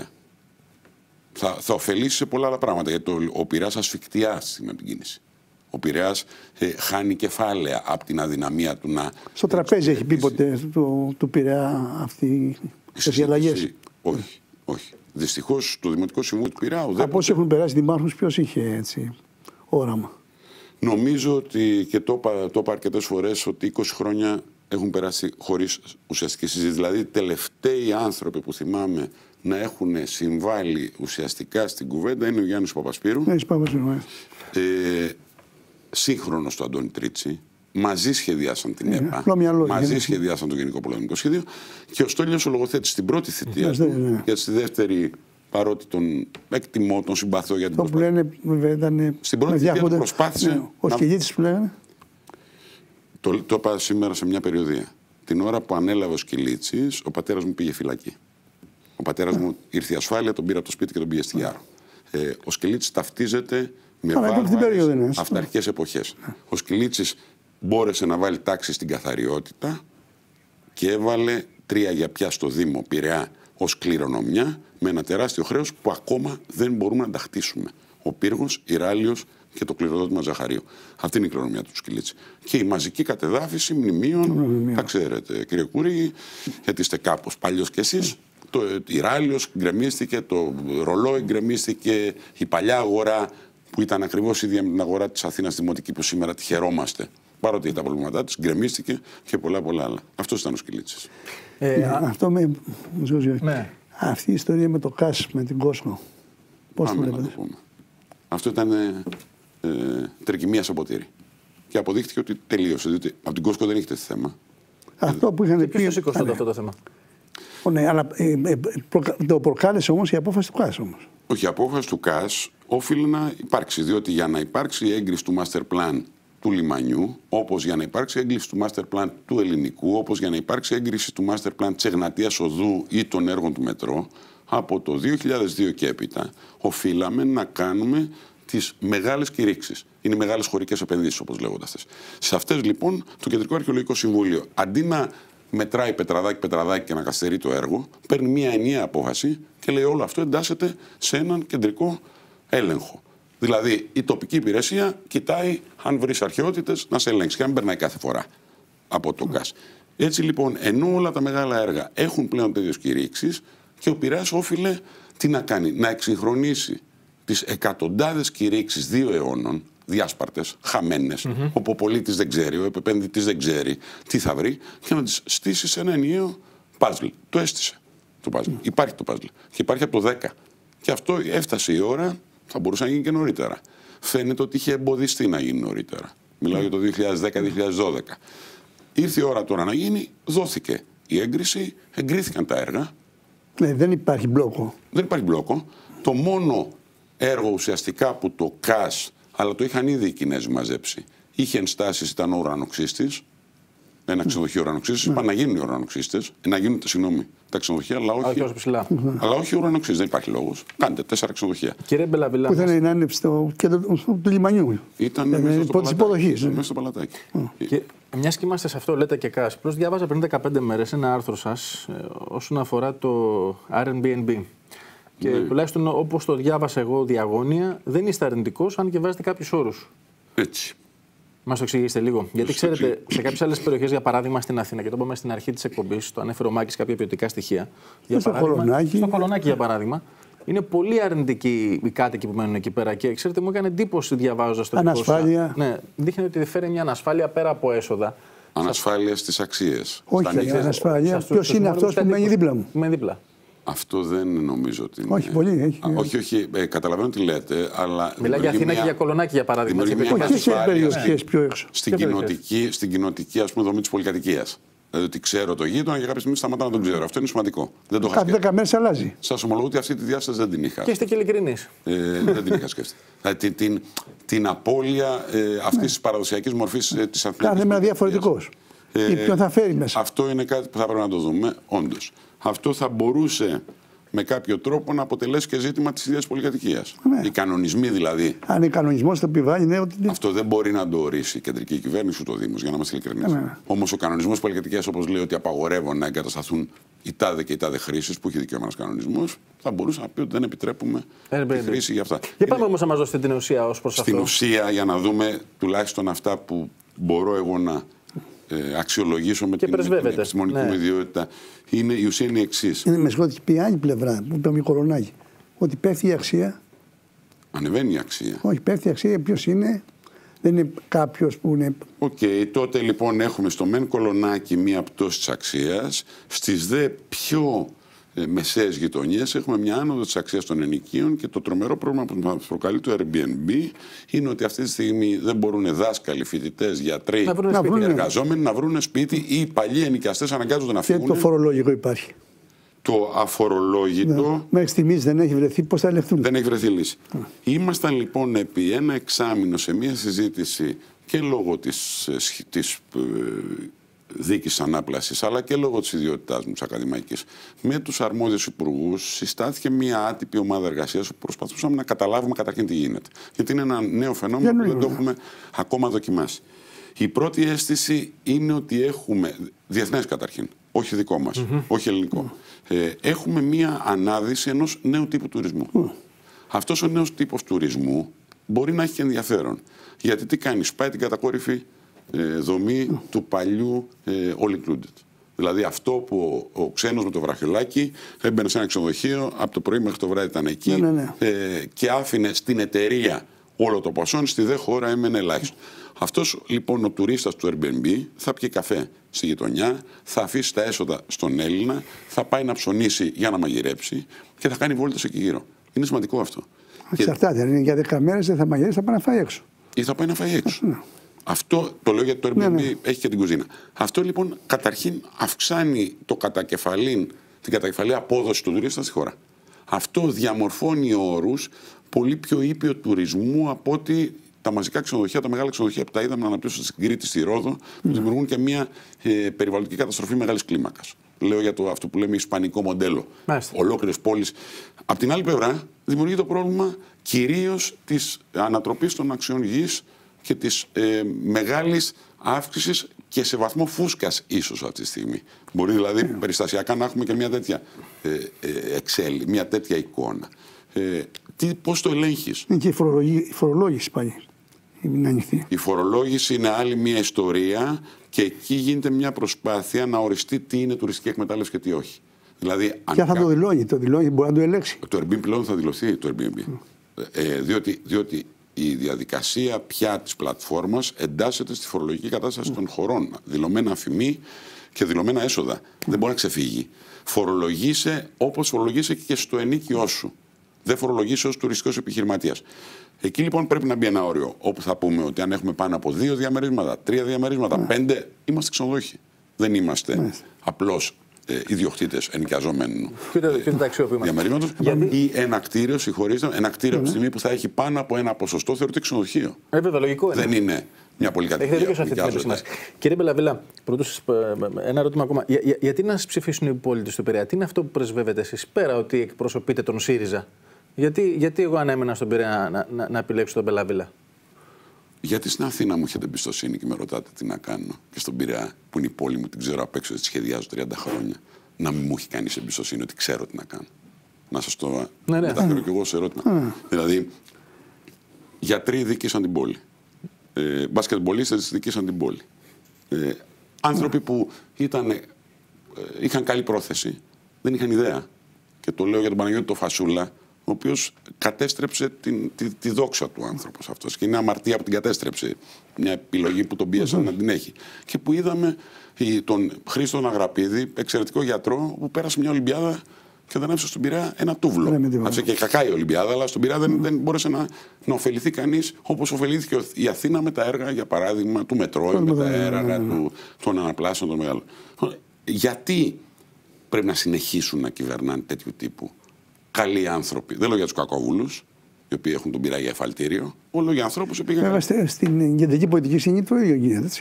Θα, θα ωφελήσει σε πολλά άλλα πράγματα. Γιατί το, ο Πειραιάς ασφικτιάσει με την κίνηση. Ο Πειραιάς ε, χάνει κεφάλαια από την αδυναμία του να. Στο τραπέζι έχει πει ποτέ του, του Πειραιά αυτή οι αλλαγές? Όχι, όχι. Δυστυχώς το Δημοτικό Συμβούλιο του Πειραιά. Από όσοι έχουν περάσει δημάρχους, ποιος είχε έτσι όραμα? Νομίζω ότι και το είπα αρκετές φορές ότι είκοσι χρόνια έχουν περάσει χωρίς ουσιαστική συζήτηση. Δηλαδή, οι τελευταίοι άνθρωποι που θυμάμαι να έχουν συμβάλει ουσιαστικά στην κουβέντα είναι ο Γιάννης Παπασπύρου, Ναι, Παπασπύρου. ε, σύγχρονος του Αντώνη Τρίτσι, μαζί σχεδιάσαν την ΕΠΑ, μυαλό, μαζί ναι. σχεδιάσαν το Γενικό Πολεμικό Σχέδιο και ο Στόλιος ο λογοθέτης στην πρώτη θητεία Ναι, του, ναι. γιατί στη δεύτερη, παρότι τον εκτιμώ, τον συμπαθώ για την Αυτό που προσπάθεια. λένε βέβαια ήταν. Στην πρώτη με θητεία του διάφορα- προσπάθησε Ναι, ο να- Σκελίτης που λέγανε. Το, το είπα σήμερα σε μια περιοδία. Την ώρα που ανέλαβε ο Σκυλίτσης, ο πατέρας μου πήγε φυλακή. Ο πατέρας μου ήρθε η ασφάλεια, τον πήρε από το σπίτι και τον πήγε στη Γιάρο. Ε, ο Σκυλίτσης ταυτίζεται με Αλλά από την περίοδο είναι, βάρβαρες ας πούμε. αυταρχικές εποχές. Ο Σκυλίτσης μπόρεσε να βάλει τάξη στην καθαριότητα και έβαλε τρία γιαπιά στο Δήμο Πειραιά ως κληρονομιά με ένα τεράστιο χρέος που ακόμα δεν μπορούμε να τα χτίσουμε. Ο πύργος, η Ράλιος και το κληροδότημα Ζαχαρίου. Αυτή είναι η κληρονομιά του Σκυλίτση. Και η μαζική κατεδάφιση μνημείων, τα ξέρετε κύριε Κούρη, γιατί είστε κάπως παλιός κι εσείς. Το, η Ράλιος γκρεμίστηκε, το ρολόι γκρεμίστηκε, η παλιά αγορά που ήταν ακριβώς ίδια με την αγορά της Αθήνας Δημοτική που σήμερα τη χαιρόμαστε. Παρότι τα προβλήματά της, γκρεμίστηκε και πολλά πολλά άλλα. Αυτός ήταν ο Σκυλίτσης. Ε, Ναι, α- αυτό με. ναι. Αυτή η ιστορία με το ΚΑΣ, με την Κόσμο. Πώς το Πάμε να το βλέπετε. πούμε. Αυτό ήταν ε, ε, τρικυμία σε ποτήρι. Και αποδείχτηκε ότι τελείωσε. Διότι από την Κόσκο δεν έχει τέτοιο θέμα. Αυτό που είχαν Και ποιος πει. το σήκωσε τότε αυτό το θέμα. Ω, ναι, αλλά ε, ε, προκα- το προκάλεσε όμως η απόφαση του ΚΑΣ όμως. Όχι, η απόφαση του ΚΑΣ όφιλε να υπάρξει. Διότι για να υπάρξει η έγκριση του master plan του λιμανιού, όπως για να υπάρξει έγκριση του master plan του ελληνικού, όπως για να υπάρξει έγκριση του master plan της Εγνατίας Οδού ή των έργων του μετρό, από το δύο χιλιάδες δύο και έπειτα οφείλαμε να κάνουμε τις μεγάλες κηρύξεις. Είναι οι μεγάλες χωρικές επενδύσεις, όπως λέγονται αυτές. Σε αυτές λοιπόν το Κεντρικό Αρχαιολογικό Συμβούλιο, αντί να μετράει πετραδάκι-πετραδάκι και να καθυστερεί το έργο, παίρνει μια ενιαία απόφαση και λέει όλο αυτό εντάσσεται σε έναν κεντρικό έλεγχο. Δηλαδή η τοπική υπηρεσία κοιτάει αν βρεις αρχαιότητες να σε ελέγξει και αν περνάει κάθε φορά από το ΚΑΣ. Έτσι λοιπόν, ενώ όλα τα μεγάλα έργα έχουν πλέον τέτοιες κηρύξεις και ο Πειραιάς όφιλε τι να κάνει, να εξυγχρονίσει τις εκατοντάδες κηρύξεις δύο αιώνων, διάσπαρτες, χαμένες, mm-hmm. όπου ο πολίτης δεν ξέρει, ο επενδυτής δεν ξέρει τι θα βρει και να τις στήσει σε ένα ενιαίο παζλ. Το έστησε το παζλ. Mm. Υπάρχει το παζλ. Και υπάρχει από το δέκα. Και αυτό έφτασε η ώρα, θα μπορούσε να γίνει και νωρίτερα. Φαίνεται ότι είχε εμποδιστεί να γίνει νωρίτερα. Μιλάω mm. για το δύο χιλιάδες δέκα δύο χιλιάδες δώδεκα. Ήρθε η ώρα τώρα να γίνει, δόθηκε η έγκριση, εγκρίθηκαν τα έργα. Ναι, δεν υπάρχει μπλόκο. Δεν υπάρχει μπλόκο. Το μόνο έργο ουσιαστικά που το ΚΑΣ, αλλά το είχαν ήδη οι Κινέζοι μαζέψει, είχε ενστάσεις, ήταν ο ουρανοξύστης, ένα ξενοδοχείο ουρανοξύστης, πάνε να γίνουν οι ουρανοξύστες, να γίνουν, συγγνώμη, τα ξενοδοχεία, αλλά όχι, όχι ψηλά. αλλά όχι ουρανοξύστης, δεν υπάρχει λόγος. Κάντε τέσσερα ξενοδοχεία. Κύριε Μπελαβιλά, Που ήταν να είναι στο κέντρο του λιμανιού. Ήταν Ε, μέσα στο υπό της παλατάκι. υποδοχής, Ήταν ναι. μέσα στο παλατάκι. και μια και είμαστε σε αυτό, λέτε και ΚΑΣ. Απλώς διάβαζα πριν δεκαπέντε μέρες ένα άρθρο σας ε, όσον αφορά το Airbnb. Και Ναι. τουλάχιστον όπως το διάβασα εγώ διαγώνια, δεν είστε αρνητικός, αν και βάζετε κάποιους όρους. Έτσι. Μας το εξηγήσετε λίγο. Γιατί το ξέρετε, εξηγήσω. σε κάποιες άλλες περιοχές, για παράδειγμα στην Αθήνα, και το είπαμε στην αρχή της εκπομπής, το ανέφερε ο Μάκης κάποια ποιοτικά στοιχεία. Για στο παράδειγμα, Κολονάκι. Στο Κολονάκι, για παράδειγμα. Είναι πολύ αρνητικοί οι κάτοικοι που μένουν εκεί πέρα. Και ξέρετε, μου έκανε εντύπωση διαβάζοντα το δικό σας. Ανασφάλεια. Ναι, δείχνει ότι φέρει μια ανασφάλεια πέρα από έσοδα. Ανασφάλεια στις αξίες. Όχι, Στα νύχια. ανασφάλεια. Σας- Ποιος στους είναι μόνιμους αυτός που μένει κατοίκους. δίπλα μου. Μένει δίπλα. Αυτό δεν νομίζω ότι είναι. Όχι, πολύ, έχει. Α, όχι, όχι. Ε, καταλαβαίνω τι λέτε, αλλά. Μιλάει για δημιουργεί Αθήνα μια- και για Κολονάκι, για παράδειγμα. δημιουργεί Έτσι, μια επί- Όχι, σε ανασφάλεια περιοχές πιο έξω. Στην Ποια κοινοτική, στην κοινοτική ας πούμε, δομή της πολυκατοικίας. Δηλαδή ότι ξέρω το γείτονα και κάποια στιγμή σταματάω να τον ξέρω. Αυτό είναι σημαντικό. Δεν το είχα Κάθε σκεφτεί. δέκα μέρες αλλάζει. Σας ομολογώ ότι αυτή τη διάσταση δεν την είχα. Και είστε και ειλικρινείς. Ε, δεν την είχα σκεφτεί. Δηλαδή την, την, την απώλεια ε, αυτή τη παραδοσιακή μορφή ε, τη Αθήνα. Κάθε μέρα διαφορετικός. Ε, Ή ποιον θα φέρει μέσα. Αυτό είναι κάτι που θα πρέπει να το δούμε, όντως. Αυτό θα μπορούσε με κάποιο τρόπο να αποτελέσει και ζήτημα της ίδιας πολυκατοικίας. Ναι. Οι κανονισμοί δηλαδή. Αν είναι κανονισμός το επιβάλλει, ναι, ότι. Αυτό δεν μπορεί να το ορίσει η κεντρική κυβέρνηση ούτε ο Δήμος, για να είμαστε ειλικρινείς. Ναι, ναι. Όμως ο κανονισμός πολυκατοικίας, όπως λέει ότι απαγορεύουν να εγκατασταθούν οι τάδε και οι τάδε χρήσεις, που έχει δικαίωμα ένας κανονισμός, θα μπορούσε να πει ότι δεν επιτρέπουμε Airbnb. τη χρήση για αυτά. Για πάμε όμως να μας δώσετε την ουσία ως προς Στην αυτό. ουσία, για να δούμε τουλάχιστον αυτά που μπορώ εγώ να ε, αξιολογήσω με Και την, με την πρεσβεύετε. επιστημονική Ναι. μου ιδιότητα, είναι, η ουσία είναι η εξής. Είναι με συγχωρείτε, πει η άλλη πλευρά που είπαμε η Κολονάκι. Ότι πέφτει η αξία. Ανεβαίνει η αξία. Όχι, πέφτει η αξία. Ποιος είναι. Δεν είναι κάποιος που είναι. Οκ, τότε λοιπόν έχουμε στο μεν Κολονάκι μία πτώση της αξίας, στις δε πιο μεσαίες γειτονιές, έχουμε μια άνοδο της αξίας των ενοικίων και το τρομερό πρόβλημα που μας προκαλεί το Airbnb είναι ότι αυτή τη στιγμή δεν μπορούν δάσκαλοι, φοιτητές, γιατροί, να βρουν σπίτι, εργαζόμενοι να βρουν σπίτι ή οι παλιοί ενοικιαστές αναγκάζονται να φύγουν. Και το φορολόγιο υπάρχει. Το αφορολόγητο. Ναι. Μέχρι στιγμής δεν έχει βρεθεί πώς θα ελευθούν. Δεν έχει βρεθεί λύση. Mm. Ήμασταν λοιπόν επί ένα εξάμηνο σε μια συζήτηση και λόγω της, της δίκης ανάπλασης, αλλά και λόγω της ιδιότητάς μου της ακαδημαϊκής, με τους αρμόδιους υπουργούς συστάθηκε μια άτυπη ομάδα εργασίας που προσπαθούσαμε να καταλάβουμε καταρχήν τι γίνεται. Γιατί είναι ένα νέο φαινόμενο που δεν το έχουμε ακόμα δοκιμάσει. Η πρώτη αίσθηση είναι ότι έχουμε, διεθνές καταρχήν, όχι δικό μας, mm-hmm. όχι ελληνικό, mm. ε, έχουμε μία ανάδυση ενός νέου τύπου τουρισμού. Mm. Αυτός ο νέος τύπος τουρισμού μπορεί να έχει και ενδιαφέρον. Γιατί τι κάνει, σπάει την κατακόρυφη ε, δομή mm. του παλιού ε, all included. Δηλαδή αυτό που ο, ο ξένος με το βραχιολάκι έμπαινε σε ένα ξενοδοχείο, από το πρωί μέχρι το βράδυ ήταν εκεί ναι, ναι, ναι. Ε, και άφηνε στην εταιρεία όλο το ποσό, στη δε χώρα έμενε ελάχιστο. Αυτός λοιπόν ο τουρίστας του Airbnb θα πιει καφέ στη γειτονιά, θα αφήσει τα έσοδα στον Έλληνα, θα πάει να ψωνίσει για να μαγειρέψει και θα κάνει βόλτες εκεί γύρω. Είναι σημαντικό αυτό. Εξαρτάται. Αν είναι για δέκα μέρες δεν θα μαγειρέψει, θα πάει να φάει έξω. Ή θα πάει να φάει έξω. Ναι. Αυτό το λέω γιατί το Airbnb ναι, ναι. έχει και την κουζίνα. Αυτό λοιπόν καταρχήν αυξάνει το κατακεφαλήν, την κατακεφαλή απόδοση του τουρίστα στη χώρα. Αυτό διαμορφώνει όρους πολύ πιο ήπιο τουρισμού από ότι τα μαζικά ξενοδοχεία, τα μεγάλα ξενοδοχεία που τα είδαμε να αναπτύσσονται στην Κρήτη, στη Ρόδο, που δημιουργούν και μια ε, περιβαλλοντική καταστροφή μεγάλης κλίμακας. Λέω για το, αυτό που λέμε ισπανικό μοντέλο. Ολόκληρες πόλεις. Απ' την άλλη πλευρά, δημιουργεί το πρόβλημα κυρίως της ανατροπής των αξιών γης και της ε, μεγάλης αύξησης και σε βαθμό φούσκας ίσως αυτή τη στιγμή. Μπορεί δηλαδή yeah. περιστασιακά να έχουμε και μια τέτοια ε, ε, εξέλι, μια τέτοια εικόνα. Ε, τι, πώς το ελέγχεις? Είναι και η, φορολογή, η φορολόγηση πάλι. Είναι ανοιχτή. Η φορολόγηση είναι άλλη μια ιστορία και εκεί γίνεται μια προσπάθεια να οριστεί τι είναι τουριστική εκμετάλλευση και τι όχι. Δηλαδή, και αν θα το δηλώνει, το δηλώνει, μπορεί να το ελέγξει. Το Airbnb πλέον θα δηλωθεί το Airbnb. Mm. Ε, διότι, διότι η διαδικασία πια της πλατφόρμας εντάσσεται στη φορολογική κατάσταση mm. των χωρών. Δηλωμένα αφημί και δηλωμένα έσοδα. Mm. Δεν μπορεί να ξεφύγει. Φορολογείσαι όπως φορολογείσαι και στο ενίκιό σου. Δεν φορολογείσαι ως τουριστικός επιχειρηματίας. Εκεί λοιπόν πρέπει να μπει ένα όριο όπου θα πούμε ότι αν έχουμε πάνω από δύο διαμερίσματα, τρία διαμερίσματα, mm. πέντε, είμαστε ξενοδόχοι. Δεν είμαστε mm. απλώς ε, ιδιοκτήτες ενοικιαζόμενου διαμερίσματος ή ένα κτίριο, συγχωρείτε, ένα κτίριο mm. από τη στιγμή που θα έχει πάνω από ένα ποσοστό θεωρείται ξενοδοχείο. Ε, βέβαια, λογικό είναι. Δεν είναι μια πολυκατοικία. Κύριε Μπελαβίλα, πρώτο ένα ερώτημα ακόμα. Για, για, γιατί να σας ψηφίσουν οι πολίτες του Πειραιά, τι είναι αυτό που πρεσβεύετε εσείς πέρα ότι εκπροσωπείτε τον ΣΥΡΙΖΑ? Γιατί, γιατί εγώ αν έμενα στον Πειραιά να, να, να επιλέξω τον Μπελαβίλα? Γιατί στην Αθήνα μου έχετε εμπιστοσύνη και με ρωτάτε τι να κάνω. Και στον Πειραιά, που είναι η πόλη μου, την ξέρω απ' έξω, τη σχεδιάζω τριάντα χρόνια, να μην μου έχει κανείς εμπιστοσύνη ότι ξέρω τι να κάνω. Να σας το ναι, ναι. μεταφέρω κι εγώ σε ερώτημα. Mm. Δηλαδή, γιατροί δίκησαν την πόλη. Ε, μπασκετμπολίστες δίκησαν την πόλη. Ε, άνθρωποι mm. που ήταν, ε, είχαν καλή πρόθεση, δεν είχαν ιδέα. Και το λέω για τον Παναγιώτη το Φασούλα, ο οποίος κατέστρεψε την, τη, τη δόξα του άνθρωπος αυτός. Και είναι αμαρτία που την κατέστρεψε. Μια επιλογή που τον πίεσαν mm-hmm. να την έχει. Και που είδαμε τον Χρήστο Αγραπίδη, εξαιρετικό γιατρό, που πέρασε μια Ολυμπιάδα και δεν άφησε στον Πειραιά ένα τούβλο. Άφησε και κακά η Ολυμπιάδα, αλλά στον Πειραιά δεν, δεν μπόρεσε να, να ωφεληθεί κανείς όπως ωφελήθηκε η Αθήνα με τα έργα, για παράδειγμα, του Μετρό, με τα έργα του, των αναπλάσεων των μεγάλων. Γιατί πρέπει να συνεχίσουν να κυβερνάνε τέτοιου τύπου καλοί άνθρωποι? Δεν λέω για τους κακοβούλους, οι οποίοι έχουν τον Πειραιά εφαλτήριο, όλο για ανθρώπους που πήγαν. Βέβαια, στην κεντρική πολιτική σκηνή το ίδιο γίνεται, έτσι.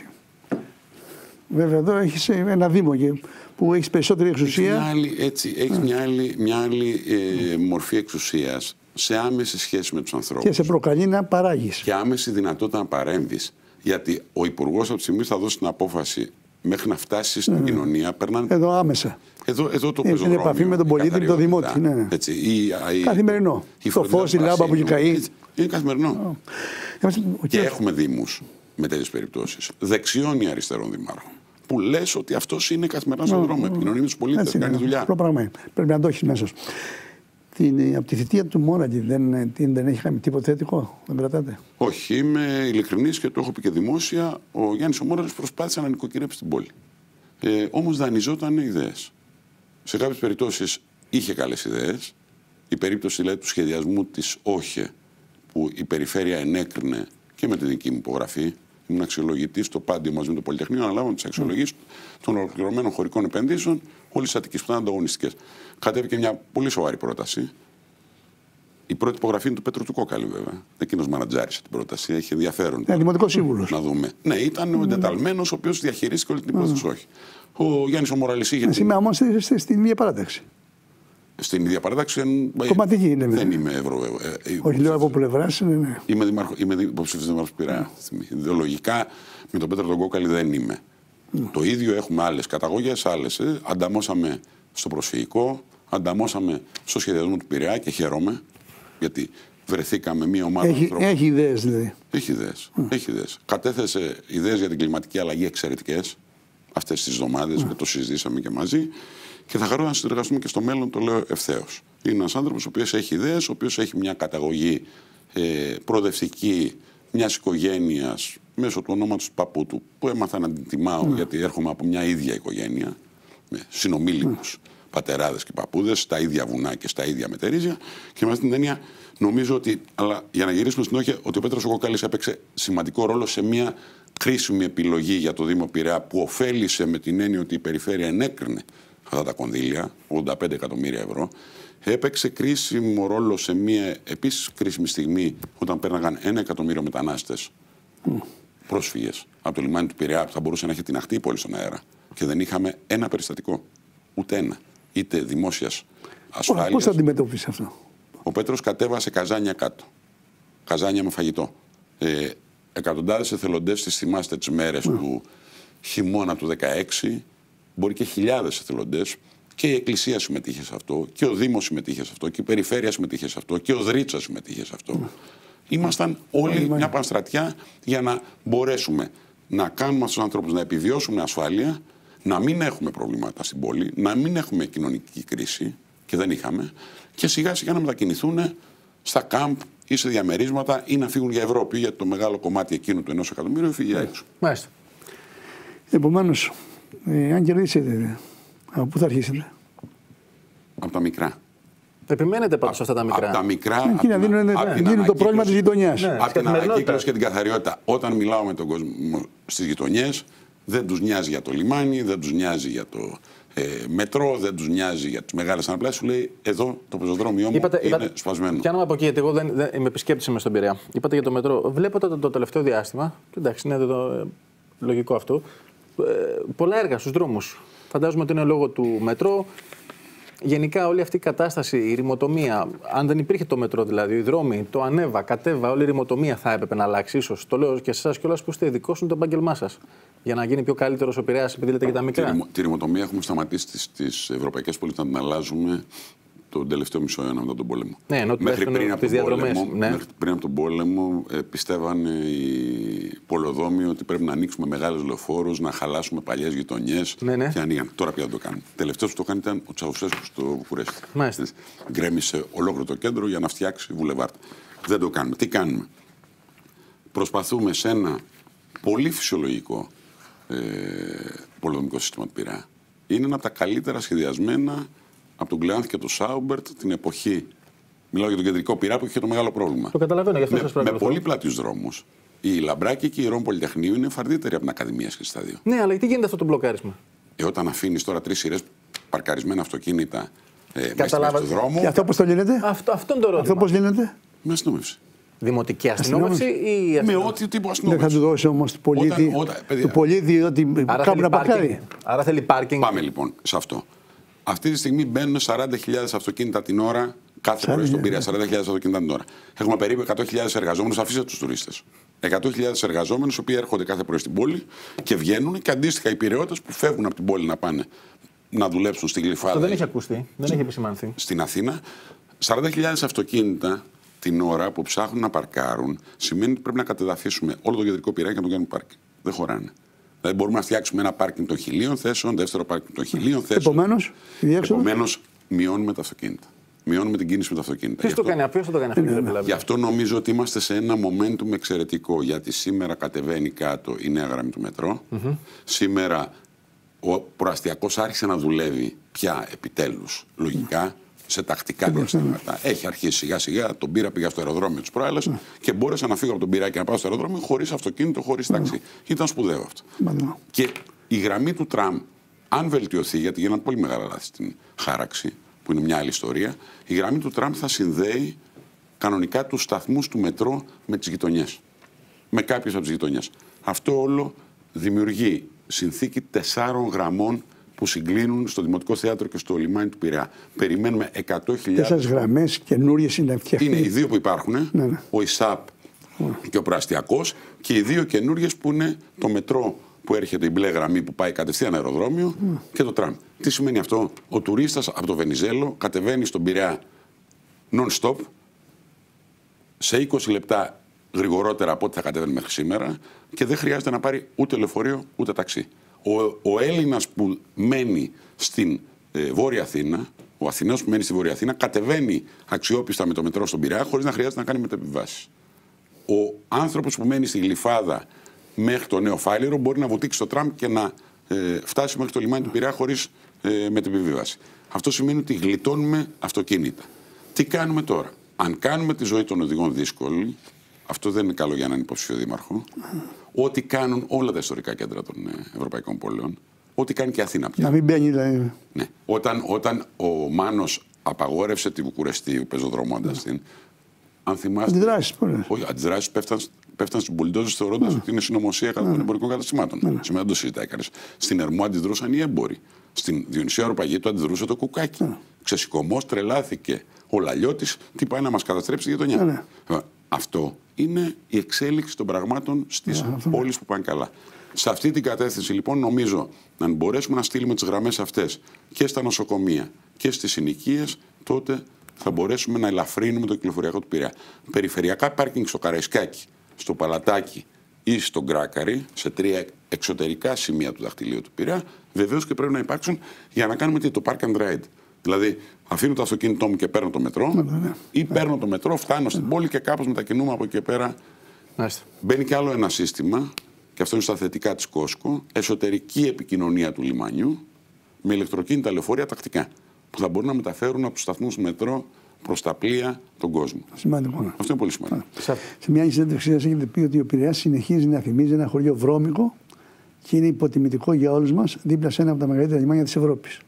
Βέβαια, εδώ έχεις ένα δήμο που έχεις περισσότερη εξουσία. Έχεις μια άλλη, έτσι, έχεις μια άλλη, μια άλλη ε, μορφή εξουσίας σε άμεση σχέση με τους ανθρώπους. Και σε προκαλεί να παράγεις. Και άμεση δυνατότητα να παρέμβεις. Γιατί ο υπουργός από τη στιγμή θα δώσει την απόφαση μέχρι να φτάσει στην mm. κοινωνία. Περνάνε... Εδώ άμεσα. Εδώ, εδώ το πεζοδρόμιο. Είναι επαφή με τον πολίτη, με τον δημότη. Ναι, ναι. Έτσι, η, η, καθημερινό. Η το φως, η λάμπα που έχει καεί. Είναι καθημερινό. Oh. Και έχουμε δήμους με τέτοιες περιπτώσεις, δεξιών ή αριστερών δημάρχων, που λες ότι αυτός είναι καθημερινά στον δρόμο, επικοινωνεί με τους πολίτες, κάνει δουλειά. Πρέπει να το έχει μέσα σου. Από τη θητεία του Μόραγκη δεν, δεν έχει κάνει τίποτα θετικό, δεν κρατάτε? Όχι, είμαι ειλικρινής και το έχω πει και δημόσια. Ο Γιάννης ο Μόραγκης προσπάθησε να νοικοκυρέψει την πόλη. Ε, όμως δανειζόταν ιδέες. Σε κάποιες περιπτώσεις είχε καλές ιδέες. Η περίπτωση δηλαδή, του σχεδιασμού της ΟΧΕ, που η περιφέρεια ενέκρινε και με την δική μου υπογραφή. Ήμουν αξιολογητής στο Πάντιο μαζί με το Πολυτεχνείο, αναλάβαμε τις αξιολογήσεις mm. των ολοκληρωμένων χωρικών επενδύσεων όλης της Αττικής που ήταν ανταγωνιστικές. Κατέβηκε μια πολύ σοβαρή πρόταση. Η πρώτη υπογραφή είναι του Πέτρου του Κόκαλη, βέβαια. Εκείνος μανατζάρισε την πρόταση. Έχει ενδιαφέρον. Είναι δημοτικός σύμβουλος. Να δούμε. Ναι, ήταν ο εντεταλμένος, ο οποίος διαχειρίστηκε όλη την υπόθεση. Mm. Όχι. Ο Γιάννης ο Μοραλής είχε. Εσύ είμαι όμω στην ίδια παράταξη. Στην ίδια παράταξη. Κομματική είναι. Δεν είμαι ευρώ. Όχι, λέω από πλευρά. Ναι. Είμαι, δημαρχο, είμαι υποψήφιος δημάρχος Πειραιά. Ιδεολογικά με τον Πέτρο τον Κόκαλη δεν είμαι. Mm. Το ίδιο έχουμε άλλες καταγωγές, άλλες. Ε. Ανταμώσαμε στο προσφυγικό, ανταμώσαμε στο σχεδιασμό του Πειραιά και χαίρομαι. Γιατί βρεθήκαμε μια ομάδα. Έχει, έχει ιδέες δηλαδή. Έχει ιδέες. Mm. Έχει ιδέες. Κατέθεσε ιδέες για την κλιματική αλλαγή εξαιρετικές αυτές τις εβδομάδες mm. και το συζητήσαμε και μαζί. Και θα χαρώ να συνεργαστούμε και στο μέλλον, το λέω ευθέως. Είναι ένας άνθρωπος ο οποίος έχει ιδέες, ο οποίος έχει μια καταγωγή ε, προοδευτική μιας οικογένειας μέσω του ονόματος του παππού του, που έμαθα να την τιμάω mm. γιατί έρχομαι από μια ίδια οικογένεια, με συνομήλικους mm. πατεράδες και παππούδες, στα ίδια βουνά και στα ίδια μετερίζια. Και με αυτή την έννοια νομίζω ότι, αλλά για να γυρίσουμε στην όχεια, ότι ο Πέτρος ο Κόκαλης έπαιξε σημαντικό ρόλο σε μια κρίσιμη επιλογή για το Δήμο Πειραιά, που ωφέλησε με την έννοια ότι η περιφέρεια ενέκρινε αυτά τα κονδύλια, ογδόντα πέντε εκατομμύρια ευρώ, έπαιξε κρίσιμο ρόλο σε μια επίσης κρίσιμη στιγμή, όταν πέρναγαν ένα εκατομμύριο μετανάστες mm. πρόσφυγες από το λιμάνι του Πειραιά, που θα μπορούσε να έχει τιναχτεί η πόλη στον αέρα. Και δεν είχαμε ένα περιστατικό. Ούτε ένα. Είτε δημόσιας ασφάλειας. Πώς θα αντιμετωπίσει αυτό? Ο Πέτρος κατέβασε καζάνια κάτω. Καζάνια με φαγητό. Ε, εκατοντάδες εθελοντές, τις θυμάστε τις μέρες mm. του χειμώνα του δεκαέξι. Μπορεί και χιλιάδες εθελοντές, και η Εκκλησία συμμετείχε σε αυτό, και ο Δήμος συμμετείχε σε αυτό, και η Περιφέρεια συμμετείχε σε αυτό, και ο Δρίτσα συμμετείχε σε αυτό. Mm. Ήμασταν όλοι mm. μια πανστρατιά για να μπορέσουμε να κάνουμε αυτούς τους ανθρώπους να επιβιώσουν ασφάλεια, να μην έχουμε προβλήματα στην πόλη, να μην έχουμε κοινωνική κρίση, και δεν είχαμε, και σιγά σιγά να μετακινηθούν στα κάμπ ή σε διαμερίσματα ή να φύγουν για Ευρώπη, γιατί το μεγάλο κομμάτι εκείνου του ενός εκατομμύριου φύγει για έξω. Μάλιστα. Επομένως, Ε, αν κερδίσετε, από πού θα αρχίσετε? Από τα μικρά. Επιμένετε πάντως σε αυτά τα μικρά. Από τα μικρά. Ε, Εκεί να δίνουν, ναι, δίνουν το πρόβλημα της γειτονιάς. Ναι, από την ανακύκλωση και την καθαριότητα. Όταν μιλάω με τον κόσμο στις γειτονιές, δεν τους νοιάζει για το λιμάνι, δεν τους νοιάζει για το ε, μετρό, δεν τους νοιάζει για τις μεγάλες αναπλάσεις. Σου λέει, εδώ το πεζοδρόμιό μου είπατε, είναι είπατε, σπασμένο. Πιάνομαι από εκεί, γιατί εγώ δεν, δεν είμαι επισκέπτης είμαι στον Πειραιά. Είπατε για το μετρό. Βλέπω το, το τελευταίο διάστημα, και εντάξει, είναι το, ε, λογικό αυτό. Ε, πολλά έργα στους δρόμους. Φαντάζομαι ότι είναι λόγω του μετρό. Γενικά όλη αυτή η κατάσταση, η ρημοτομία, αν δεν υπήρχε το μετρό δηλαδή, οι δρόμοι, το ανέβα, κατέβα, όλη η ρημοτομία θα έπρεπε να αλλάξει. Ίσως το λέω και σε εσάς κιόλας που είστε ειδικός είναι το επάγγελμά σας. Για να γίνει πιο καλύτερος ο Πειραιάς, επειδή λέτε για τα μικρά. Τη, τη ρημοτομία έχουμε σταματήσει στις ευρωπαϊκές πόλεις να την αλλάζουμε τον τελευταίο μισό αιώνα μετά τον πόλεμο. Ναι, ενώ μέχρι πριν από, πόλεμο, ναι. μέχρι πριν από τον πόλεμο ε, πιστεύανε οι πολεοδόμοι ότι πρέπει να ανοίξουμε μεγάλους λεωφόρους, να χαλάσουμε παλιές γειτονιές, ναι, ναι. και ανοίγαν. Τώρα πια δεν το κάνουν. Τελευταίος που το κάνει ήταν ο Τσαουσέσκου στο Βουκουρέστι. Γκρέμισε ολόκληρο το κέντρο για να φτιάξει βουλεβάρτ. Δεν το κάνουμε. Τι κάνουμε? Προσπαθούμε σε ένα πολύ φυσιολογικό ε, πολεοδομικό σύστημα του Πειραιά. Είναι ένα από τα καλύτερα σχεδιασμένα από τον Κλεάνθ και τον Σάουμπερτ την εποχή. Μιλάω για τον κεντρικό Πειραιά που είχε το μεγάλο πρόβλημα. Το καταλαβαίνω, γι' αυτό με, σας παρακαλώ. Με πολύ πλάτιους δρόμους. Η Λαμπράκη και η Ρώμη Πολυτεχνείου είναι φαρδύτερη από την Ακαδημία και στα δύο. Ναι, αλλά τι γίνεται αυτό το μπλοκάρισμα? Ε, όταν αφήνεις τώρα τρεις σειρές παρκαρισμένα αυτοκίνητα ε, μέσα στον δρόμο. Και αυτό πώς το λύνεται? Αυτό, αυτό είναι το ερώτημα. Αυτό πώς λύνεται? Με αστυνόμευση. Δημοτική αστυνόμευση ή με ό,τι τύπο αστυνόμευση. Δεν θα του δώσει όμως του πολίτη, όταν, όταν, του πολίτη ότι κάπου να παρκάρει. Άρα θέλει πάρκινγκ. Πάμε λοιπόν σε αυτό. Αυτή τη στιγμή μπαίνουν σαράντα χιλιάδες αυτοκίνητα την ώρα κάθε πρωί στον Πειραιά. σαράντα χιλιάδες αυτοκίνητα την ώρα. Έχουμε περίπου εκατό χιλιάδες εργαζόμενους, αφήστε τους τουρίστες. εκατό χιλιάδες εργαζόμενους, οι οποίοι έρχονται κάθε πρωί στην πόλη και βγαίνουν, και αντίστοιχα οι πειραιώτες που φεύγουν από την πόλη να πάνε να δουλέψουν στην Γλυφάδα. Αυτό δεν έχει ακουστεί, δεν έχει επισημανθεί. Στην Αθήνα. σαράντα χιλιάδες αυτοκίνητα την ώρα που ψάχνουν να παρκάρουν σημαίνει ότι πρέπει να κατεδαφίσουμε όλο το κεντρικό Πειραιά και να το κάνουμε πάρκινγκ. Δεν χωράνε. Δηλαδή μπορούμε να φτιάξουμε ένα πάρκινγκ των χιλίων θέσεων, δεύτερο πάρκινγκ των χιλίων θέσεων. Επομένως, Επομένως μειώνουμε τα αυτοκίνητα. Μειώνουμε την κίνηση με τα αυτοκίνητα. Ποιος το κάνει, ποιος θα το κάνει αυτό, κύριε Πελάβη? Γι' αυτό νομίζω ότι είμαστε σε ένα momentum εξαιρετικό. Γιατί σήμερα κατεβαίνει κάτω η νέα γραμμή του μετρό. Mm-hmm. Σήμερα ο προαστιακός άρχισε να δουλεύει πια επιτέλους, λογικά, σε τακτικά διαστήματα. Έχει αρχίσει σιγά σιγά, τον πήρα, πήγα στο αεροδρόμιο της προάλλες και μπόρεσα να φύγω από τον πυρά και να πάω στο αεροδρόμιο χωρίς αυτοκίνητο, χωρίς ταξί. Ήταν σπουδαίο αυτό. Και η γραμμή του τραμ, αν βελτιωθεί, γιατί γίνανε πολύ μεγάλα λάθη στην χάραξη, που είναι μια άλλη ιστορία, η γραμμή του τραμ θα συνδέει κανονικά τους σταθμούς του μετρό με τις γειτονιές. Με κάποιες από τις γειτονιές. Αυτό όλο δημιουργεί συνθήκη τεσσάρων γραμμών που συγκλίνουν στο Δημοτικό Θέατρο και στο λιμάνι του Πειραιά. Περιμένουμε εκατό χιλιάδες. Τέσσερις γραμμές καινούριες είναι φτιαχτεί. Είναι οι δύο που υπάρχουν, ναι, ναι. ο ΙΣΑΠ ναι. και ο Προαστιακός, και οι δύο καινούριες που είναι το μετρό που έρχεται, η μπλε γραμμή που πάει κατευθείαν αεροδρόμιο mm. και το τραμ. Τι σημαίνει αυτό? Ο τουρίστας από το Βενιζέλο κατεβαίνει στον Πειραιά non-stop σε είκοσι λεπτά γρηγορότερα από ό,τι θα κατέβαινε μέχρι σήμερα και δεν χρειάζεται να πάρει ούτε λεωφορείο ούτε ταξί. Ο, ο Έλληνας που μένει στην ε, Βόρεια Αθήνα, ο Αθηναίος που μένει στη Βόρεια Αθήνα, κατεβαίνει αξιόπιστα με το μετρό στον Πειραιά χωρίς να χρειάζεται να κάνει μετεπιβάσεις. Ο άνθρωπος που μένει στη Γλυφάδα μέχρι το Νέο Φάληρο μπορεί να βοτήξει το τραμ και να ε, φτάσει μέχρι το λιμάνι του Πειραιά χωρίς ε, μετεπιβίβαση. Αυτό σημαίνει ότι γλιτώνουμε αυτοκίνητα. Τι κάνουμε τώρα? Αν κάνουμε τη ζωή των οδηγών δύσκολη, αυτό δεν είναι καλό για έναν υποψήφιο δήμαρχο, ό,τι κάνουν όλα τα ιστορικά κέντρα των ευρωπαϊκών πόλεων, ό,τι κάνει και η Αθήνα πια. Να μην μπαίνει δηλαδή. Ναι. Όταν, όταν ο Μάνος απαγόρευσε τη Βουκουρεστίου πεζοδρομώντας την, αν θυμάστε. Αντιδράσεις πολλές. Όχι, αντιδράσεις πέφταν, πέφταν στην Μπουλντόζες θεωρώντας ότι είναι συνωμοσία κατά των εμπορικών καταστημάτων. Ναι. Σήμερα δεν το συζητάει κανείς. Στην Ερμού αντιδρούσαν οι έμποροι. Στην Διονυσία Αεροπαγήτου αντιδρούσε το κουκάκι. Ναι. Ξεσηκωμός, τρελάθηκε ο Λαλιώτης, τι πάει να μας καταστρέψει η γειτονιά. Ναι, ναι. Αυτό είναι η εξέλιξη των πραγμάτων στις yeah, πόλεις που πάνε καλά. Σε αυτή την κατεύθυνση, λοιπόν, νομίζω, αν μπορέσουμε να στείλουμε τις γραμμές αυτές και στα νοσοκομεία και στις συνοικίες, τότε θα μπορέσουμε να ελαφρύνουμε το κυκλοφοριακό του Πειραιά. Περιφερειακά πάρκινγκ στο Καραϊσκάκι, στο Παλατάκι ή στον Κράκαρη, σε τρία εξωτερικά σημεία του δαχτυλίου του Πειραιά, βεβαίως και πρέπει να υπάρξουν για να κάνουμε το park and ride. Δηλαδή, αφήνω το αυτοκίνητό μου και παίρνω το μετρό, ναι, ναι, ναι. ή παίρνω το μετρό, φτάνω στην πόλη και κάπως μετακινούμε από εκεί και πέρα. Άστε. Μπαίνει κι άλλο ένα σύστημα, και αυτό είναι στα θετικά της Κόσκο, εσωτερική επικοινωνία του λιμανιού με ηλεκτροκίνητα λεωφορεία τακτικά, που θα μπορούν να μεταφέρουν από τους σταθμούς μετρό προς τα πλοία τον κόσμο. Σημαντικό. Αυτό είναι πολύ σημαντικό. Σε μια συνέντευξη σας έχετε πει ότι ο Πειραιάς συνεχίζει να θυμίζει ένα χωριό βρώμικο και είναι υποτιμητικό για όλους μας δίπλα σε ένα από τα μεγαλύτερα λιμάνια της Ευρώπης.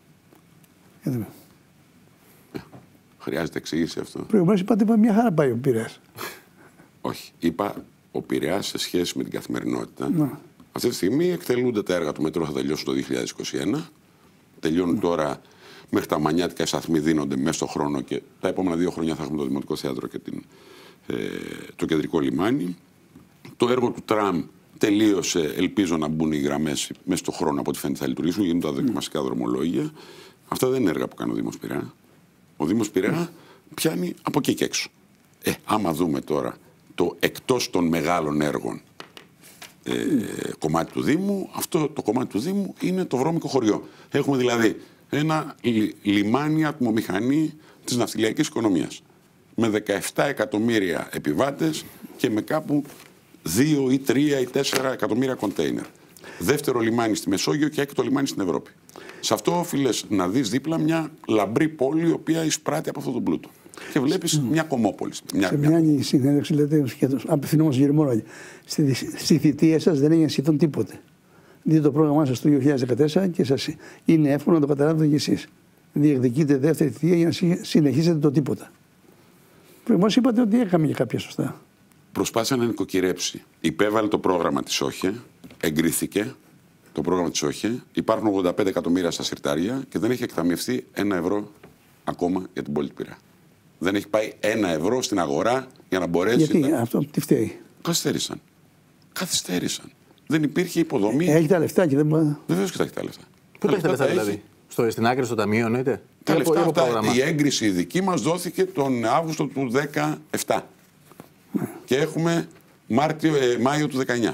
Χρειάζεται εξήγηση αυτό. Προηγουμένως είπατε ότι μια χαρά πάει ο Πειραιάς. Όχι. Είπα ο Πειραιάς σε σχέση με την καθημερινότητα. Να. Αυτή τη στιγμή εκτελούνται τα έργα του μετρό, θα τελειώσουν το δύο χιλιάδες είκοσι ένα. Τελειώνουν να. Τώρα μέχρι τα μανιάτικα σταθμοί δίνονται μέσα στο χρόνο και τα επόμενα δύο χρόνια θα έχουμε το Δημοτικό Θέατρο και την, ε, το κεντρικό λιμάνι. Το έργο του τραμ τελείωσε. Ελπίζω να μπουν οι γραμμές μέσα στο χρόνο από ό,τι φαίνεται θα λειτουργήσουν. Γίνουν τα δοκιμαστικά δρομολόγια. Αυτά δεν είναι έργα που κάνει ο Δήμος Πειραιά. Ο Δήμος Πειραιά πιάνει από εκεί και έξω. Ε, άμα δούμε τώρα το εκτός των μεγάλων έργων ε, κομμάτι του Δήμου, αυτό το κομμάτι του Δήμου είναι το βρώμικο χωριό. Έχουμε δηλαδή ένα λι, λιμάνι ατμομηχανή της ναυτιλιακής οικονομίας με δεκαεπτά εκατομμύρια επιβάτες και με κάπου δύο ή τρία ή τέσσερα εκατομμύρια κοντέινερ. Δεύτερο λιμάνι στη Μεσόγειο και έκτο λιμάνι στην Ευρώπη. Σε αυτό οφείλες να δεις δίπλα μια λαμπρή πόλη η οποία εισπράττει από αυτόν τον πλούτο. Και βλέπεις μια κομμόπολη. Μια, σε μια άλλη συνέντευξη λέτε, απευθυνόμαστε γερμανικά, στη, στη θητεία σας δεν έγινε σχεδόν τίποτε. Δείτε το πρόγραμμά σας το δύο χιλιάδες δεκατέσσερα και σας είναι εύκολο να το καταλάβετε κι εσείς. Διεκδικείτε δεύτερη θητεία για να συνεχίσετε το τίποτα. Προηγουμένως είπατε ότι έκαμε και κάποια σωστά. Προσπάθησε να νοικοκυρέψει. Υπέβαλε το πρόγραμμα της ΟΧΕ, εγκρίθηκε το πρόγραμμα της ΟΧΕ, υπάρχουν ογδόντα πέντε εκατομμύρια στα συρτάρια και δεν έχει εκταμιευθεί ένα ευρώ ακόμα για την πόλη του Πειραιά. Δεν έχει πάει ένα ευρώ στην αγορά για να μπορέσει. Γιατί να... αυτό τι φταίει? Καθυστέρησαν. Καθυστέρησαν. Δεν υπήρχε υποδομή. Έχει τα λεφτά και δεν μπορεί. Βεβαίως και τα έχει τα λεφτά. Πού τα έχει τα λεφτά δηλαδή? Στο, στην άκρη στο ταμείο, εννοείται. Τα λεφτά αυτά, η έγκριση η δική μας δόθηκε τον Αύγουστο του δύο χιλιάδες δεκαεπτά. Mm. Και έχουμε Μάρτιο, ε, Μάιο του δεκαεννιά.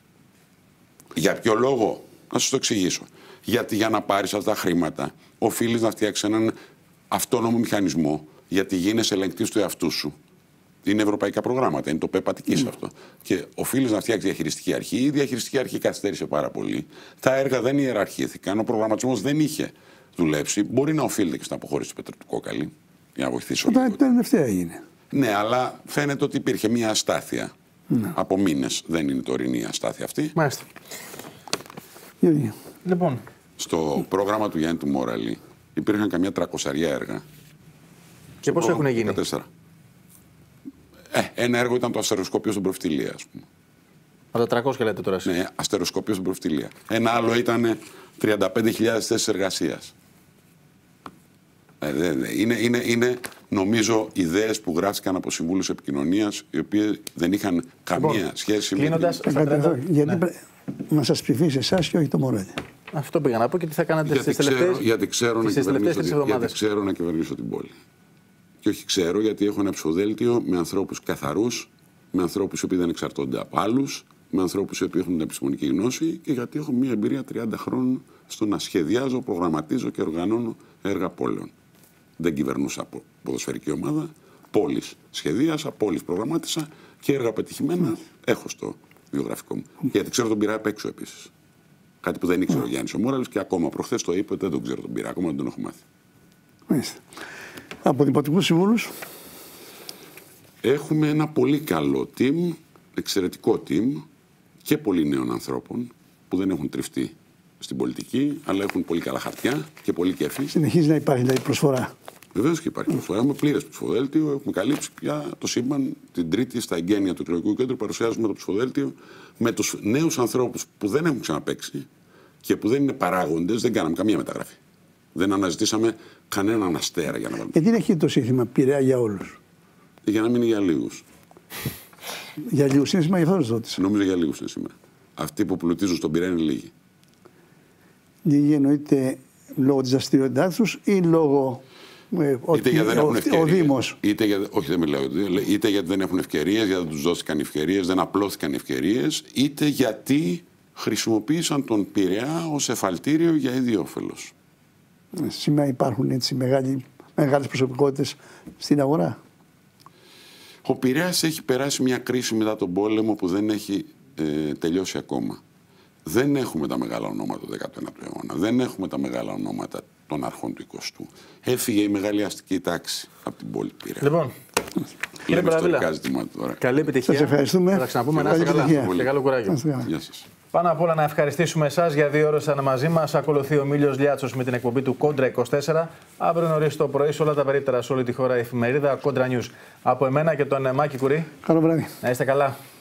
Για ποιο λόγο? Να σας το εξηγήσω. Γιατί για να πάρεις αυτά τα χρήματα οφείλεις να φτιάξεις έναν αυτόνομο μηχανισμό, γιατί γίνεσαι ελεγκτής του εαυτού σου. Είναι ευρωπαϊκά προγράμματα, είναι το πεπατικής mm. αυτό. Και οφείλει να φτιάξει διαχειριστική αρχή. Η διαχειριστική αρχή καθυστέρησε πάρα πολύ. Τα έργα δεν ιεραρχήθηκαν, ο προγραμματισμός δεν είχε δουλέψει. Μπορεί να οφείλεται και στην αποχώρηση του Πέτρου του Κόκαλη, για να βοηθήσω. Όταν τελευταία έγινε. Ναι, αλλά φαίνεται ότι υπήρχε μια αστάθεια. Mm. Από μήνες. Δεν είναι τωρινή η αστάθεια αυτή. Μάλιστα. Yeah. Λοιπόν. Στο πρόγραμμα του Γιάννη του Μόραλη υπήρχαν καμιά τρακοσαριά έργα. Και πώς έχουν γίνει? Ε, ένα έργο ήταν το αστεροσκόπιο στην Προφυτιλία, ας πούμε. Από τα τριακόσια λέτε τώρα εσείς. Ναι, αστεροσκόπιο στην Προφυτιλία. Ένα άλλο ήταν τριάντα πέντε χιλιάδες θέσεις εργασίας. Ε, δε, δε. Είναι, είναι, είναι, νομίζω, ιδέες που γράφτηκαν από συμβούλους επικοινωνίας, οι οποίες δεν είχαν καμία λοιπόν, σχέση κλείνοντας, με... Κλείνοντας, γιατί ναι. πρέπει να σας ψηφίσει εσάς και όχι το Μορέλη. Αυτό πήγα να πω και τι θα κάνατε γιατί στις τελευταίες, γιατί ξέρω τις τελευταίες τρεις εβδομάδες. Γιατί ξέρω να κυβερνήσω την πόλη. Και όχι ξέρω γιατί έχω ένα ψηφοδέλτιο με ανθρώπους καθαρούς, με ανθρώπους οι οποίοι δεν εξαρτώνται από άλλους, με ανθρώπους οι οποίοι έχουν την επιστημονική γνώση και γιατί έχω μια εμπειρία τριάντα χρόνων στο να σχεδιάζω, προγραμματίζω και οργανώνω έργα πόλεων. Δεν κυβερνούσα από ποδοσφαιρική ομάδα, πόλεις σχεδίασα, πόλεις προγραμμάτισα και έργα πετυχημένα mm. έχω στο βιογραφικό μου. Mm. Γιατί ξέρω τον Πειραιά απ' έξω επίσης. Κάτι που δεν ήξερε mm. ο Γιάννης ο Μόραλης και ακόμα προχθές το είπε ότι δεν τον ξέρω τον Πειραιά, ακόμα δεν τον έχω μάθει. Μάλιστα. Από δημοτικούς συμβούλους. Έχουμε ένα πολύ καλό team, εξαιρετικό team και πολύ νέων ανθρώπων που δεν έχουν τριφτεί στην πολιτική, αλλά έχουν πολύ καλά χαρτιά και πολύ κέφι. Συνεχίζει να υπάρχει δηλαδή προσφορά. Βεβαίως και υπάρχει προσφορά. Έχουμε πλήρες ψηφοδέλτιο. Έχουμε καλύψει πια το σύμπαν. Την Τρίτη στα εγγένεια του εκλογικού κέντρου παρουσιάζουμε το ψηφοδέλτιο με τους νέους ανθρώπους που δεν έχουν ξαναπαίξει και που δεν είναι παράγοντες. Δεν κάναμε καμία μεταγραφή. Δεν αναζητήσαμε κανέναν αστέρα για να βάλουμε. Γιατί έχει το σύνθημα Πειραιά για όλους? Για να μην είναι για λίγους. Για λίγους είναι σήμερα, γι' αυτό ρώτησα. Νομίζω για λίγους είναι σήμερα. Αυτοί που πλουτίζουν στον Πειραιά είναι λίγοι. Λίγοι εννοείται λόγω της δραστηριότητάς τους ή λόγω. Ε, είτε γιατί δεν έχουν ευκαιρίες. Ο Δήμος. Είτε για, όχι, δεν μιλάω. Είτε γιατί δεν έχουν ευκαιρίες, γιατί δεν τους δόθηκαν ευκαιρίες, δεν απλώθηκαν ευκαιρίες, είτε γιατί χρησιμοποίησαν τον Πειραιά ως εφαλτήριο για ίδιο όφελος. Σήμερα υπάρχουν έτσι μεγάλοι, μεγάλες προσωπικότητες στην αγορά. Ο Πειραιάς έχει περάσει μια κρίση μετά τον πόλεμο που δεν έχει ε, τελειώσει ακόμα. Δεν έχουμε τα μεγάλα ονόματα του δέκατου ένατου αιώνα. Δεν έχουμε τα μεγάλα ονόματα των αρχών του εικοστού. Έφυγε η μεγάλη αστική τάξη από την πόλη Πειραιά. Λοιπόν, κύριε Παραβίλα, καλή επιτυχία. Σας ευχαριστούμε. Θα τα ξαναπούμε. Να είστε καλά. Και καλό κουράγιο. Γεια σας. Πάνω απ' όλα να ευχαριστήσουμε εσάς για δύο ώρες ήταν μαζί μας. Ακολουθεί ο Μίλιος Λιάτσος με την εκπομπή του Κόντρα είκοσι τέσσερα. Αύριο νωρίς το πρωί σε όλα τα περίπτερα σε όλη τη χώρα η εφημερίδα Κόντρα News. Από εμένα και τον Μάκη Κουρί. Καλό βράδυ. Να είστε καλά.